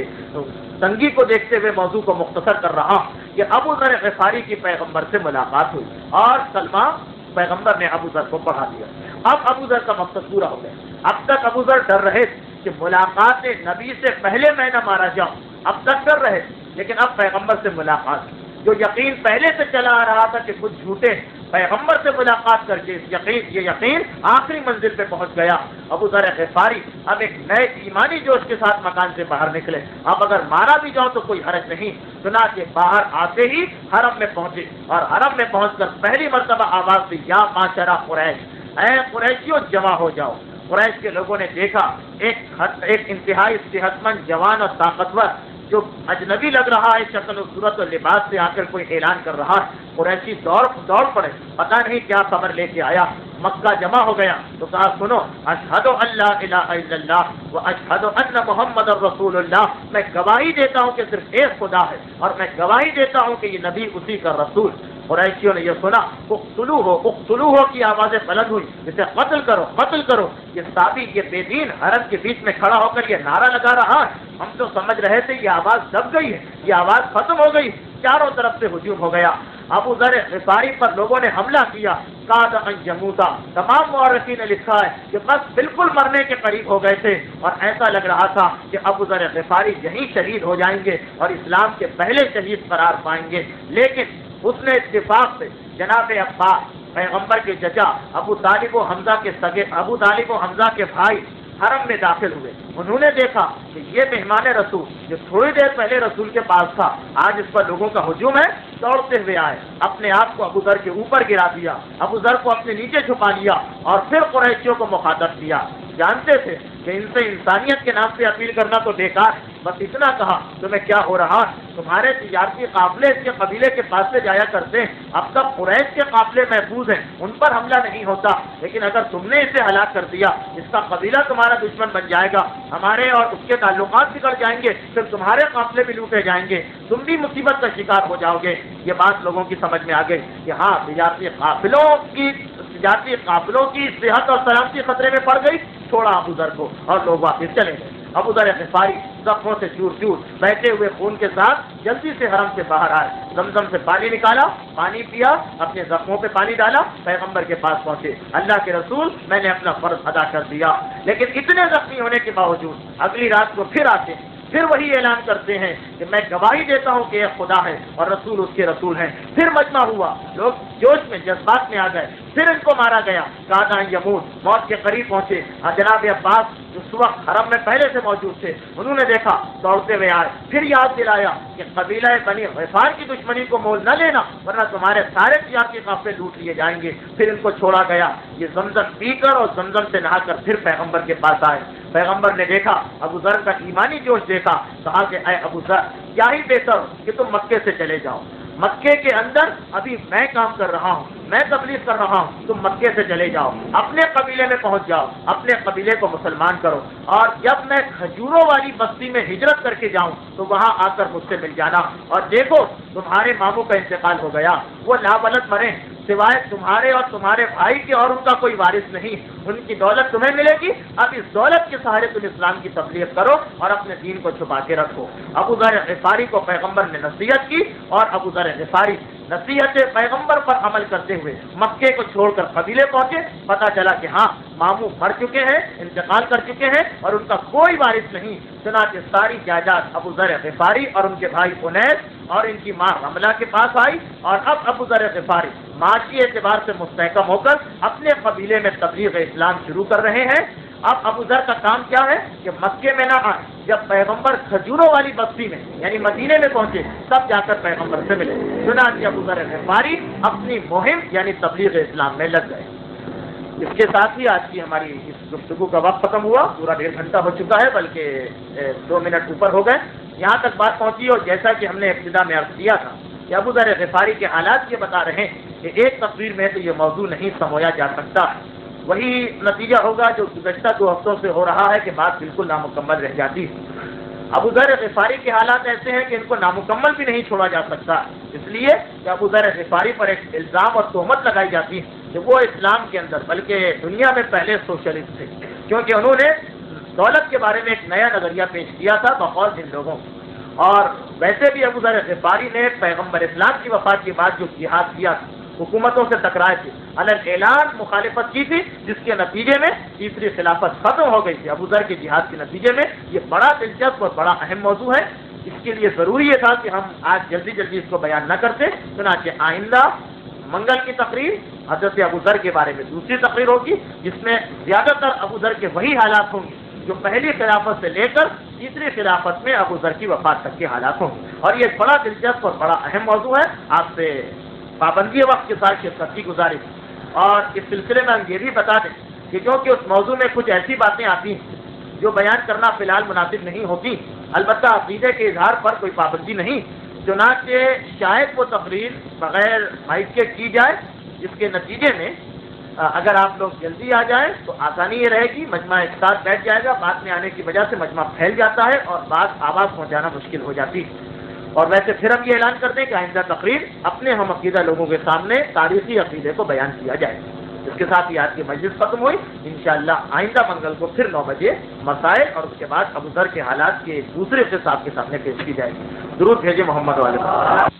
تنگی کو دیکھتے ہوئے موضوع کو مختصر کر رہا ہوں کہ ابو ذر غفاری کی پیغمبر سے ملاقات ہوئی اور کلمہ پیغمبر نے ابو ذر کو پڑھا دیا۔ اب ابو ذر کا مقصد پورا ہو گیا۔ اب تک ابو ذر ڈر رہے کہ ملاقات نبی سے پہلے میں نہ مارا جاؤں، اب تک ڈر رہے، لیکن اب پیغمبر سے ملاقات، جو یقین پہلے سے چلا آ رہا تھا کہ کچھ جھوٹے، پیغمبر سے ملاقات کر کے اس یقین یہ یقین آخری منزل پہ پہنچ گیا۔ ابو ذر غفاری اب ایک نئے ایمانی جوش کے ساتھ مکان سے باہر نکلے۔ اب اگر مارا بھی جاؤ تو کوئی حرج نہیں۔ سنا کہ باہر آتے ہی حرم میں پہنچے، اور حرم میں پہنچ کر پہلی مرتبہ آواز دی، یا معشر قریش، اے قریشیوں جمع ہو جاؤ۔ قریش کے لوگوں نے دیکھا ایک ایک انتہائی صحت مند جوان اور طاقتور جو اجنبی لگ رہا ہے شکل و صورت و لباس سے، آ کر کوئی اعلان کر رہا ہے۔ قریشی دوڑ دوڑ پڑے، پتہ نہیں کیا خبر لے کے آیا۔ مکہ جمع ہو گیا تو کہا، سنو، اشہد ان لا الہ الا اللہ و اشہد ان محمد رسول اللہ، میں گواہی دیتا ہوں کہ صرف ایک خدا ہے، اور میں گواہی دیتا ہوں کہ یہ نبی اسی کا رسول۔ قریشیوں نے یہ سنا، اقتلوہ ہو اقتلوہ کی آوازیں بلند ہوئی، اسے قتل کرو قتل کرو۔ یہ صحابی، یہ بے دین حرم کے بیچ میں کھڑا ہو کر یہ نعرہ لگا رہا ہے، ہم تو سمجھ رہے تھے یہ آواز دب گئی ہے، یہ آواز ختم ہو گئی۔ چاروں طرف سے ہجوم ہو گیا۔ ابو ذر غفاری پر لوگوں نے حملہ کیا۔ کاد ان یموتا، تمام مورخین نے لکھا ہے کہ بس بالکل مرنے کے قریب ہو گئے تھے، اور ایسا لگ رہا تھا کہ ابو ذر غفاری یہیں شہید ہو جائیں گے اور اسلام کے پہلے شہید قرار پائیں گے۔ لیکن اس نے اتفاق سے جناب عباس پیغمبر کے چچا ابو طالب و حمزہ کے سگے ابو طالب و حمزہ کے بھائی حرم میں داخل ہوئے۔ انہوں نے دیکھا کہ یہ مہمان رسول جو تھوڑی دیر پہلے رسول کے پاس تھا، آج اس پر لوگوں کا ہجوم ہے، دوڑتے ہوئے آئے، اپنے آپ کو ابو ذر کے اوپر گرا دیا، ابو ذر کو اپنے نیچے چھپا لیا، اور پھر قریشیوں کو مخاطب کیا۔ جانتے تھے کہ ان سے انسانیت کے نام سے اپیل کرنا تو بیکار، بس اتنا کہا، تمہیں کیا ہو رہا ہے؟ تمہارے تجارتی قافلے اس کے قبیلے کے پاس سے جایا کرتے ہیں، اب تک قریش کے قافلے محفوظ ہیں، ان پر حملہ نہیں ہوتا، لیکن اگر تم نے اسے ہلاک کر دیا، اس کا قبیلہ تمہارا دشمن بن جائے گا، ہمارے اور اس کے تعلقات بگڑ جائیں گے، پھر تمہارے قافلے بھی لوٹے جائیں گے، تم بھی مصیبت کا شکار ہو جاؤ گے۔ یہ بات لوگوں کی سمجھ میں آ گئی کہ ہاں تجارتی قافلوں کی تجارتی قافلوں کی صحت اور سلامتی خطرے میں پڑ گئی۔ چھوڑا ابو ذر کو اور لوگ واپس چلے گئے۔ ابو ذر غفاری زخموں سے چور چور بیٹھے ہوئے خون کے ساتھ جلدی سے حرم سے باہر آئے، زمزم سے پانی نکالا، پانی پیا، اپنے زخموں پہ پانی ڈالا، پیغمبر کے پاس پہنچے۔ اللہ کے رسول، میں نے اپنا فرض ادا کر دیا۔ لیکن اتنے زخمی ہونے کے باوجود اگلی رات کو پھر آتے ہیں، پھر وہی اعلان کرتے ہیں کہ میں گواہی دیتا ہوں کہ ایک خدا ہے اور رسول اس کے رسول ہیں۔ پھر مجمع ہوا، لوگ جوش میں جذبات میں آ گئے، پھر ان کو مارا گیا۔ کادا یموت، موت کے قریب پہنچے۔ جناب عباس اس وقت حرم میں پہلے سے موجود تھے، انہوں نے دیکھا، دوڑتے ہوئے آئے، پھر یاد دلایا کہ قبیلہ بنی غفار کی دشمنی کو مول نہ لینا، ورنہ تمہارے سارے تجارتی قافلے لوٹ لیے جائیں گے۔ پھر ان کو چھوڑا گیا۔ یہ زمزم پی کر اور زمزم سے نہا کر پھر پیغمبر کے پاس آئے۔ پیغمبر نے دیکھا، ابو ذر کا ایمانی جوش دیکھا، کہا کہ اے ابو ذر، کیا ہی بہتر کہ تم مکے سے چلے جاؤ، مکے کے اندر ابھی میں کام کر رہا ہوں، میں تبلیغ کر رہا ہوں، تم مکے سے چلے جاؤ، اپنے قبیلے میں پہنچ جاؤ، اپنے قبیلے کو مسلمان کرو، اور جب میں کھجوروں والی بستی میں ہجرت کر کے جاؤں تو وہاں آ کر مجھ سے مل جانا، اور دیکھو تمہارے ماموں کا انتقال ہو گیا، وہ لاولد مرے، سوائے تمہارے اور تمہارے بھائی کے اور ان کا کوئی وارث نہیں، ان کی دولت تمہیں ملے گی، اب اس دولت کے سہارے تم اسلام کی تبلیغ کرو اور اپنے دین کو چھپا کے رکھو۔ ابو ذر غفاری کو پیغمبر نے نصیحت کی، اور ابو ذر غفاری نصیحت پیغمبر پر عمل کرتے ہوئے مکے کو چھوڑ کر قبیلے پہنچے۔ پتہ چلا کہ ہاں ماموں مر چکے ہیں، انتقال کر چکے ہیں، اور ان کا کوئی وارث نہیں۔ چنانچہ ساری جائیداد ابو ذر غفاری اور ان کے بھائی انیس اور ان کی ماں رملہ کے پاس آئی، اور اب ابو ذر غفاری معاشی اعتبار سے مستحکم ہو کر اپنے قبیلے میں تبلیغ اسلام شروع کر رہے ہیں۔ اب ابو ذر کا کام کیا ہے کہ مکے میں نہ آئے، جب پیغمبر کھجوروں والی بستی میں یعنی مدینے میں پہنچے تب جا کر پیغمبر سے ملے۔ چنانچہ ابو ذر غفاری اپنی مہم یعنی تبلیغ اسلام میں لگ گئے۔ اس کے ساتھ ہی آج کی ہماری اس گفتگو کا وقت ختم ہوا. پورا ڈیڑھ گھنٹہ ہو چکا ہے، بلکہ دو منٹ اوپر ہو گئے. یہاں تک بات پہنچی، اور جیسا کہ ہم نے ابتدا میں عرض کیا تھا کہ ابوذر غفاری کے حالات یہ بتا رہے ہیں کہ ایک تقریر میں تو یہ موضوع نہیں سمویا جا سکتا. وہی نتیجہ ہوگا جو گزشتہ دو ہفتوں سے ہو رہا ہے کہ بات بالکل نامکمل رہ جاتی ہے. ابوذر غفاری کے حالات ایسے ہیں کہ ان کو نامکمل بھی نہیں چھوڑا جا سکتا، اس لیے کہ ابوذر غفاری پر ایک الزام اور تہمت لگائی جاتی ہے کہ وہ اسلام کے اندر بلکہ دنیا میں پہلے سوشلسٹ تھے، کیونکہ انہوں نے دولت کے بارے میں ایک نیا نظریہ پیش کیا تھا بقول جن لوگوں. اور ویسے بھی ابوذر غفاری نے پیغمبر اسلام کی وفات کے بعد جو جہاد کیا تھا، حکومتوں سے ٹکرائے تھے، علیہ اعلان مخالفت کی تھی، جس کے نتیجے میں تیسری خلافت ختم ہو گئی تھی. ابوذر کے جہاد کے نتیجے میں یہ بڑا دلچسپ اور بڑا اہم موضوع ہے. اس کے لیے ضروری یہ تھا کہ ہم آج جلدی جلدی اس کو بیان نہ کرتے. چنانچہ آئندہ منگل کی تقریر حضرت ابوذر کے بارے میں دوسری تقریر ہوگی، جس میں زیادہ تر ابوذر کے وہی حالات ہوں گے جو پہلی خلافت سے لے کر تیسری خلافت میں ابوذر کی وفات تک کے حالات ہوں گے. اور یہ بڑا دلچسپ اور بڑا اہم موضوع ہے. آپ سے پابندی وقت کے ساتھ شرکت کی گزارش. اور اس سلسلے میں ہم یہ بھی بتا دیں کہ کیونکہ اس موضوع میں کچھ ایسی باتیں آتی ہیں جو بیان کرنا فی الحال مناسب نہیں ہوتی، البتہ عقیدے کے اظہار پر کوئی پابندی نہیں، چنانچہ شاید وہ تقریر بغیر مائک کے کی جائے، جس کے نتیجے میں اگر آپ لوگ جلدی آ جائیں تو آسانی یہ رہے گی، مجمع ایک ساتھ بیٹھ جائے گا. بعد میں آنے کی وجہ سے مجمع پھیل جاتا ہے اور بات آواز پہنچانا مشکل ہو جاتی ہے. اور ویسے پھر ہم یہ اعلان کرتے ہیں کہ آئندہ تقریر اپنے ہم عقیدہ لوگوں کے سامنے تاریخی عقیدے کو بیان کیا جائے. اس کے ساتھ ہی آج کی مجلس ختم ہوئی. انشاءاللہ آئندہ منگل کو پھر نو بجے مسائل اور اس کے بعد ابوذر کے حالات کے دوسرے حصے آپ کے سامنے پیش کی جائے گی. درود بھیجے محمد والے.